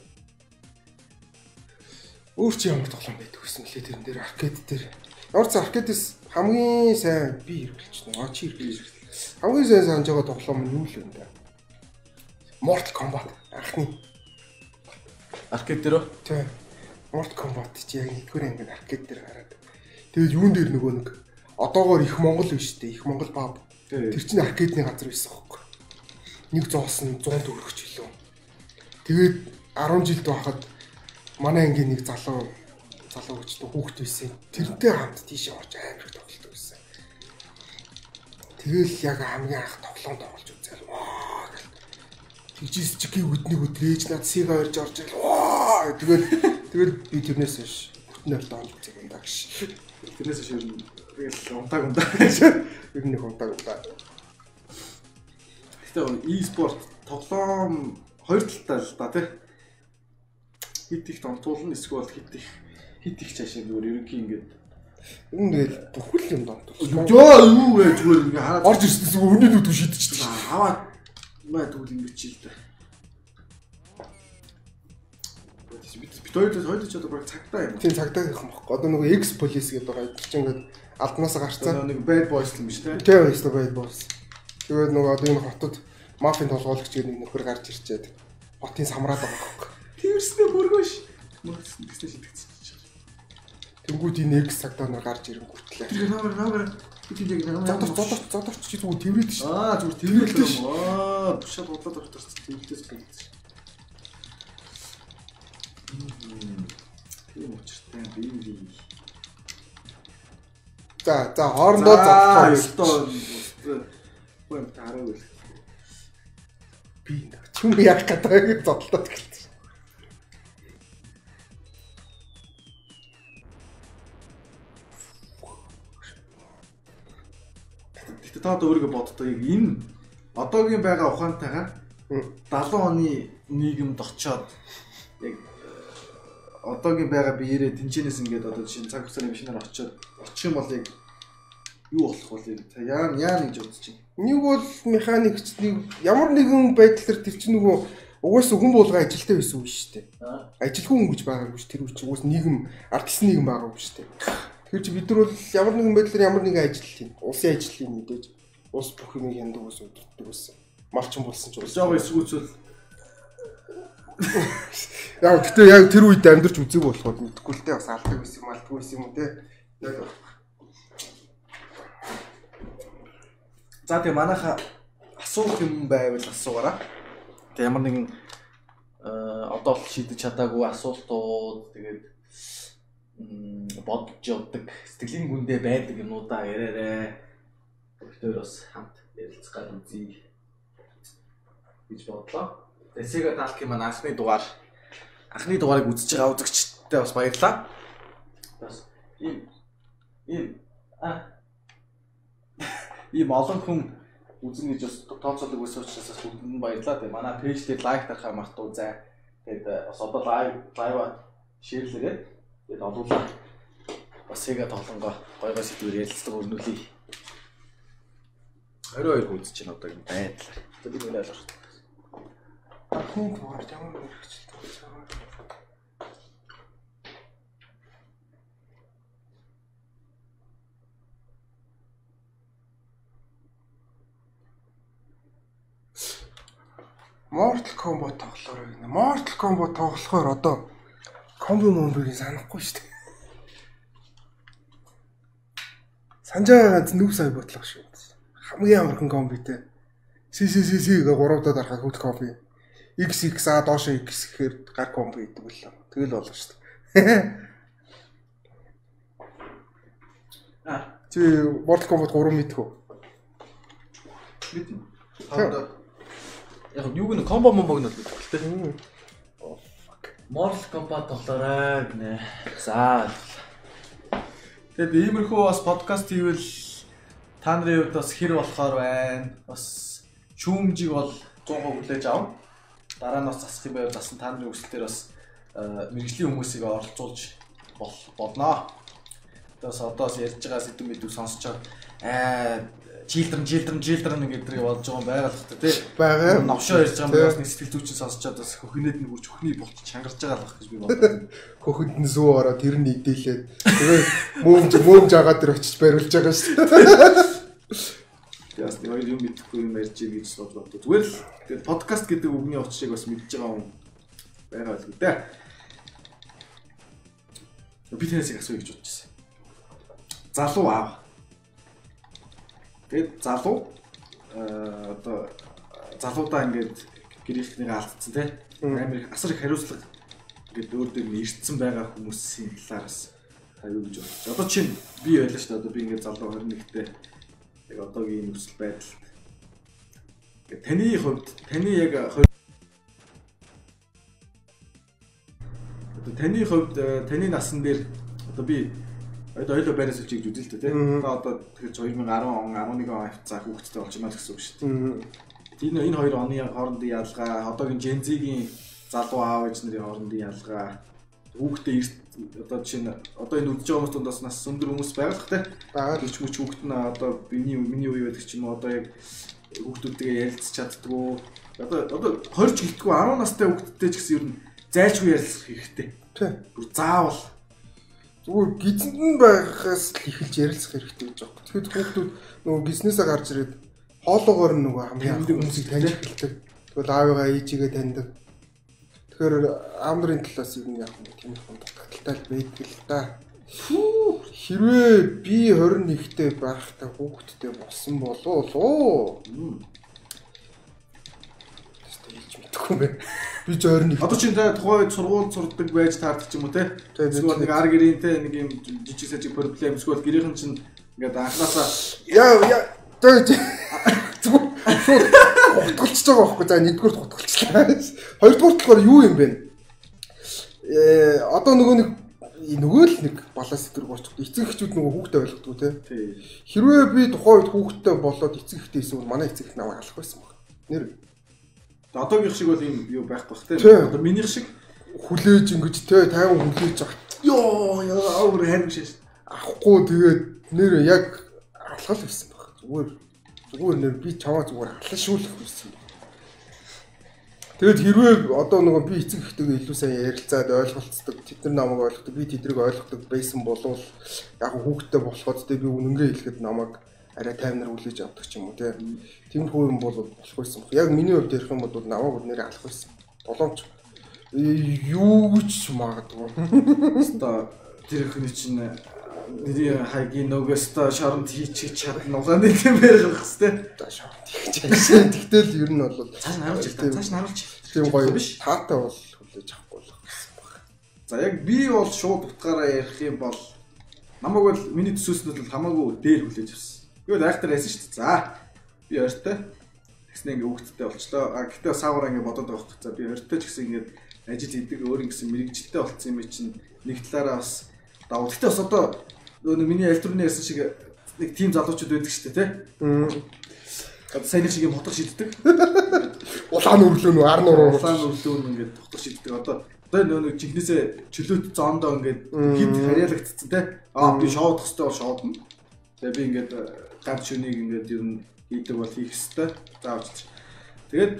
Өөр чи ямар тоглоом байдаг гэсэн лээ тэрэн дээр аркейд дээр. Ямар ч аркейдээс хамгийн сайн би хэрэглэж байна. Аа чи хэрэглэж. Хамгийн сайн санаж байгаа тоглоом нь юу л вэ? Mortal Kombat анхны аркейд дээр. Тий. Mortal Kombat чи яг нэгдүгээр анги аркейд дээр гараад. Тэгээд юун дээр нөгөө нэг одоогоор их Монгол биш үү? Их Монгол паб. Тэр чинь аркейдний газар байсан хөөхгүй. Нэг зоосон сто төгрөгч илүү. Тэгээд арван жилд байхад манай ангийн нэг залуу залуу гэж хүүхэд байсан. Тэрнтэй хамт тийшээ орж амар их тоглолт байсан. Тэгэл яг хамгийн анх тоглоом тоглож үзэл. Ваа гэл. Тэгжээс чиги үднийг өдрөөж над Sega орж орж ил. Ваа тэгэл тэгэл би тэрнээс хойш бүтнээр доонж үзэх юм даа гэж. Тэрнээс хойш тэгэл унтаг унтаг. Ер нь унтаг унтаг. Гэтэ e-sport тоглоом хоёр талтай л да тий. Хит их донтуулна эсвэл хит их хит их цаашаа зүгээр ерөнхий ингээд үнээл бүхэл юм донтуулна. Жоо юу вэ зүгээр ингээ хараад орж ирсэн зүгээр өнөө нүдүү шидчихсэн. Аваад маа тэгвэл ингэ чи л дээ. бид хоёроо хоёул ч одоо баг цагтаа юм. Тийм цагтаа гэх юм баггүй. Одоо нөгөө X police гэдэг байгаа чинь ингээд алданаасаа гарцсан. Нэг bad boys юм биш үү? Тийм эсвэл bad boys. Тэгээд нөгөө одоо энэ хотод мафийн толгойлогч гэдэг нэг нөхөр гарч ирчээд хотын самраад байгаа байхгүй. Тэрсдээ хөргөөш. Мөрсөн гэсэн шийдэгдсэн. Тэнгүүд энэ X цагтаа нөр гарч ирэнгүүтлээ. Тэр номер номер бид яг зодорч зодорч зодорч чи зүгээр тэрвэд ш. Аа зүгээр тэрвэд юм. Аа бушаад бодлоод орторч тэрвэдээс бэлдсэн. Тийм учиртай би. За за хоорондоо зодорч ёстой. Бом таарав. Би чүм яг гадаг зодлоод гэлээ. Гэтэ та өөрийгөө боддоо яг энэ одоогийн байгаа ухаантайгаар далуу оны нийгэмд очиод яг одоогийн байгаа биеэрээ тэнцэнээс ингээд одоо жишээ цаг хугацааны машинаар очиод очих юм бол яг юу болох вэ? Та яа яа гэж бодож чинь. Нэг бол механикч нэг ямар нэгэн байдлаар тэр чинь нөгөө угаасаа хүн болгоо ажилтаа байсан үг шүү дээ. Ажилгүй хүн гэж байгаагүй ш тэр үуч угаас нийгэм артист нийгэм байгаагүй шүү дээ. Тэгэхээр чи бид нар бол ямар нэгэн байдлаар ямар нэгэн ажил хийм. Улсын ажил хийм мэдээж. Ус бүх юм яндаг ус өдөртөг байсан. Малчин болсон ч ус. Жоо эсгүүцэл. Яг гэтээ яг тэр үед амьдарч үзег болоход мэдэхгүй л дээ бас алдаг байсан юм алдгүй байсан юм те. Яг за тэгээ манайха асуух юм байвал асуугаараа. Тэгээ ямар нэгэн одоо л шийдэж чадаагүй асуултууд тэгээд бодож явдаг сэтгэлийн гүндээ байдаг юмудаа яриарэ. Өөртөө бас хамт ярилцах гал үзье гэж бодлоо. Тэгээ Sega Talk-ийн маань анхны дугаар анхны дугаарыг үзэж байгаа үзэгчдтэй бас баярлалаа. Бас ийм ийм а ийм олон хүн үзэн гэж бас тооцоолог байсан учраас бүгдэнд нь баярлалаа. Тэгээ манай пэйж дээр лайк дарахаа мартуузай. Тэгээд бас одоо лайв лайв шеэрлээрээ тэгээд олуулаа. Бас Sega тоглонгоо гой гой сэдвээр ярилцдаг өрнүүлээ. Орой хоёр үзэж чинь одоо юм байдлаа. Одоо би нэлээд олж байна. Ахын дугаар ямар хэрэгчлээ болсон. Mortal Kombat тоглохоор байна. Mortal Kombat тоглохоор одоо комбо момбыг санахгүй шүү дээ. Санжаа ганц нүг сая бодлого шүү. Хамгийн амархан комбитэй. Си си си си гэ гуравдаа дарахад хөт комби. X X а доош X гэхээр гар комбо гэдэг л. Тэгэл болно шүү дээ. А чи Mortal Kombat гурав мэдхүү? Мэднэ. Яг юу гэнэ комбо момбог нь л гэдэг. Оо fuck. Mortal Kombat тоглоорой гинэ. За. Тэгээд иймэрхүү бас подкаст хийвэл та нарын хувьд бас хэр болохоор байна. Бас шүүмжийг бол сто процент хүлээж авна. Дараа нь бас засах юм байвал засан та нарын өсөлтөөр бас мэрэгжлийн хүмүүсийг оролцуулж бодноо. Тэгээс одоос ярьж байгаа сэдв мэдв сонсож аа children children children гэдэг болж байгаа юм байгалах тий. Бага. Новшоо ярьж байгаа юм бас нэг сэтгэл зүйчин сонсчоод бас хөхнээд нэг үрч хөхний болч чангарч байгаа л бах гэж би бодлоо. Хөхөнд нь зүү ороо тэр нь идэлээд тэгээ мөөмж мөөмж агаа тэр очиж бариулж байгаа шүү дээ. Яс нэг хоёр юм мэдэхгүй юм ярьж ий гэж бодлоо. Зүгээр л тэгээд подкаст гэдэг үгний утсыг бас мэдж байгаа юм байгаа л үү дээ. Би тэрээс асууя гэж бодож байсан. Залуу аав. Тэгээд залуу аа одоо залуудаа ингээд гэрэлхнийг алдсан тий. Амар их асар их хариуцлага ингээд өөр дээр нь ирсэн байгаа хүмүүсийн талаараас та юу гэж бодож. Одоо чинь би байлаа шүү дээ. Одоо би ингээд залуу хорин нэгтэй яг одоогийн нөхцөл байдалд. Ингээд таны хувьд таны яг одоо таны хувьд таны насан дээр одоо би одоо ойлоо байраас үлчиж үзэл л дээ тий. Одоо тэгэхээр two thousand ten он eleven он авцаа хүүхдтэй болж байна гэсэн үг шүү дээ. Энэ энэ хоёр оны хоорондын ялгаа, одоогийн Gen Z-ийн залуу аав ээж нарын хоорондын ялгаа, хүүхдээ одоо жишээ нь одоо энэ үдж байгаа хүмүүс дундаас нас өндөр хүмүүс байгалах тий. Бага ч мөч хүүхд нь одоо миний миний үе байдаг ч юм уу одоо яг хүүхдүүдтэйгээ ярилцж чаддгүй. Одоо одоо twenty гэлтгүй ten настай хүүхдтэй ч гэсэн ер нь зайлшгүй ярилцах хэрэгтэй. Тий. Бүр заавал зүгээр гизэнд нь байхаас л эхэлж ярилцах хэрэгтэй гэж байна. Тэгэхээр хүүхдүүд нөгөө гизнээсээ гарч ирээд хоолоогоор нь нөгөө хамгийн анх хүмүүсийг таньж эхэлдэг. Тэгвэл аавыгаа ээжигээ таньдаг. Тэгэхээр аав нарын талаас юу нэг юм тийм их дутагдaltaй л байдаг л да. Хэрвээ би хорин нэгтэй байхтай хүүхдтэй болсон болов уу? Тэстэж мэдгүй бэ. Би ч хорин нэг. Одоо чинь та тухайн сургууль сурдаг байж таардаг ч юм уу те. Эсвэл нэг ар гэрэнтэй нэг юм жижиг сажиг проблем эсвэл гэрийнхэн чинь ингээд анханасаа яа яа тэ зүгээр хутгалчихж байгаа байхгүй. За нэгдүгээр хутгалчлаа. Хоёрдугаар болохоор юу юм бэ? Э одоо нөгөө нэг нөгөө л нэг балаа сэтгэр гоочтой. Эцэг эхчүүд нөгөө хүүхдээ ойлгохгүй те. Хэрвээ би тухайн үед хүүхдтэй болоод эцэг эхтэй эсвэл манай эцэг их намайг алах байсан баг. Нэр. Одоогийн шиг бол юм юу байх бах те. Одоо минийх шиг хүлээж ингэж те тайван хүлээж авах. Йоо яа өөр хайрг шээс. Авахгүй тэгээд нэр яг алхал байсан баг. Зүгээр зүгээр нэр би чамаа зүгээр алхашуулах байсан. Тэгэд хэрвээ одоо нөгөө би эцэг эхтэйгээ илүү сайн ярилцаад ойлголцдог, тэд нар намайг ойлгодог, би тэдрийг ойлгодог байсан болвол яг хүүхдтэй болоход тэ би үнэнгээ хэлэхэд намайг арай тайвнаар хүлээж авдаг ч юм уу те. Тиймэрхүү юм бол болох байсан. Яг миний хувьд ярих юм бол намайг нэрээ алах байсан. Боломж юу ч магадгүй. Одоо тэр ихний чинь нэрийн хайгийн нөгөөс та шоронд хийчих чадна угааны юм ярих хэвчтэй. За шоронд хийчих чадсан. Тэгтэл ер нь бол цааш наруулж ирсэн. Цааш наруулж. Тийм гоё биш. Таатай бол хүлээж авахгүй л гэсэн баг. За яг би бол шууд утгаараа ярих юм бол намайг бол миний төсөөснүүд бол хамаагүй дээр хүлээж авсан. Би бол айхтар байсан шүү дээ. За би ойртой. Тэгснэ ингээ хүүхдтэй болчлоо. А гэтээ саагаараа ингээ бодоод байгаа хэрэг. За би ойртой ч гэсэн ингээ ажил хийдэг өөр ингэсэн мэрэгжилтэй болцсон юм чинь нэг талаараа бас давуу. Гэтээ бас одоо нөгөө миний альтурны ярьсан шиг нэг тим залуучууд байдаг шүү дээ, тэ? Аа. Одоо сайн нэг шиг юм хотох шийддэг. Улаан өрлөө нөө ар нуруу улаан өрлөө нь ингээд хотох шийддэг. Одоо одоо нөгөө жигнэсээ чөлөөт зоондоо ингээд хит харьяалагдсан, тэ? Аа би шоудах хэрэгтэй бол шоудна. Тэгээ би ингээд ганц шөнийг ингээд ер нь хийдэг бол хийх хэрэгтэй. Заавч. Тэгээд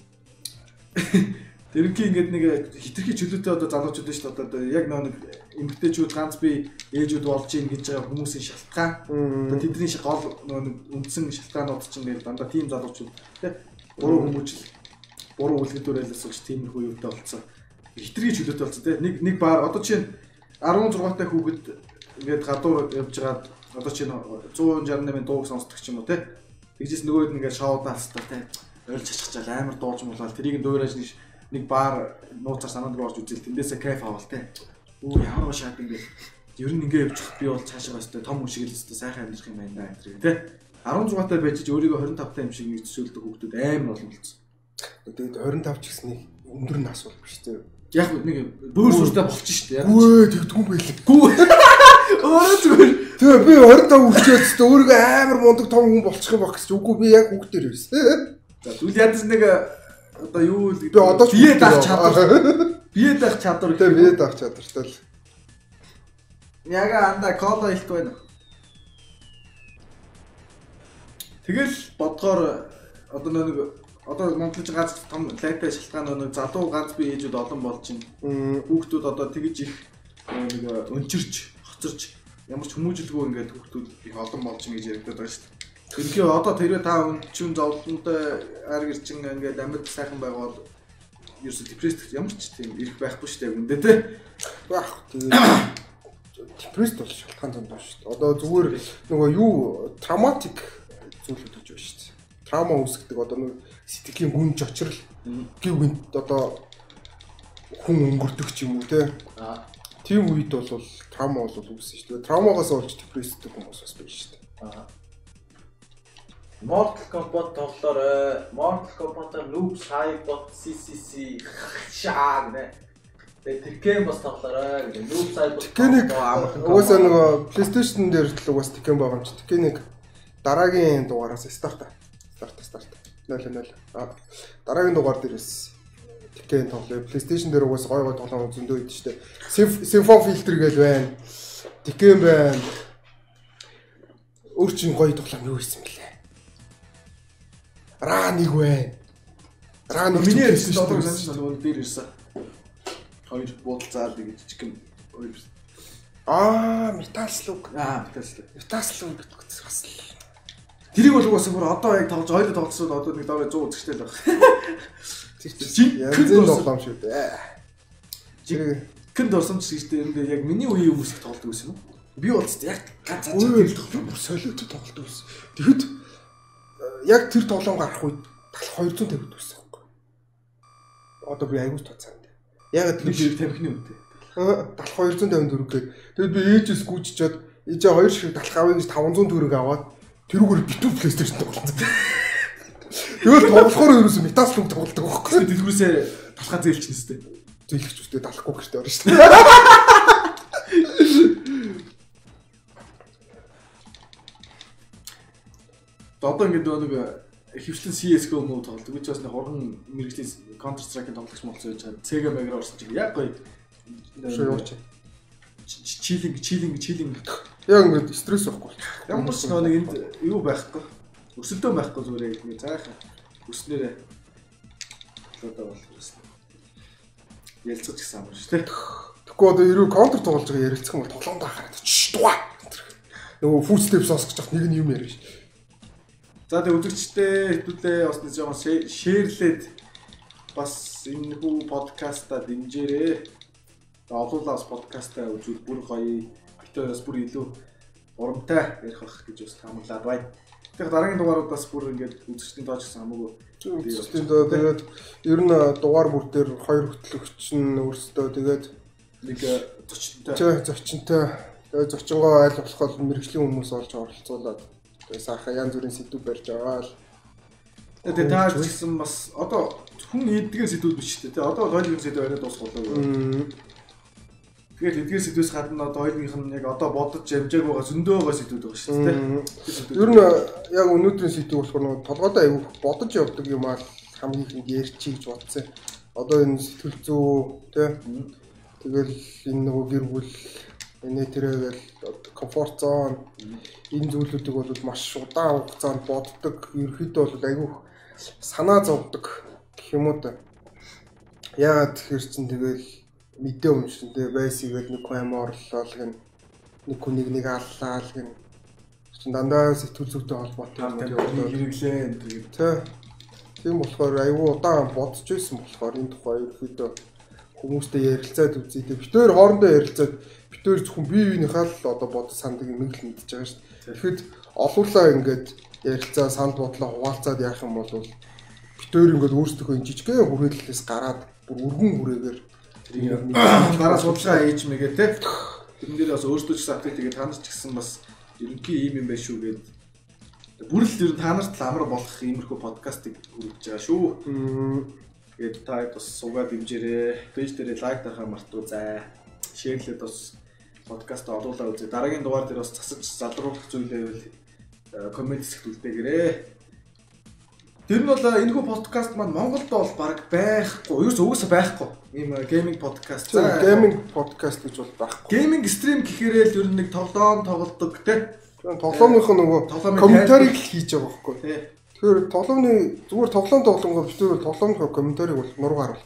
тэрнээ ингээд нэг хитрхи чөлөөтэй одоо залуучууд шүү дээ. Одоо яг нэг эмгтээчүүд ганц би ээжүүд болж ийн гэж байгаа хүмүүсийн шалтгаан. Одоо тэдний гол нэг үндсэн шалтгаанууд чинь ингээд дандаа тийм залуучууд тий буруу хүмүүжил буруу үлгэдүүр айлсагч тиймэрхүү юутай болцсон. Хитрхи чөлөөтэй болцсон тий. Нэг нэг баар одоо чинь арван зургаатай хүүхэд ингээд гадуур явж байгаа одоо чинь зуун шарны дууг сонсдог ч юм уу тий. Тэгжээс нөгөөд ингээд шоудаа хастаа тий. Ойлж чачхаж амар дуулж муулаад тэрийг дөөрэж нэг нэг баар нууцаар санаанд орж үзэл тэндээсээ кайф авал тий. Оо ямар шат ингээд ер нь ингээ явчих би бол цаашаа бастай том хүн шиг л өстой сайхан амьдрах юм байна гэх тий. арван зургаатай байж өөрийгөө хорин тавтай юм шиг нэг төсөөлдөг хүүхдүүд амар олон болсон. Тэгээд хорин тав ч гэсэн өндөр нь асуул биш тий. Яг нэг бөөр сүртэй болчих шүү дээ. Гүй тэгдэггүй байлээ. Гүй. Өөрөө зүгээр. Тэгээ би хорин тав үлчээд тэ өөрийгөө амар мундаг том хүн болчих юм баг гэж үгүй би яг хүүхдээр байсан. За түл ядас нэг одоо юу л би одоо ч бие даах чадвар. Бие даах чадвар. Тэгээ бие даах чадвартай л. Яга анда кола илт байна. Тэгэл бодгоор одоо нэг одоо Монголч ганц том лайтай шалтгаан нэг залуу ганц би ээжүүд олон болж байна. Хүүхдүүд одоо тэгж их нэг өнчирч, хоцорч ямар ч хүмүүжлгүй ингээд хүүхдүүд их олон болж байна гэж ярьдаг байгаа шүү дээ. Тэрхээ одоо тэрөө та өнчин зовлонтой ар гэрчин ингээд амьд сайхан байгаад ерөөсө депресд ямар ч тийм ирэх байхгүй шүү дээ үндэ тий. Баах тэгээ депресд бол шалтгаан зам байна шүү дээ. Одоо зүгээр нөгөө юу травматик зүйлүүд гэж байна шүү дээ. Траума үүсгдэг одоо нэг сэтгэлийн гүн чочрол гів гинт одоо хүн өнгөрдөг ч юм уу тий. Аа. Тийм үед бол траума бол үүснэ шүү дээ. Траумагаас олж депрессдэг хүмүүс бас байна шүү дээ. Аа. Mortal Kombat тоглолоо. Mortal Kombat-аар Noob Saibot си си си шаг нэ. Тэгээ Tekken бас тоглолоо гэх. Noob Saibot. Tekken-ийг уусаа нөгөө PlayStation дээр л уус Tekken байгаа юм чи. Tekken-ийг дараагийн дугаараас старта. Старта старта. нуль нуль. А дараагийн дугаар дээрээс Tekken тоглоё. PlayStation дээр уус гой гой тоглоом зөндөө идэв штэ. Symphony Filter гэж байна. Tekken байна. Өөр чин гоё тоглоом юу хийсэн бэлээ? Ра нэг вэ. Ра нэг миний ярьсан одоо санаж нөгөө дээр ирсэн. хоёр буудалцаад нэг жижиг хоёр Аа, металслуг. аа металслуг. Металслуг гэдэг бас. Тэрийг бол угаасаа бүр одоо яг тоглож хоёроо тоглосод одоо нэг даваа сто үзэгтэй л байна. Тэр чинь янзын тоглоом шүү дээ. Жигэн дурсамж гэжтэй юм яг миний үеийн хүмүүс их тоглодог байсан юм. Би бол яг ганцаар тэр тоглоом бүр солиотой тоглодог байсан. Тэгэхэд яг тэр тоглоом гарах үед талх хоёр зуун тавьд байсан байхгүй. Одоо би аягүй тоцаанд. Яг тэр тамхины үнэтэй. Талх хоёр зуун тавьд төгрөг гээд тэгэд би ээжээс гүйчичээд ээжээ хоёр шиг талх авъя гэж таван зуун төгрөг аваад тэрүүгээр битүү PlayStation тоглосон. Тэгэл тоглохоор ерөөсөө металслуг тоглодог байхгүй. Дэлгүүрээсээ талхаа зээлчихнэ сте. Зээлчих үстэй талахгүй гэхтэй орно шүү дээ. Одоо ингэ нэг хөвчлэн си эс го муу тоглодог. Би ч бас нэг хоргон мэрэгжлийн Counter Strike-ийн тоглогч молцоо яаж чад Sega Mega орсон чинь яг гоё. Шоо яваач. Чилинг чилинг чилинг. Яг ингэ стресс байхгүй. Ямар ч нэг энд юу байхгүй. Өсөлтөө байхгүй зүгээр яг нэг цаахан өснөрөө одоо болох юм. Ялцаж гисэн юм шүү дээ. Тэгэхгүй одоо ерөө контр тоглож байгаа ярилцах юм бол тоглоомдоо хараад ч дуа. Нөгөө footsteps сонсож явах нэг нь юм ярина шүү. За тэг үзэгчтэй хэдүүлээ бас нэг жоохон шеэрлээд бас энэ хүү подкастаа дэмжээрэй. Олуулаас подкастаа үзвэл бүр гоё битээрээс бүр илүү урамтай ярих байх гэж бас таамаглаад байна. Тэгэхээр дараагийн дугааруудаас бүр ингээд үзэгчдийн дооч гэсэн хамаагүй. Үзэгчдийн доо тэгээд ер нь дугаар бүр дээр хоёр хөтлөгч нь өөрсдөө тэгээд нэг зочинтой. Тэ зочинтой. Тэгээд зочингоо айл болох мэрэгжлийн хүмүүс олж оролцуулаад тэгээд саахан янз бүрийн сэдв барьж байгаа л. Тэгээд таач гэсэн бас одоо хүн эдгээр сэдвүүд биш үү? Тэ одоо хоёулын сэдв яриад дуусгуулаа. Тэгээд эдгээр сэдвээс гадна одоо хоёулынх нь яг одоо бодож ямжааг байгаа зөндөө байгаа сэдвүүд байгаа шүү дээ. Ер нь яг өнөөдрийн сэдв болохоор нэг толгойдоо аягүй бодож явдаг юм аа хамгийн их ярьчих гэж бодсон. Одоо энэ сэтгэл зүй тэ тэгэл энэ нөгөө гэр бүл энэ тэрэгээл комфорт зон энэ зүйлүүдийг бол маш удаан хугацаанд боддог. Ерөнхийдөө бол аягүй санаа зовдөг гэх юм уу та. Яагаад тэгэхээр чин тэгэл мэдээ өмшөндөө байсгээд нэг хүн орлоо гэн нэг хүнийг нэг аллаа л гэн чин дандаа сэтгэл зүйтэй холбоотой юм явуулаад хэрэглээ энэ төр. Тэ. Тийм болохоор аюу удаан бодож байсан болохоор энэ тухай ерөөхдөө хүмүүстэй ярилцаад үзье. Бид тээр хоорондоо ярилцаад бид тээр зөвхөн бие биенийхээ л одоо бодож сандаг юм л мэдчихэж байгаа шүү дээ. Тэгэхэд олуулаа ингээд ярилцаа санд бодлоо хуваалцаад яах юм бол бид тээр ингээд өөрсдөө энэ жижигхэн хүрээллээс гараад бүр өргөн хүрээгээр дараа судалгаа хийж мэгээ те. Тэрэн дээр бас өөрсдөө ч гэсэн апдейт тэгээд та нар ч гэсэн бас ерөнхий ийм юм байх шүү гээд бүр л ер нь та нарт амар болох иймэрхүү подкастыг хүргэж байгаа шүү. Тэгээд та бас суугаад дэмжээрэй. Пэйж дээр лайк дарахаа мартуу заа. Шеэрлээд бас подкастаа олуулаа үзье. Дараагийн дугаар дээр бас засаж залруулах зүйлээ коммент хэсэгт үлдээгээрэй. Тэр нь бол энэ хүү подкаст маань Монголд бол баг байхгүй. Ерөөс угаасаа байхгүй. Ийм гейминг подкаст. За гейминг подкаст гэж бол байхгүй. Гейминг стрим гэхээрээ л ер нь нэг тоглоом тоглодог те. Тоглоомынх нь нөгөө комментарийг хийж байгаа байхгүй. Тэгэхээр тоглоомны зүгээр тоглоом тоглоомгоо бид нар тоглоомынхоо комментарийг бол нуруу харуул.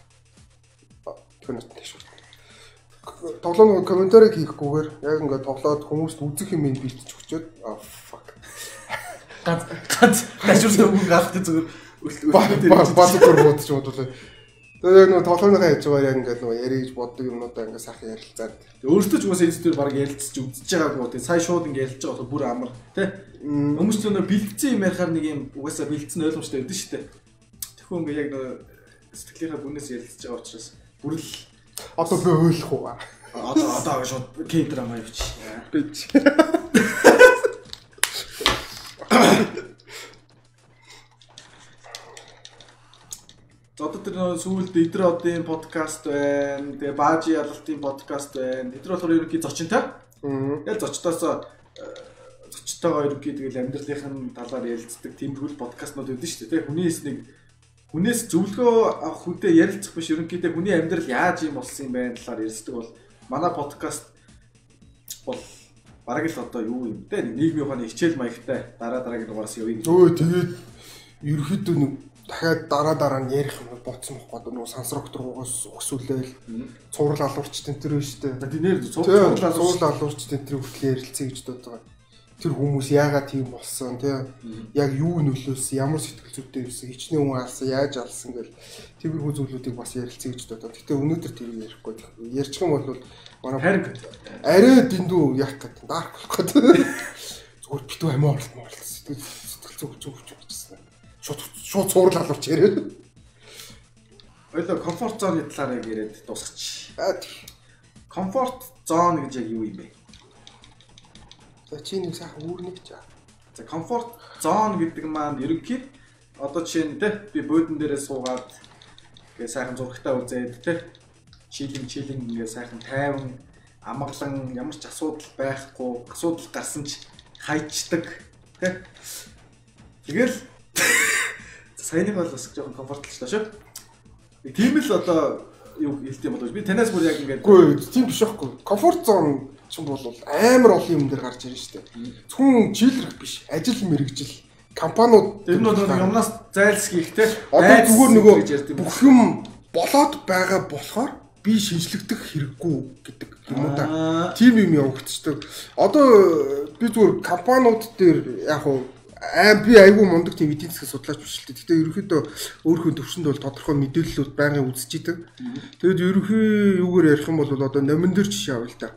Тэр нь тийш. Тоглоомын комментарийг хийхгүйгээр яг ингээд тоглоод хүмүүст үзэх юм ин бэлтэж өгчөөд аа fuck. Ганц ганц ташуурсан хүн гаахтай зүгээр баазуур бодож бодлоо. Тэгээд нөгөө тоглоомныхаа хийж байгаа яг ингээд нөгөө ярих гэж боддог юмнуудаа ингээд сайхан ярилцаад. Өөртөө ч угаасаа энэ дээр баг ярилцж үзэж байгаагүй тийм сая шууд ингээд ярилцж байгаа бүр амар тий. Хүмүүс ч нөгөө бэлдсэн юм ярихаар нэг юм угаасаа бэлдсэн ойлгомжтой байдаг шүү дээ. Тэгэхгүй ингээд яг нөгөө сэтгэлийнхаа бүнээс ярилцж байгаа учраас бүр л одоо би ойлгох уу. Одоо одоо шууд К-драма явууч. Бич. За одоо тэр сүүлд эдэр одын подкаст байна. Тэгээ Баажи ялалтын подкаст байна. Эдэр болохоор ерөнхий зочинтой. Яг зочдоос зочтойгоо ерөнхий тэгэл амьдралынхын талаар ярилцдаг тиймэрхүү подкастнууд байдаг шүү дээ. Хүнээс нэг хүнээс зөвлөгөө авах хүнтэй ярилцах биш ерөнхийдөө хүний амьдрал яаж юм болсон юм байна талаар ярьцдаг бол манай подкаст бол бараг л одоо юу юм те нийгмийн ухааны хичээл маягтай дараа дараагийн дугаараас явъя. Өө тэгээд ерөөхдөө нэг дахиад дараа дараа нь ярих юм бодсон байхгүй нөгөө сансрогт руугаас өксүүлээл цуврал алуурч тентэр байна шүү дээ. Тэднэр цуврал алуурч тентэр хүртэл ярилцъя гэж боддог. Тэр хүмүүс яагаад тийм болсон тий яг юу нөлөөлсөн ямар сэтгэл зүйтэй байсан хичнээн хүн алсан яаж алсан гэл тиймэрхүү зүйлүүдийг бас ярилцъя гэж боддог. Гэтэ өнөөдөр тэр ярихгүй. Ярьчих юм бол манай харин арай дэндүү яах гэдэг дарк болох гэдэг. Зүгээр битүү амиа оролт моролт сэтгэл зүг зүг зүг гэсэн. Шууд шууд цуврал алуурч яриад. Ойлоо комфорт зоны талаар яриад дуусгач. Комфорт зон гэж яг юу юм бэ? За чи нэг сайхан үүрнэ гэж. За комфорт зон гэдэг маань ерөнхийд одоо жишээ нь те би буудан дээрээ суугаад гээ сайхан зурагтаа үзээд те чилинг чилинг ингээ сайхан тайван амгалан ямар ч асуудал байхгүй асуудал гарсан ч хайчдаг те тэгэл саяны бол бас жоохон комфортлж таа шүү. Тийм л одоо юу хэлт юм болов би танаас бүр яг ингээд үгүй тийм биш байхгүй комфорт зон ч бол амар олон юм дээр гарч ирнэ шүү дээ. Зөвхөн жилрэх биш, ажил мэргэжил, компаниуд тэр нь бол юмнаас зайлсхийх те. Одоо зүгээр нөгөө бүх юм болоод байгаа болохоор би шинжлэхдэх хэрэггүй гэдэг юм уу та. Тим юм явагдчихдаг. Одоо би зүгээр компаниуд дээр яг хуу аим би айгүй мундаг тийм эдийн засгийн судлаач биш л дээ. Гэхдээ ерөнхийдөө өөрийнхөө төвшөнд бол тодорхой мэдээллүүд байнгын үзэж идэг. Тэгэд ерөнхий юугаар ярих юм бол одоо номин дээр жишээ авъя л та.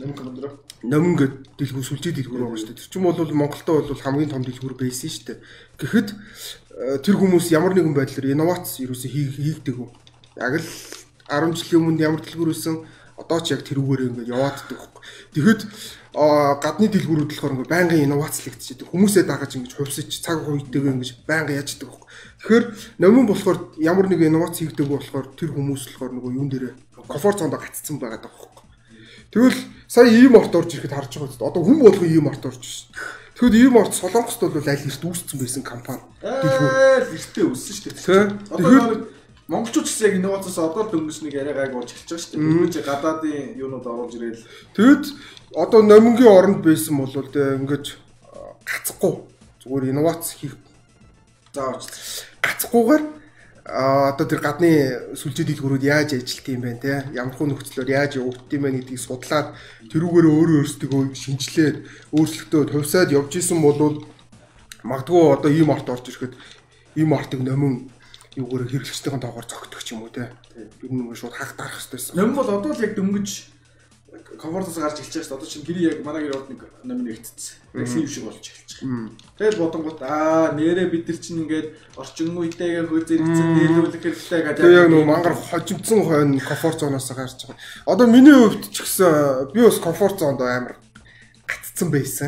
Номин гэдэг дэлгүүр сүлжээ дэлгүүр байгаа шүү дээ. Тэр чинь бол Монголдо бол хамгийн том дэлгүүр байсан шүү дээ. Гэхэд тэр хүмүүс ямар нэгэн байдлаар инновац ерөөсөө хийгдэг үү. Яг л арван жилийн өмнө ямар дэлгүүр байсан одоо ч яг тэрүүгээр ингээд явааддаг байхгүй. Тэгэхэд гадны дэлгүүрүүд болохоор ингээд байнгын инновацлэгдчихэдэг. Хүмүүсээ дагаж ингээд хувьсаж цаг хуйтэйг ингээд байнга яаждаг байхгүй. Тэгэхээр номин болохоор ямар нэг инновац хийгдэг болохоор тэр хүмүүс болохоор нөгөө юун дээрээ комфорт зонд гаццсан байгаад байгаа байхгүй. Тэгвэл сая ийм орт орж ирэхэд харж байгаа үст. Одоо хүн болгоо ийм орт орж шин. Тэгэхэд ийм орт Солонгост бол аль эрт үүссэн байсан компани. Аль эртээ үүссэн шүү дээ. Одоо монголчууд ч яг инновацаас одоо дөнгөж нэг яриа гайг болж эхэлж байгаа шүү дээ. Бүгд гадаадын юунууд оруулж ирээл. Тэгэд одоо номингийн оронд байсан бол тэ ингэж гацхгүй зүгээр инновац хийх заавч гацхгүйгээр а одоо тэр гадны сүлжээ дэлгүүрүүд яаж ажилт юм бэ те ямар хөө нөхцлөөр яаж явагдд юм бэ гэдгийг судлаад тэрүүгээр өөрөө өөрсдөө шинжилээд өөрчлөлтөө хувьсаад явж исэн бол магадгүй одоо ийм арт орж ирэхэд ийм артыг номин юугаар хэрэглэгчдийн тоогоор зогтдог ч юм уу те ер нь шууд хаг дарах хэрэгтэйсэн. Номин бол одоо л яг дөнгөж комфортоос гарч эхэлж байгаа шүү дээ. Одоо чинь гэрээ яг манай гэр орд нэг номин нэгтцсэн. Яг тийм шиг болж эхэлж байгаа. Тэгэл бодонгууд аа нэрээ бид нар чинь ингээд орчин үетэйгээ хөөзөрөгцөн нийлүүлэх хэрэгтэй гэдэг. Тэгээ яг нөгөө мангар хожимдсан хойно комфорт зоноос гарч байгаа. Одоо миний хувьд ч гэсэн би бас комфорт зонд амар гаццсан байсан.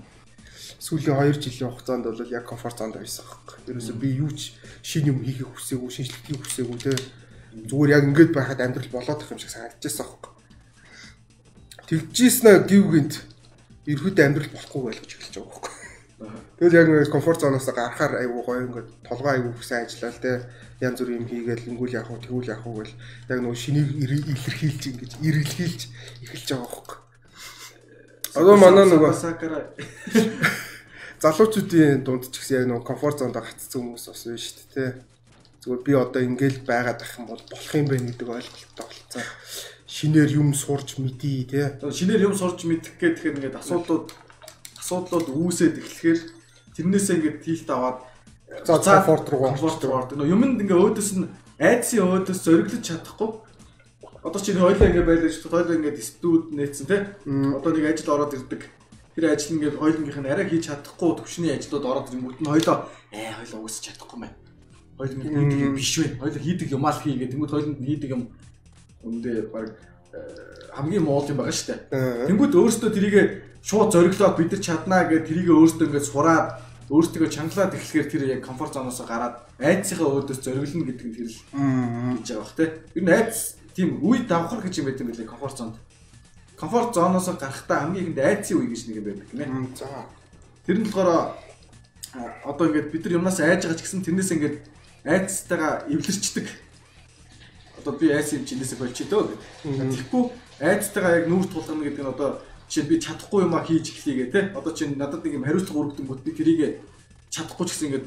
Сүүлийн хоёр жилийн хугацаанд бол яг комфорт зонд байсан байхгүй. Ерөөсөө би юу ч шинэ юм хийхийг хүсээгүй, шинжлэхийг хүсээгүй те. Зүгээр яг ингээд байхад амьдрал болоод их юм шиг санагдчихсан байхгүй. Тэгжсэн гівгэнт ерөөдөө амьдрал болохгүй байлгаж эхэлж байгаа байхгүй. Тэгэл яг нэг комфорт зоноос гарахаар айгуу гоё ингээд толгой айгуу хүсэн ажиллаа те. Янз бүр юм хийгээл ингүүл яах вэ, тэгүүл яах вэ гэл яг нөгөө шинийг илэрхийлж ингэж ирэлхийлж эхэлж байгаа байхгүй. Одоо манай нөгөө залуучуудын дунд ч гэсэн яг нөгөө комфорт зонд гацсан хүмүүс бас байна шүү дээ те. Зүгээр би одоо ингээл байгаад ах юм бол болох юм байна гэдэг ойлголттой болцоо. Шинээр юм сурч мэдээ те. Шинээр юм сурч мэдэх гэхээр ингээд асуудлууд асуудлууд үүсээд эхлэхээр тэрнээсээ ингээд тийлт аваад за комфорт руу комфорт руу юмд ингээд өөдөөс нь айдсын өөдөөс зориглож чадахгүй. Одоо чинь хоёлаа ингээд байлгаж хоёлаа ингээд студ нээсэн те. Одоо нэг ажил ороод ирдэг. Тэр ажил ингээд хоёлынгийнх нь арай хийж чадахгүй төвшний ажлууд ороод ирэнгүүт нь хоёлоо ээ хоёлоо үгүйсэж чадахгүй мэн. Хоёул нэг хийдэг юм биш вэ? Хоёул хийдэг юм аа л хийгээд тэнгууд хоёулд хийдэг юм үндэ баг хамгийн муу юм байгаа шүү дээ. Тэнгууд өөрөөсөө тэрийг шууд зориглоод бид нар чаднаа гэж тэрийг өөрөөсөө ингээд сураад өөртөө чангалаад эхлэхээр тэр яг комфорт зоноос гараад айдсынхаа өөдөөс зориглоно гэдэг нь тэр л хийж байгаа бах те. Ер нь айдс тийм үе давхар гэж юм байт юм билээ комфорт зонд. Комфорт зоноос гарахдаа хамгийн ихэнд айдсын үе гэж нэг юм байдаг гинэ. За. Тэр нь болохоор одоо ингээд бид нар юмнаас айж байгаа ч гэсэн тэрнээс ингээд айдстайгаа эвлэрчдэг. Одоо би айс юм чинээсээ болчихдөө гэдэг. Тэгэхгүй айдстайгаа яг нүүр тулгана гэдэг нь одоо жишээ би чадахгүй юмаа хийж эхлэе гэх те. Одоо чинь надад нэг юм хариуцлага өргөдөнгөт би тэрийг чадахгүй ч гэсэн ингээд бүр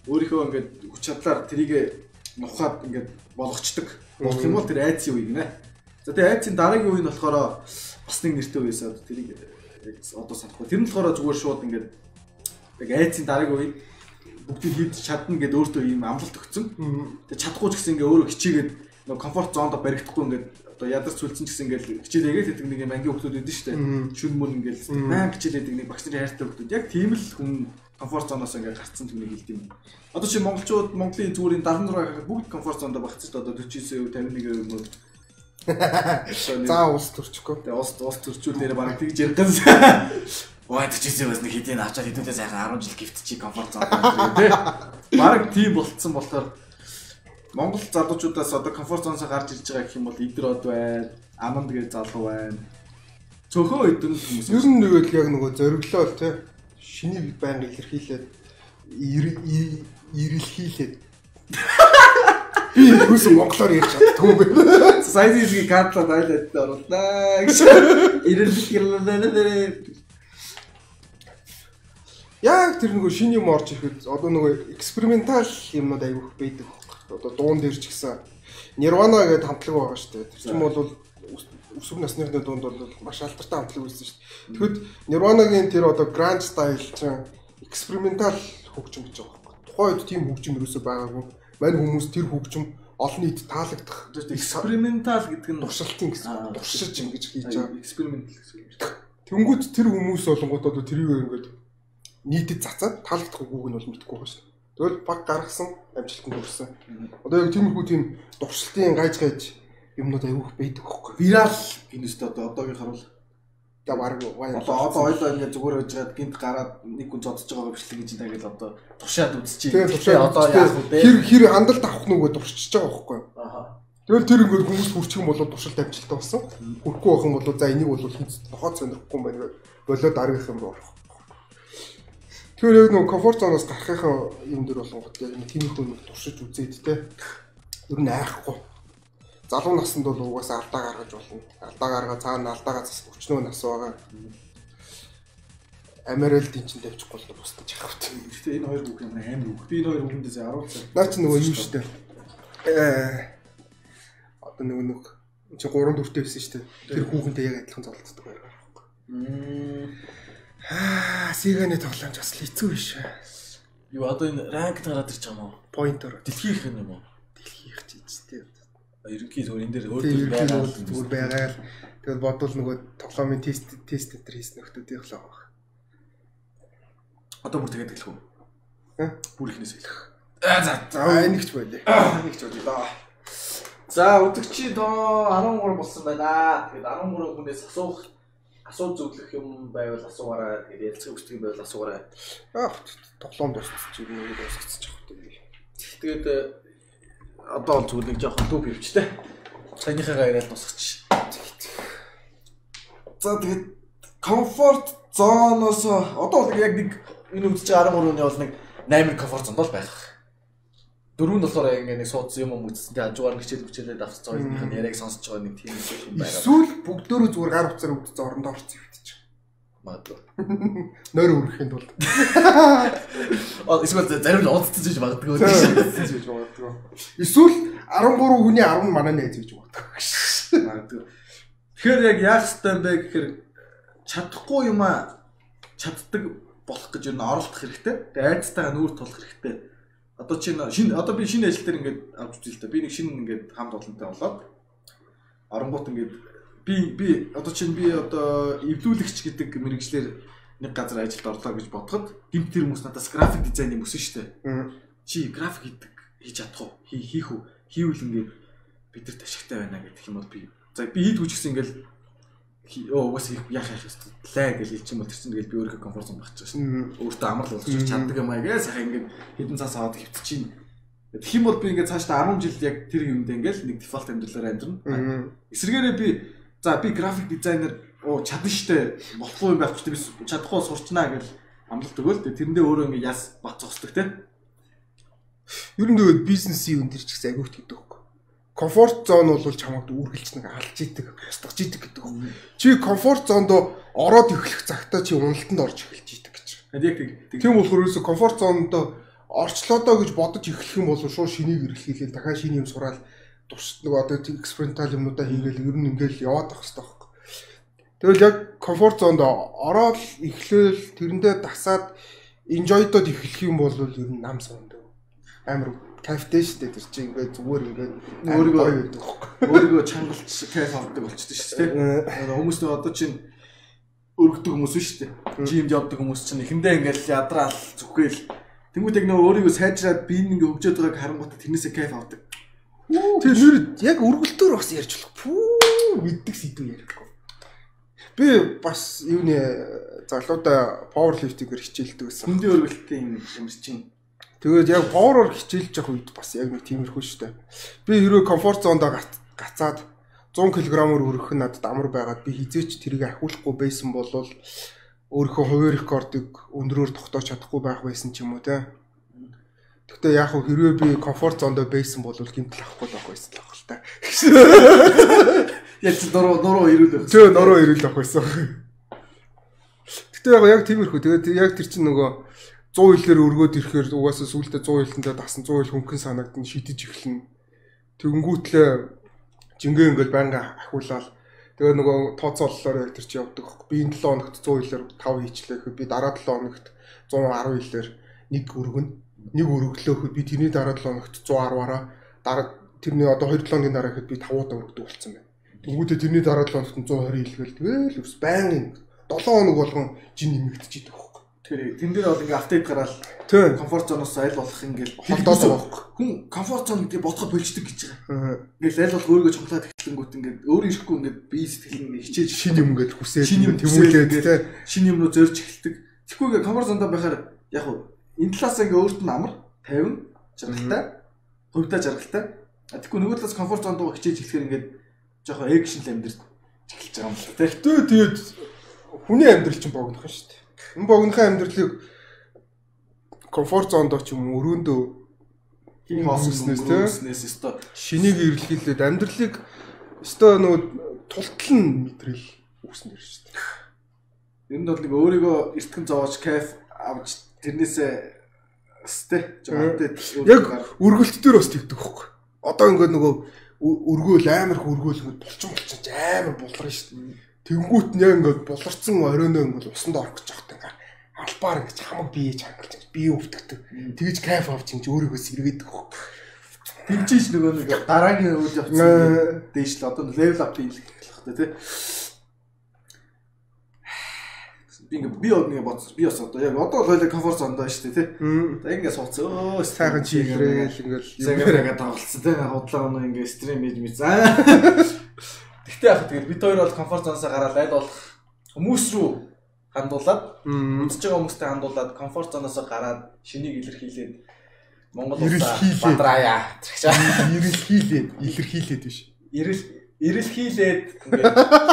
өөрийнхөө ингээд хүч чадлаар тэрийг нухаад ингээд болгочдөг. Болох юм бол тэр айцын үе гинэ. За тэгээ айцын дараагийн үе нь болохоор бас нэг нэртэй үеэсээ тэрийг одоо санахгүй. Тэр нь болохоор зүгээр шууд ингээд яг айцын дараагийн үе бүгдийг хийж чадна гэд өөртөө ийм амлалт өгсөн. Тэгээ чадахгүй ч гэсэн ингээ өөрөө хичээгээд нөгөө комфорт зонд баригдахгүй ингээ одоо ядарч үлдсэн ч гэсэн ингээл хичээлээгээл гэдэг нэг юм ангийн хүмүүс үүдэн шүү дээ. Шүн мөр ингээл маань хичээлээд нэг багш нарын хайртай хүмүүс. Яг тийм л хүн комфорт зоноос ингээ гарцсан түүнийг хэлдэг юм. Одоо чи монголчууд Монголын зүгээр дарна дураа гэхэд бүгд комфорт зонд багцсан шүү дээ. Одоо forty-nine percent fifty-one percent За улс төрчихгүй. Тэгээ улс улс төрчүүлээр бараг тэгж ярих гэсэн. Ой forty-nine бас нэг хэдийн авчаад хэдүүлээ сайхан ten жил гифтчи комфорт зонд тий. Бараг тийм болцсон болохоор Монгол залуучуудаас одоо комфорт зоноос гарч ирж байгаа гэх юм бол Идрод байна, Аманд гэж залуу байна. Цөөхөн өдөн хүмүүс. Ер нь нэг л яг нөгөө зориглоо тий. Шинийг байнга илэрхийлээд ирэлхийлээд би хүс монголоор ярьж чаддгүй. Сайн зүйсгийн картлаад айлаад оруулаа гэж. Ирэлхийлээ. Яг тэр нөгөө шиний юм орж ирэхэд одоо нөгөө экспериментал юмнууд аяг байдаг. Одоо дуун дээр ч гэсэн Nirvana гэдэг хамтлаг байгаа шүү дээ. Тэр чинь бол өсвөр насны дунд бол маш алдартай хамтлаг байсан шүү дээ. Тэгэхэд Nirvana-гийн тэр одоо grunge style чинь экспериментал хөгжим гэж байгаа байхгүй. Тухайн үед тийм хөгжим ерөөсөй байгаагүй. Мань хүмүүс тэр хөгжим олон нийт таалагдах. Экспериментал гэдэг нь туршилтын гэсэн. Туршиж ингэж хийж байгаа. Эксперимент гэсэн. Тэнгүүд тэр хүмүүс болонгууд одоо тэрийг ингээд нийтэд цацаад таалагдах үгүйг нь бол мэдэхгүй байна шүү. Тэгвэл баг гаргасан амжилтанд хүрсэн. Одоо яг тиймэрхүү тийм туршилтын гайж гайж юмнууд аяух байдаг байхгүй. Вирал гинэстэ одоо одоогийн харуул. За баг одоо одоо ойлоо ингээд зүгээр байж гад гинт гараад нэг хүн зодж байгаа бичлэг гэж ингээл одоо туршаад үзчихье. Тэгээ одоо яах вэ? Хэр хэр хандлт авах нүгөө туршиж байгаа байхгүй. Аа. Тэгвэл тэр ингээд хүмүүс хүрчих юм бол туршилт амжилттай болсон. Хүрхгүй байх юм бол за энийг бол хинц нохоо сонирхгүй юм байна. Болоо дараагийнх юм руу орох. Тэгэхээр яг нэг комфорт зоноос гарахын юм дээр болгоод яг нэг тиймэрхүү нэг туршиж үзээд те. Ер нь айхгүй. Залуу наснд бол угаасаа алдаа гаргаж болно. Алдаа гаргаа цаана алдаагаа зас өчнөө нас байгаа. Амерал дэнчин тавьчихгүй л бусдаж яах вэ? Гэтэ энэ хоёр бүх юм амар үг. Би энэ хоёр үгэндээс ten цаа. Наа чи нөгөө юм шүү дээ. Э одоо нөгөө нэг чи three дөрөвтэй байсан шүү дээ. Тэр хүүхэнтэй яг адилхан золддог байгаа. Мм Аа, Сиганы тоглоомж бас хэцүү биш. Юу одоо энэ ранк гараад ирж байгаа юм уу? Поинтер. Дэлхийх юм уу? Дэлхийх ч ийчтэй. Ерөнхий зөв энэ дээр өөр байгаа зүгээр байгаа л. Тэгэл бодвол нөгөө тоглоомын тест тест дээр хийсэн нөхдүүдийн л байгаа. Одоо бүр тэгээд эхлэх үү? Хэ? Бүр ихнээс эхлэх. Аа за. Аа энийгч байлээ. Энийгч байлаа. За, өдөгчид доо13 болсон байна. Тэгээд13 хүнээс асуух асуу зөвлөх юм байвал асуугаарай. Тэгээд ялцгий өгдөг юм байвал асуугаарай. Аа тоглоом дуусчих юм уу дуусчих яг тэгээд. Тэгээд одоо бол зүгээр нэг жоохон төв хөвчтэй. Саяныхаа яриад дуусгач. За тэгээд комфорт зоноос одоо бол яг нэг энэ үдчих thirteen-ны бол нэг eight комфорт зонд бол байх. Дөрөв нь болохоор ингээ нэг суудсан юм юм үзсэн. Тэгээд хажуугаар хичээл хичээлээд авцсан хоёрын яриаг сонсож байгаа нэг тийм юм байна. Эсвэл бүгдөө зүгээр гар утсаар өвдөж орондоо орцсон хэвдэж. Магадгүй. Нойр өргөхийн тулд. Аа эсвэл зарим л унтцсан гэж магадгүй. Гэж магадгүй. Эсвэл thirteen хүний ten манай найз гэж магадгүй. Магадгүй. Тэгэхээр яг яах ёстой юм бэ гэхээр чадахгүй юм а чаддаг болох гэж юу н оролдох хэрэгтэй. Тэгээд айцтайгаа нүүр тулах хэрэгтэй. Одоо чинь шинэ одоо би шинэ ажил дээр ингээд авч үзээ л та. Би нэг шинэ ингээд хамт олонтой болоод оронгууд ингээд би би одоо чинь би одоо эвлүүлэгч гэдэг мэрэгчлэр нэг газар ажилд орлоо гэж бодоход гэмт тэр хүмүүс надаас график дизайныг өсөн штэ. Чи график хийдэг хийж чадах уу? Хийх үү? Хийвэл ингээд бид нар ташигтай байна гэх юм бол би за би хийдгүү ч гэсэн ингээд оо уус яах яах ёстой лай гэж хэлчих юм бол тэр чинь тэгэл би өөрийнхөө комфорт зон багч шээ. Өөртөө амар л болгож чаддаг юм аа гэж сайхан ингээд хэдэн цаас аваад хөвтчихин. Тэгэх юм бол би ингээд цаашдаа ten жил яг тэр юмд ингээд нэг дефолт амьдралаар амьдрна. Эсвэргээрээ би за би график дизайнер оо чадна штэ болохгүй юм байхгүй ч би чадахгүй сурчнаа гэж амлалт өгөөл. Тэрэндээ өөрөө ингээд яс бат зогсдог те. Ер нь тэгээд бизнесийн юм дээр ч гэсэн агиурт гэдэг. Комфорт зон бол чамд үргэлж нэг алж идэг, устгаж идэг гэдэг юм. Чи комфорт зонд ороод эхлэх цагтаа чи уналтанд орж эхэлж идэг гэж. Яг тийм. Тийм болохоор ерөөсө комфорт зонд орчлоо доо гэж бодож эхлэх юм бол шууд шинийг эргэлхийлээ дахиад шиний юм сураал тус нөгөө одоо экспериментал юмнуудаа хийгээл ер нь ингээл яваад байх хэрэгтэй байхгүй. Тэгэл яг комфорт зонд ороод эхлээл тэрэндээ дасаад enjoy-дод эхлэх юм бол ер нь нам сонд амар кайфтэй шүү дээ тэр чинь ингээд зүгээр ингээд өөрийгөө өөрийгөө чангалж кайф авдаг болчихсон шүү дээ. Хүмүүс нь одоо чинь өргөдөг хүмүүс шүү дээ. Жимд явдаг хүмүүс чинь эхэндээ ингээд ядраал зүггээл тэнгуүтэг нөө өөрийгөө сайжраад биеийг ингээд хөгжөөд байгааг харангуйтай тэрнээсээ кайф авдаг. Тэр нэр яг өргөлтөөр бас ярьж болох. Пүү мэддэг сэдв ярихгүй. Би бас юуны залуудаа пауэрлифтингээр хичээлдэг гэсэн. Хүндийн өргөлтийн юм юм чинь. Тэгээд яг пауэроор хичээлж явах үед бас яг нэг тиймэрхүү шүү дээ. Би хэрвээ комфорт зондоо гацаад зуун килограммаар өргөх нь надад амар байгаад би хизээч тэрийг ахиулахгүй байсан бол өөрийнхөө хувийн рекордыг өндрөөр тогтоож чадахгүй байх байсан ч юм уу те. Гэхдээ яг хөө хэрвээ би комфорт зондоо байсан бол гинтл авахгүй байх байсан л баг л та. Яг дөрөв дөрөв ирүүл байх. Тэ дөрөв ирүүл байх байсан. Гэхдээ яг яг тиймэрхүү. Тэгээд яг тэр чинь нөгөө сто хилээр өргөөд ирэхээр угаасаа сүүлдээ сто хилэндээ дасан сто хил хөнгөн санагдана шидэж эхэлнэ. Тэгэнгүүтлээ жингээ ингээл байнга ахиулаад тэгээ нөгөө тооцооллоор яг тэр чинь явдаг. Би энэ семь хоногт сто хилээр тавь хийчлээ. Би дараа семь хоногт one ten хилээр нэг өргөнө. Нэг өргөлөөхөд би тэрний дараа семь хоногт one ten-аараа дараа тэрний одоо two хоногийн дараа ихэд би five удаа өргөдөг болсон байна. Тэнгүүтээ тэрний дараа семь хоногт one twenty хэлгээл тэгэл ус байнгын seven хоног болгон жин нэмэгдэж идэг. Тэр тэн дээр бол ингээ апдейт гараад комфорт зоноос аль болох ингээл холдоод байгаа байхгүй. Хүн комфорт зон гэдэг бодоход болждаг гэж байгаа. Ингээл аль болох өөрийгөө чухлаад эхлэнгүүт ингээд өөр ирэхгүй ингээд бие сэтгэл ингээ хичээж шин юм ингээд хүсээд тэмүүлээд те шин юм руу зорж эхэлдэг. Тэгэхгүй ингээ комфорт зондоо байхаар яг хуу энэ талаас ингээ өөрт нь амар тайван жаргалтай хувьдаа жаргалтай. Тэгэхгүй нөгөө талаас комфорт зонд руу хичээж эхлэхээр ингээд жоохон экшн амьдэрч эхэлж байгаа юм байна. Тэгтээ тэгээд хүний амьдрал чинь богинох нь шүү дээ. Энэ богинохын амьдралыг комфорт зонд ч юм өрөөндөө хооснээс тэснээс өстой шинийг эрэлхийлээд амьдралыг өстой нөгөө тултал нь мэдрэл үүснэ шүү дээ. Ер нь бол нэг өөрийгөө эртгэн зовоож кайф авч тэрнээсээ өстэй жаатай яг өргөлт дээр бас тэгдэг хөөх. Одоо ингээд нөгөө өргөөл амар их өргөөл ингээд булчин булчин амар булрна шүү дээ. Тэнгүүт нь яг ингээд буларцсан оройноо ингээд усанд орох гэж байгаа юм. Албаар ингэж хамаг бие чангалж бие өвдөгдөг. Тэгэж кайф авч ингэж өөрийгөө сэргээдэг хөөх. Тэгжиж нөгөө нэг дараагийн үйл явц дээш л одоо левел ап хийх гэх юм тий. Би ингээ би одны бодсон би бас одоо яг одоо л хоёул комфорт зонд байна шүү дээ тий. За ингээ сууц өө сайхан чиглэрэл ингээл ингээ тоглолцсон тий. Худлаа өнөө ингээ стрим хийж ми. За. Тэгтээ яг тэгэл бид хоёр бол комфорт зоноосоо гараад аль болох хүмүүс рүү хандуулаад үзэж байгаа хүмүүстэй хандуулаад комфорт зоноосоо гараад шинийг илэрхийлээд Монгол улсаа бадраая гэж ирэлхийлээд илэрхийлээд биш. Ирэл ирэлхийлээд ингээ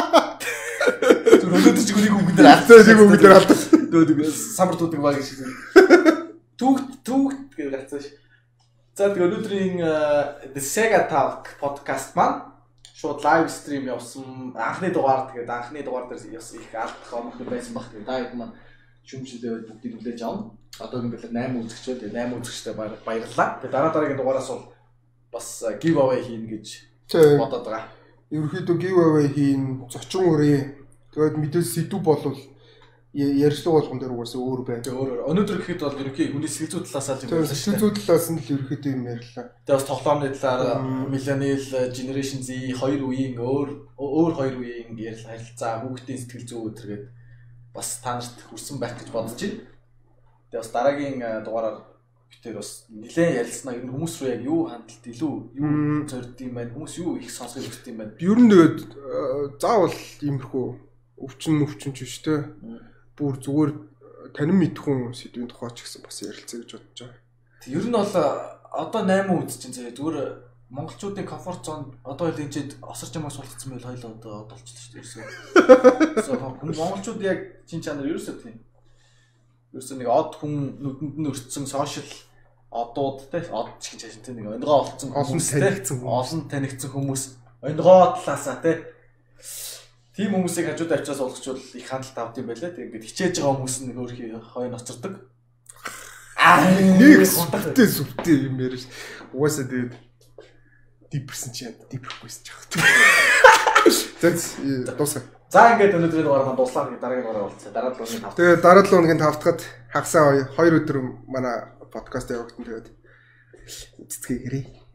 өнөөдөр ч гүнийг үгэн дээр алдсан нэг үгэн дээр алдсан. Дөөдөг самар туудаг баг шиг. Түүх түүх гэж хэлсэн ш. За тэгээ өнөөдрийн The Sega Talk podcast маань шууд лайв стрим явсан. Анхны дугаар тэгээд анхны дугаар дээр явсан их алдах оног байсан баг. Тэгээд даа хэд маань шүмжлээд бүгдийг хүлээж авна. Одоо ингээл eight үзэгчтэй тэгээд eight үзэгчтэй баярлалаа. Тэгээд дараа дараагийн дугаараас бол бас give away хийнэ гэж бодоод байгаа. Ерөнхийдөө give away хийн, зочин өрөө. Тэгээд мэдээж сэдв болвол ярьслага болгон дээр угаасаа өөр байна. Тэгээд өөр өнөөдөр гэхэд бол ерөнхий хүний сэтгэл зүй талаас нь юм. Сэтгэл зүй талаас нь л ерөнхийдөө юм ярьлаа. Тэгээд бас тоглоомны талаар Millennial Generation Z хоёр үеийн өөр өөр хоёр үеийн ярил харилцаа, хүүхдийн сэтгэл зүй өдргээд бас та нарт хүрсэн байх гэж бодож байна. Тэгээд бас дараагийн дугаараар битээр бас нэлээд ярилцсанаа ер нь хүмүүс рүү яг юу хандлт илүү юу зордд юм байна, хүмүүс юу их сонсох хэрэгтэй юм байна. Ер нь тэгээд заавал иймэрхүү өвчин өвчин ч биш те. Бүр зүгээр танин мэдхүн сэдвийн тухай ч гэсэн бас ярилцъя гэж бодож байгаа. Ер нь бол одоо eight үз чинь зүгээр монголчуудын комфорт зон одоо л энэ осорч юмас болгоцсон байл хоёул одоо болчихлоо шүү дээ. Ерөөсөө монголчууд яг чин чанар ерөөсөө тийм. Ерөөсөө нэг од хүн нүдэнд нь өртсөн сошиал одууд те од ч гэж хашин те нэг онгоо олцсон хүмүүс танигдсан олон танигдсан хүмүүс онгоо талаасаа те тийм хүмүүсийг хажууд авчаас олгочвол их хандлт авд юм байлаа. Тэг ингээд хичээж байгаа хүмүүс нэг өөрхий хойно оцордог. Нэг сүртэй сүртэй юм яриаш. Угаасаа тэгээд дипэрсэн чи яа дипэрхгүйсэн ч яах. За дуусах. За ингээд өнөөдрийн дугаар маань дуслаа гэж дараагийн дугаар болцсон. Дараа нь өдрийн тав. Тэгээ дараа нь өдрийн тавтахад хагасаа хоёр өдөр манай подкаст явагдсан тэгээд эцэцгээ гэрээ.